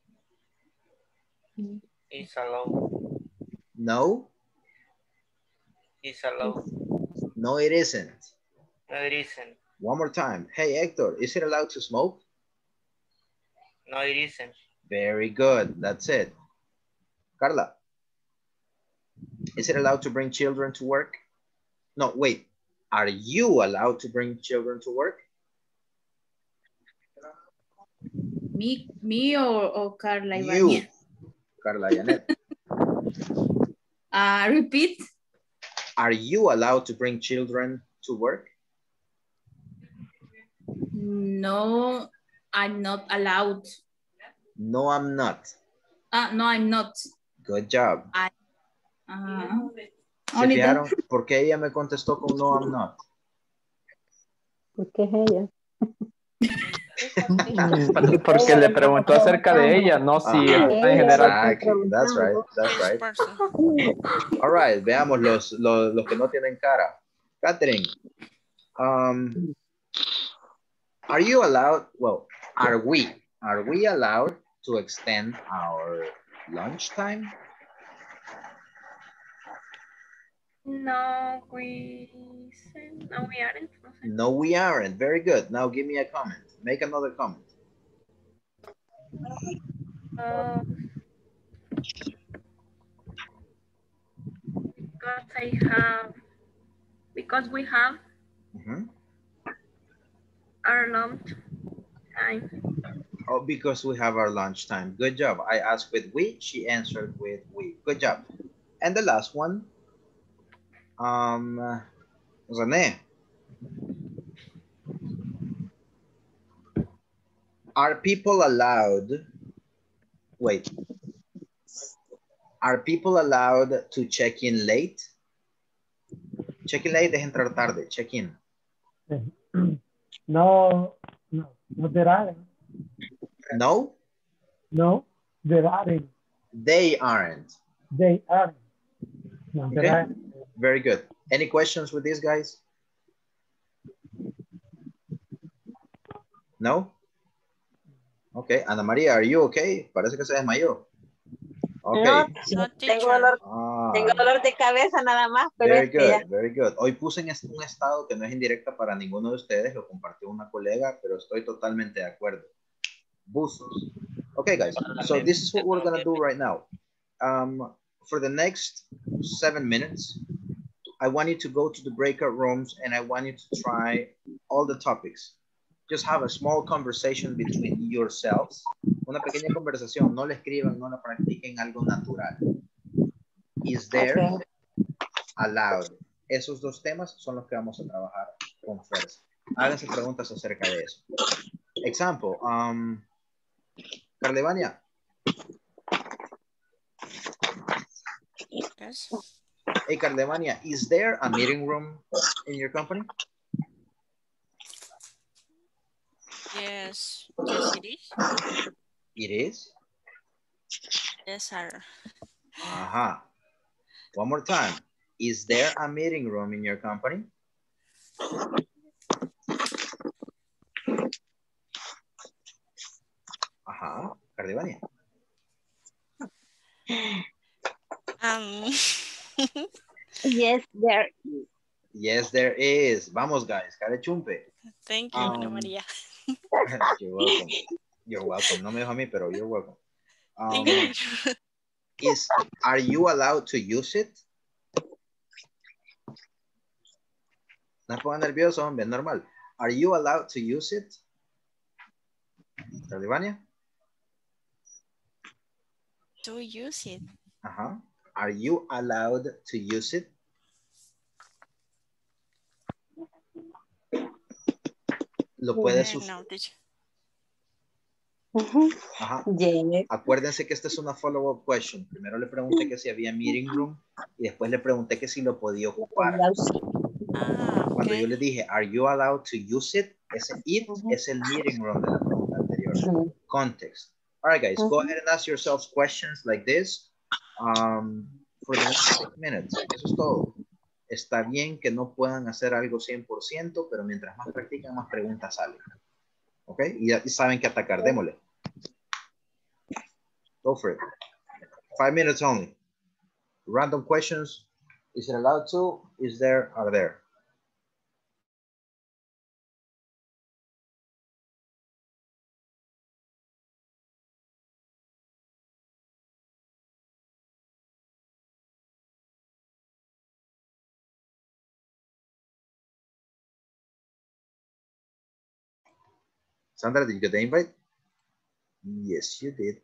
S11: It's allowed.
S1: No?
S11: It's allowed.
S1: No, it isn't.
S11: No, it isn't.
S1: One more time. Hey, Héctor, is it allowed to smoke?
S11: No, it isn't.
S1: Very good. That's it. Carla, is it allowed to bring children to work? No, wait. Are you allowed to bring children to work?
S9: Me, me or, or Carla
S1: You,
S9: Ibañez?
S1: Carla Yanet.
S9: Uh, repeat.
S1: Are you allowed to bring children to work?
S9: No, I'm not allowed.
S1: No, I'm not.
S9: Uh, no, I'm not.
S1: Good job.
S9: I, uh,
S1: ¿Se fijaron por qué ella me contestó con no, I'm not?
S16: Porque es ella.
S7: Porque le preguntó acerca de ella, no si
S1: Ajá.
S7: en general.
S1: Exactly. That's right. That's right. All right. Veamos los, los, los que no tienen cara. Catherine, um, are you allowed, well, are we, are we allowed to extend our lunchtime?
S2: No, we no, we aren't.
S1: No, we aren't. Very good. Now give me a comment. Make another comment.
S2: Uh, because I have, because we have
S1: Mm-hmm.
S2: our lunch time.
S1: Oh, because we have our lunch time. Good job. I asked with we, she answered with we. Good job. And the last one, um, René. Are people allowed, wait, are people allowed to check in late? Check in late es entrar tarde, check in.
S3: No, no, no, there aren't.
S1: No?
S3: No, there aren't.
S1: They aren't.
S3: They aren't.
S1: Okay, very good. Any questions with these guys? No? Okay, Ana María, are you okay? Parece que se desmayó. Okay.
S5: No, tengo dolor,
S1: ah,
S5: tengo dolor de cabeza nada más, pero
S1: very
S5: es que
S1: good,
S5: ya.
S1: very good. Hoy puse en un estado que no es indirecta para ninguno de ustedes, lo compartió una colega, pero estoy totalmente de acuerdo. Buzos. Okay, guys, so this is what we're going to do right now. Um, for the next seven minutes, I want you to go to the breakout rooms and I want you to try all the topics. Just have a small conversation between yourselves. Una pequeña conversación, no la escriban, no la practiquen, algo natural. Is there, okay. Allowed. Esos dos temas son los que vamos a trabajar con fuerza. Háganse preguntas acerca de eso. Example, um, Carlevania.
S15: Yes.
S1: Hey, Carlevania, is there a meeting room in your company?
S15: Yes, yes it is.
S1: It is?
S15: Yes, sir.
S1: Uh-huh. One more time. Is there a meeting room in your company? Uh-huh. Carlevania.
S15: Um.
S5: Yes, there is.
S1: Yes, there is. Vamos, guys. Care chumpe.
S15: Thank you, Ana um, María.
S1: You're welcome. You're welcome. No me dijo a mí, pero you're welcome. Um,
S15: Thank you.
S1: Is, are you allowed to use it? No se pongan nerviosos, hombre, es normal. Are you allowed to use it? Carlevania?
S15: To use it.
S1: Uh-huh. Are you allowed to use it? Lo puedes usar.
S5: Uh-huh.
S1: Ajá.
S5: Yeah.
S1: Acuérdense que esta es una follow-up question. Primero le pregunté que si había meeting room y después le pregunté que si lo podía ocupar.
S15: Ah, okay.
S1: Cuando yo le dije, are you allowed to use it? Ese it uh-huh. es el meeting room de la pregunta anterior. Uh-huh. Context. All right, guys, uh-huh. go ahead and ask yourselves questions like this um, for the next six minutes. Eso es todo. Está bien que no puedan hacer algo cien por ciento, pero mientras más practican, más preguntas salen. ¿Ok? Y ya saben que atacar. Démosle. Go for it. Five minutes only. Random questions. Is it allowed to? Is there? Are there? Sandra, did you get the invite? Yes, you did.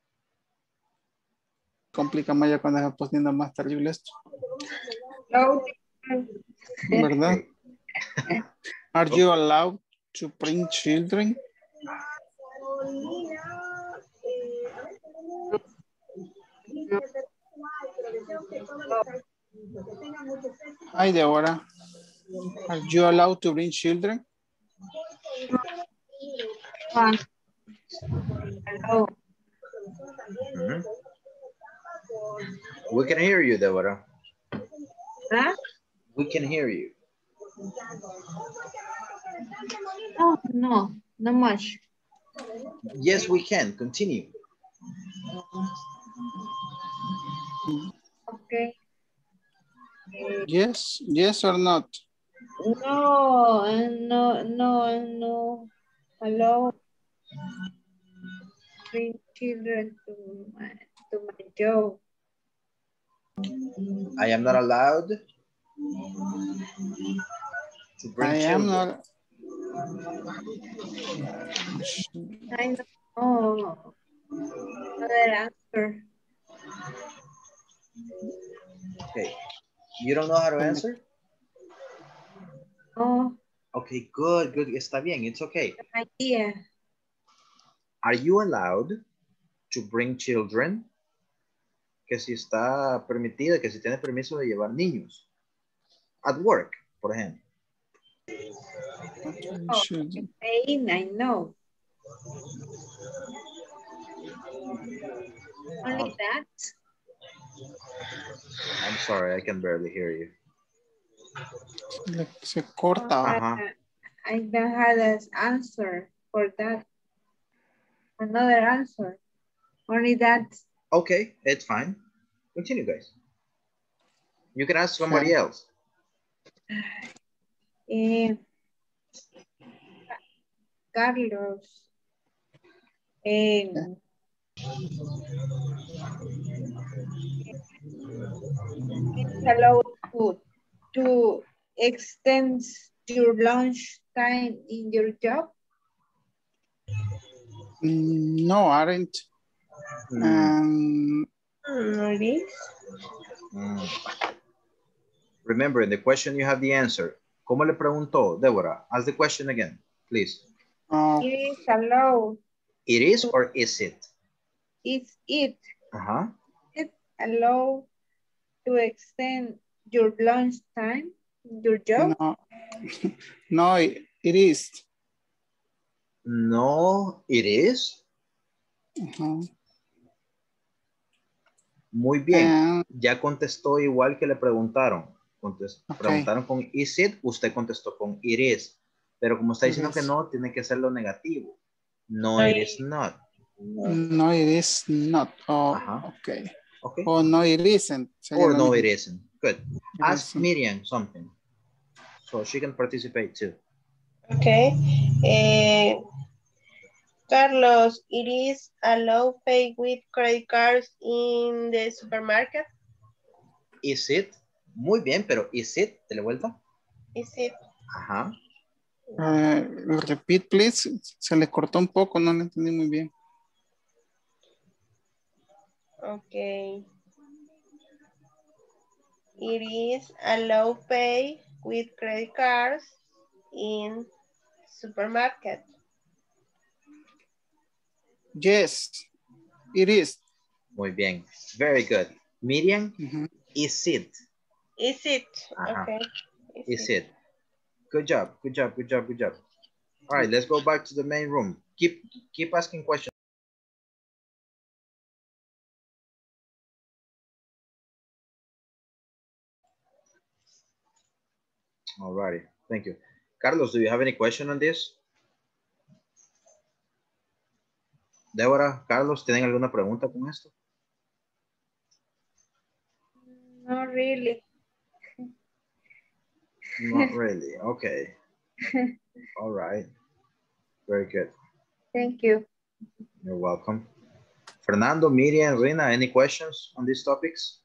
S6: Complica más ya cuando se poniendo más terrible esto.
S5: No.
S6: ¿Verdad? Are you allowed to bring children? Hi, Deborah. Are you allowed to bring children?
S5: Hello.
S1: Mm-hmm. We can hear you, Deborah.
S5: Huh?
S1: We can hear you.
S5: No, no, not much.
S1: Yes, we can. Continue.
S5: Okay.
S6: Yes, yes or not?
S5: No, no, no, no. Hello. Bring children to my, to my job.
S1: I am not allowed to bring
S6: I
S1: children.
S6: am not.
S5: I know. Another answer.
S1: Okay. You don't know how to answer?
S5: Oh.
S1: Okay, good, good. Está bien. It's okay.
S5: Idea.
S1: Are you allowed to bring children? Que si está permitida, que si tiene permiso de llevar niños. At work, por ejemplo.
S5: Oh, pain, I know. Only that.
S1: I'm sorry, I can barely hear you.
S6: Le- Se corta.
S1: Ajá.
S14: I don't have an answer for that. Another answer. Only that.
S1: Okay, it's fine. Continue, guys. You can ask somebody
S6: Okay.
S1: else.
S14: Eh, Carlos. Eh, it's allowed to, to extend your lunch time in your job?
S6: Mm, No, aren't.
S1: Mm.
S6: Um,
S13: No, it is.
S1: Mm. Remember, in the question you have the answer. ¿Cómo le preguntó, Deborah? Ask the question again, please.
S6: oh,
S14: It is allowed.
S1: It is or is it?
S14: Is it,
S1: Uh-huh.
S14: it allowed to extend your lunch time in your job?
S6: no, no, it, it is.
S1: No, it is.
S6: Ujú.
S1: Muy bien.
S6: Ah.
S1: Ya contestó igual que le preguntaron. Contest-
S6: Ok.
S1: Preguntaron con is it, usted contestó con it is. Pero como está
S6: It
S1: diciendo que
S6: is.
S1: no, tiene que ser lo negativo. No,
S13: No,
S1: it
S13: it
S1: is not.
S6: No, it is not. Oh,
S1: Ajá.
S6: okay.
S1: Okay.
S6: Oh, no, it isn't. Sería
S1: Or
S6: lo
S1: no,
S6: mismo.
S1: it isn't. Good.
S6: It
S1: Ask
S6: isn't.
S1: Miriam something. So she can participate too.
S13: Okay. Eh, Carlos, it is allowed pay with credit cards in the supermarket?
S1: Is it? Muy bien, pero is it? ¿Te le vuelta?
S13: Is it?
S1: Ajá.
S6: Uh, repeat, please. Se le cortó un poco, no lo entendí muy bien.
S13: Okay. It is allowed pay with credit cards in supermarket.
S6: Yes, it is.
S1: Muy bien. Very good. Miriam,
S6: Mm-hmm.
S1: is it?
S13: Is it?
S1: Ajá.
S13: Okay.
S1: Is it? Good job. Good job. Good job. Good job. All right, let's go back to the main room. Keep keep asking questions. All righty. Thank you. Carlos, do you have any question on this? Deborah, Carlos, ¿tienen alguna pregunta con esto?
S14: Not really.
S1: Not really. Okay. All right. Very good.
S14: Thank you.
S1: You're welcome. Fernando, Miriam, Rina, any questions on these topics?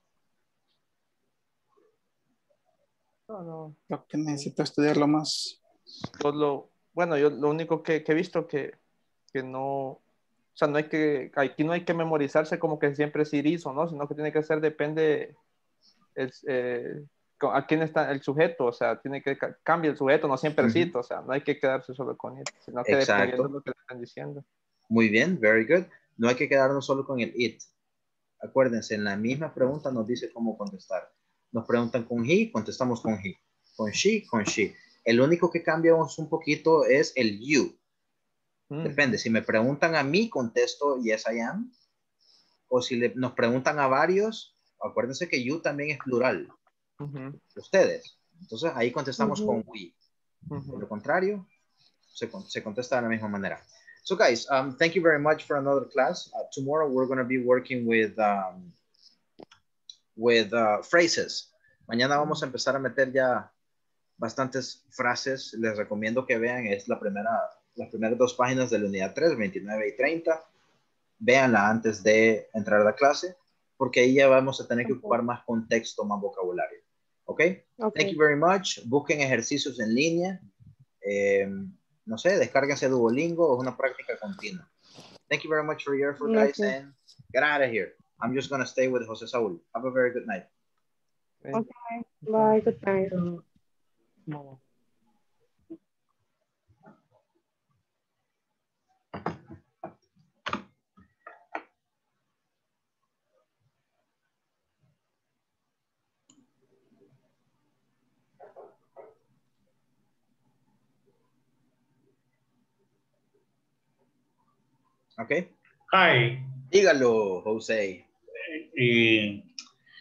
S7: No, no.
S6: Lo que necesito estudiarlo más.
S7: Solo, bueno, yo lo único que, que he visto que, que no, o sea, no hay que, aquí no hay que memorizarse como que siempre es iris o no, sino que tiene que ser, depende el, eh, a quién está el sujeto, o sea, tiene que cambiar el sujeto, no siempre es it, o sea, no hay que quedarse solo con it, sino que
S1: Exacto.
S7: dependiendo de lo que le están diciendo.
S1: Muy bien, very good. No hay que quedarnos solo con el it. Acuérdense, en la misma pregunta nos dice cómo contestar. Nos preguntan con he, contestamos con he. Con she, con she. El único que cambiamos un poquito es el you. Mm. Depende, si me preguntan a mí, contesto yes I am. O si le, nos preguntan a varios, acuérdense que you también es plural. Uh-huh. Ustedes. Entonces ahí contestamos uh-huh. con we. Uh-huh. Por lo contrario, se, se contesta de la misma manera. So guys, um, thank you very much for another class. Uh, tomorrow we're going to be working with, um, with uh, phrases. Mañana vamos a empezar a meter ya bastantes frases. Les recomiendo que vean, es la primera, las primeras dos páginas de la unidad tres, veintinueve y treinta. Véanla antes de entrar a la clase, porque ahí ya vamos a tener que ocupar okay. más contexto, más vocabulario. ¿Okay? ¿Ok? Thank you very much. Busquen ejercicios en línea. Eh, no sé, descárguense Duolingo, es una práctica continua. Thank you very much for your effort, guys, okay. and get out of here. I'm just going to stay with Jose Saúl. Have a very good night.
S12: Okay, bye, good night.
S6: No.
S1: Okay.
S4: Hi.
S1: Dígalo, Jose.
S4: Eh,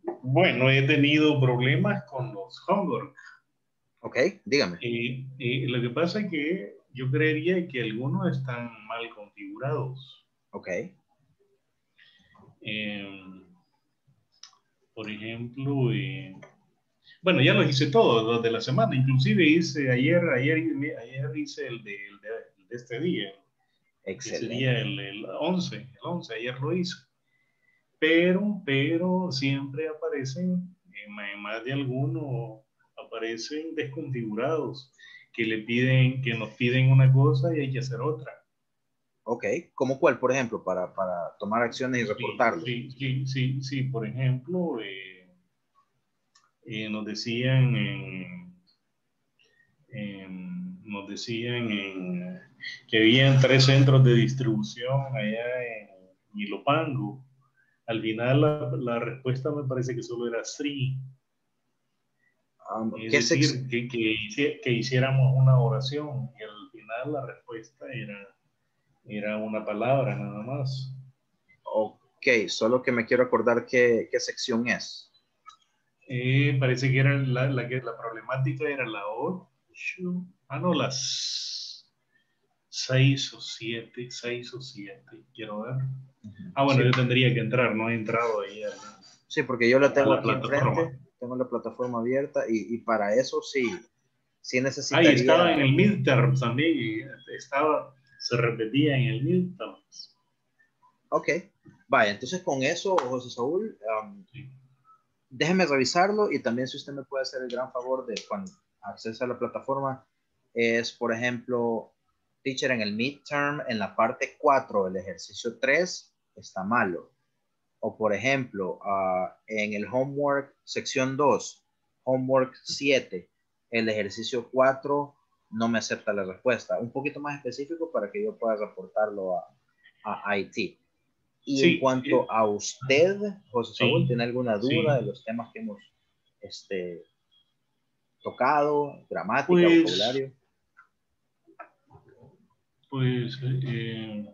S4: Bueno, he tenido problemas con los homework.
S1: Ok, dígame.
S4: Y, y lo que pasa es que yo creería que algunos están mal configurados.
S1: Ok.
S4: Eh, por ejemplo, eh, bueno, ya los hice todos, los de la semana. Inclusive hice ayer, ayer, ayer hice el de, el de, el de este día.
S1: Excelente.
S4: Que sería el, el once, el once, ayer lo hice. Pero, pero siempre aparecen, en más de algunos, aparecen desconfigurados, que le piden, que nos piden una cosa y hay que hacer otra.
S1: Ok, ¿cómo cuál, por ejemplo, para, para tomar acciones y reportarlo?
S4: Sí, sí, sí, sí, por ejemplo, eh, eh, nos decían en, en, nos decían en, que habían tres centros de distribución allá en Ilopango. Al final la, la respuesta me parece que solo era sí.
S1: Um,
S4: es
S1: ¿qué
S4: decir, que, que, que hiciéramos una oración y al final la respuesta era, era una palabra nada más.
S1: Ok, solo que me quiero acordar qué, qué sección es.
S4: Eh, parece que era la, la, la problemática era la ocho, ah no, las seis o siete, seis o siete, quiero ver. Ah, bueno,
S1: Sí.
S4: yo tendría que entrar, no he entrado ahí a la,
S1: sí, porque yo la tengo
S4: la
S1: aquí enfrente, tengo la plataforma abierta y, y para eso sí, sí necesitaría...
S4: Ah, y estaba en el midterm también, y estaba, se repetía en el midterm.
S1: Ok, vaya, entonces con eso, José Saúl, um, sí. déjeme revisarlo y también si usted me puede hacer el gran favor de cuando accesa a la plataforma, es por ejemplo, teacher en el midterm, en la parte cuatro, el ejercicio tres, está malo. O por ejemplo, uh, en el homework sección dos, homework siete, el ejercicio cuatro no me acepta la respuesta. Un poquito más específico para que yo pueda reportarlo a, a I T. Y sí, en cuanto eh, a usted, José Saúl, sí, ¿tiene alguna duda sí. de los temas que hemos este, tocado? Gramática, pues, vocabulario.
S4: Pues, eh,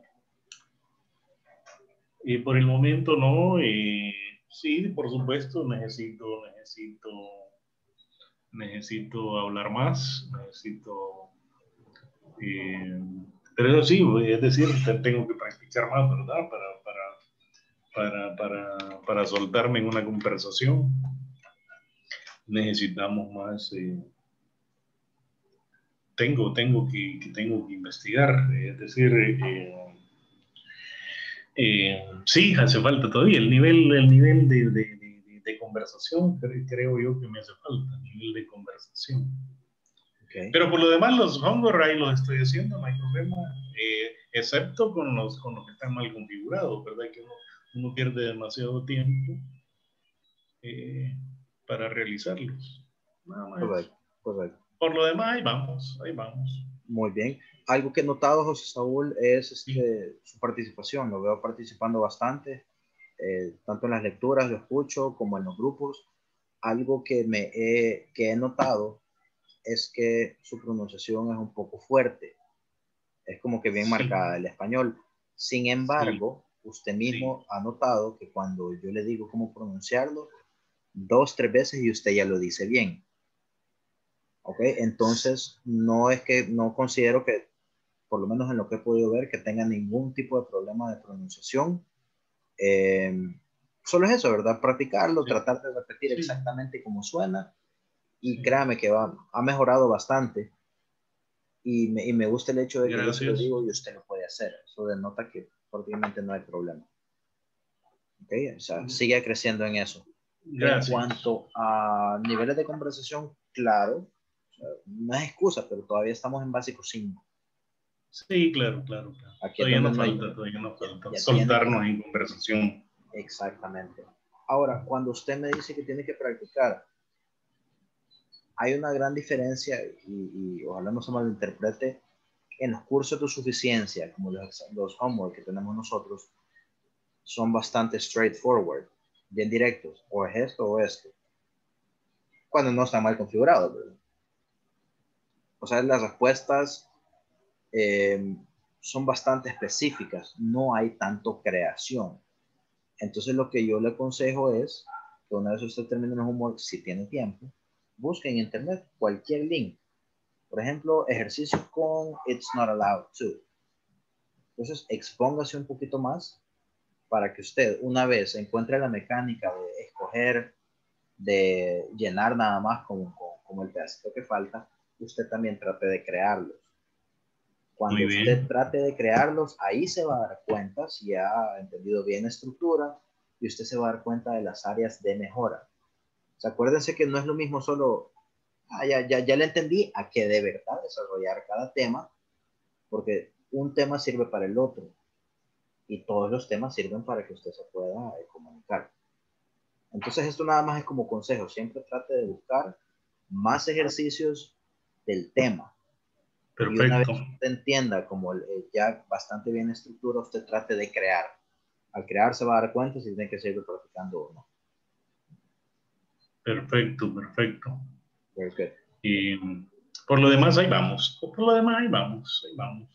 S4: y por el momento no. Eh, sí, por supuesto, necesito, necesito, necesito hablar más, necesito... Eh, pero eso sí, es decir, tengo que practicar más, ¿verdad? Para, para, para, para, para soltarme en una conversación. Necesitamos más... Eh, tengo, tengo, que, que tengo que investigar, es decir... Eh, Eh, sí, hace falta todavía el nivel, el nivel de, de, de, de conversación, creo yo que me hace falta, el nivel de conversación. Okay. Pero por lo demás, los homework ahí los estoy haciendo, no hay problema, eh, excepto con los, con los que están mal configurados, ¿verdad? Que uno, uno pierde demasiado tiempo eh, para realizarlos. Nada más.
S1: Correcto, correcto.
S4: Por lo demás, ahí vamos, ahí vamos.
S1: Muy bien. Algo que he notado, José Saúl, es este, su participación. Lo veo participando bastante, eh, tanto en las lecturas, lo escucho, como en los grupos. Algo que, me he, que he notado es que su pronunciación es un poco fuerte. Es como que bien sí. marcada el español. Sin embargo, sí. usted mismo sí. ha notado que cuando yo le digo cómo pronunciarlo, dos, tres veces y usted ya lo dice bien. ¿Ok? Entonces, no es que, no considero que, por lo menos en lo que he podido ver, que tenga ningún tipo de problema de pronunciación. Eh, solo es eso, ¿verdad? Practicarlo, sí. tratar de repetir sí. exactamente como suena. Y sí. créame que va, ha mejorado bastante. Y me, y me gusta el hecho de que Gracias. yo se lo digo y usted lo puede hacer. Eso denota que prácticamente no hay problema. ¿Ok? O sea, sí. sigue creciendo en eso. Gracias. En cuanto a niveles de conversación, claro, no es excusa, pero todavía estamos en básico cinco.
S4: Sí, claro, claro. claro.
S1: Aquí
S4: todavía no
S1: hay,
S4: falta, todavía no falta. Ya, ya soltarnos tiene... en conversación.
S1: Exactamente. Ahora, cuando usted me dice que tiene que practicar, hay una gran diferencia, y, y ojalá no se malinterprete, en los cursos de suficiencia, como los, los homework que tenemos nosotros, son bastante straightforward, bien directos, o es esto o esto, cuando no está mal configurado, ¿verdad? O sea, las respuestas eh, son bastante específicas, no hay tanto creación. Entonces lo que yo le aconsejo es que una vez usted termine el homework, si tiene tiempo, busque en internet cualquier link. Por ejemplo, ejercicios con It's Not Allowed To. Entonces, expóngase un poquito más para que usted, una vez encuentre la mecánica de escoger, de llenar nada más como, como, como el pedacito que falta, usted también trate de crearlos. Cuando
S4: Muy
S1: usted
S4: bien.
S1: trate de crearlos, ahí se va a dar cuenta si ha entendido bien la estructura y usted se va a dar cuenta de las áreas de mejora. O sea, acuérdense que no es lo mismo solo, ah, ya, ya, ya le entendí, a que de verdad desarrollar cada tema, porque un tema sirve para el otro y todos los temas sirven para que usted se pueda eh, comunicar. Entonces esto nada más es como consejo, siempre trate de buscar más ejercicios del tema.
S4: Perfecto.
S1: Y una vez que usted entienda como el, el ya bastante bien la estructura, usted trate de crear. Al crear se va a dar cuenta si tiene que seguir practicando o no.
S4: Perfecto, perfecto.
S1: Very good.
S4: Y por lo demás, ahí vamos. Por lo demás, ahí vamos, ahí vamos.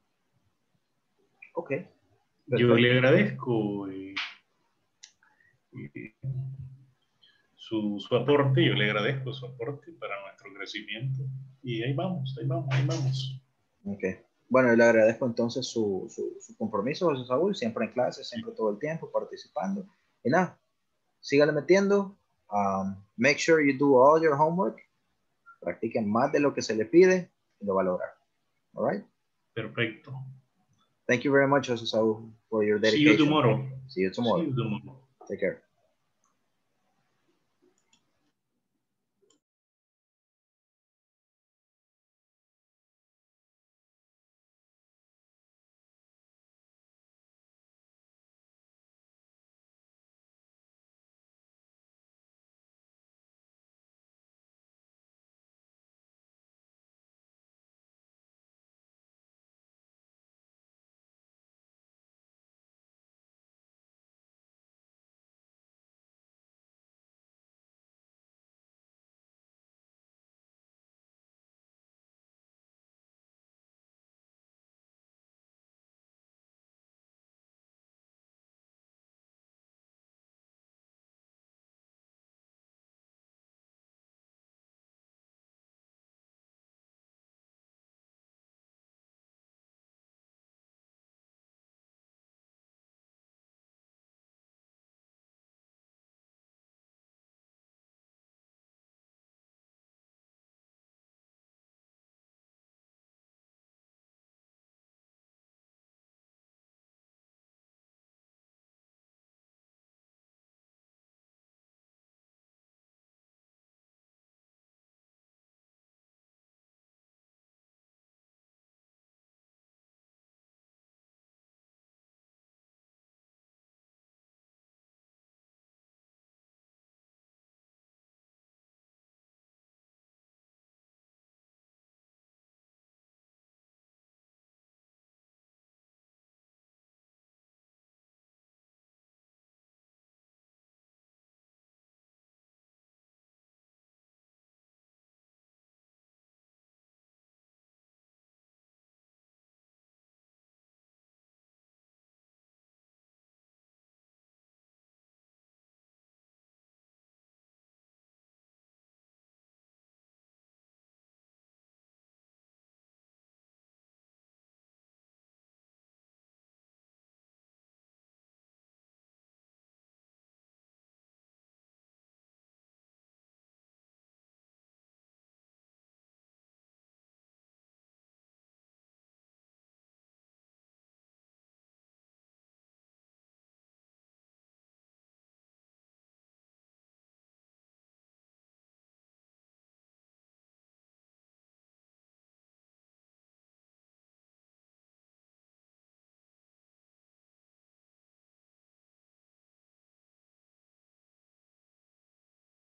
S1: Ok.
S4: Yo le agradezco eh, eh, su, su aporte, yo le agradezco su aporte para nuestro crecimiento. Y ahí vamos, ahí vamos, ahí vamos.
S1: Ok. Bueno, le agradezco entonces su, su, su compromiso, José Saúl, siempre en clase, siempre todo el tiempo participando. Y nada, sígale metiendo. Um, make sure you do all your homework. Practiquen más de lo que se le pide y lo valora. All right?
S4: Perfecto.
S1: Thank you very much, José Saúl, for your
S4: See
S1: dedication.
S4: you tomorrow.
S1: See you tomorrow.
S4: See you tomorrow.
S1: Take care.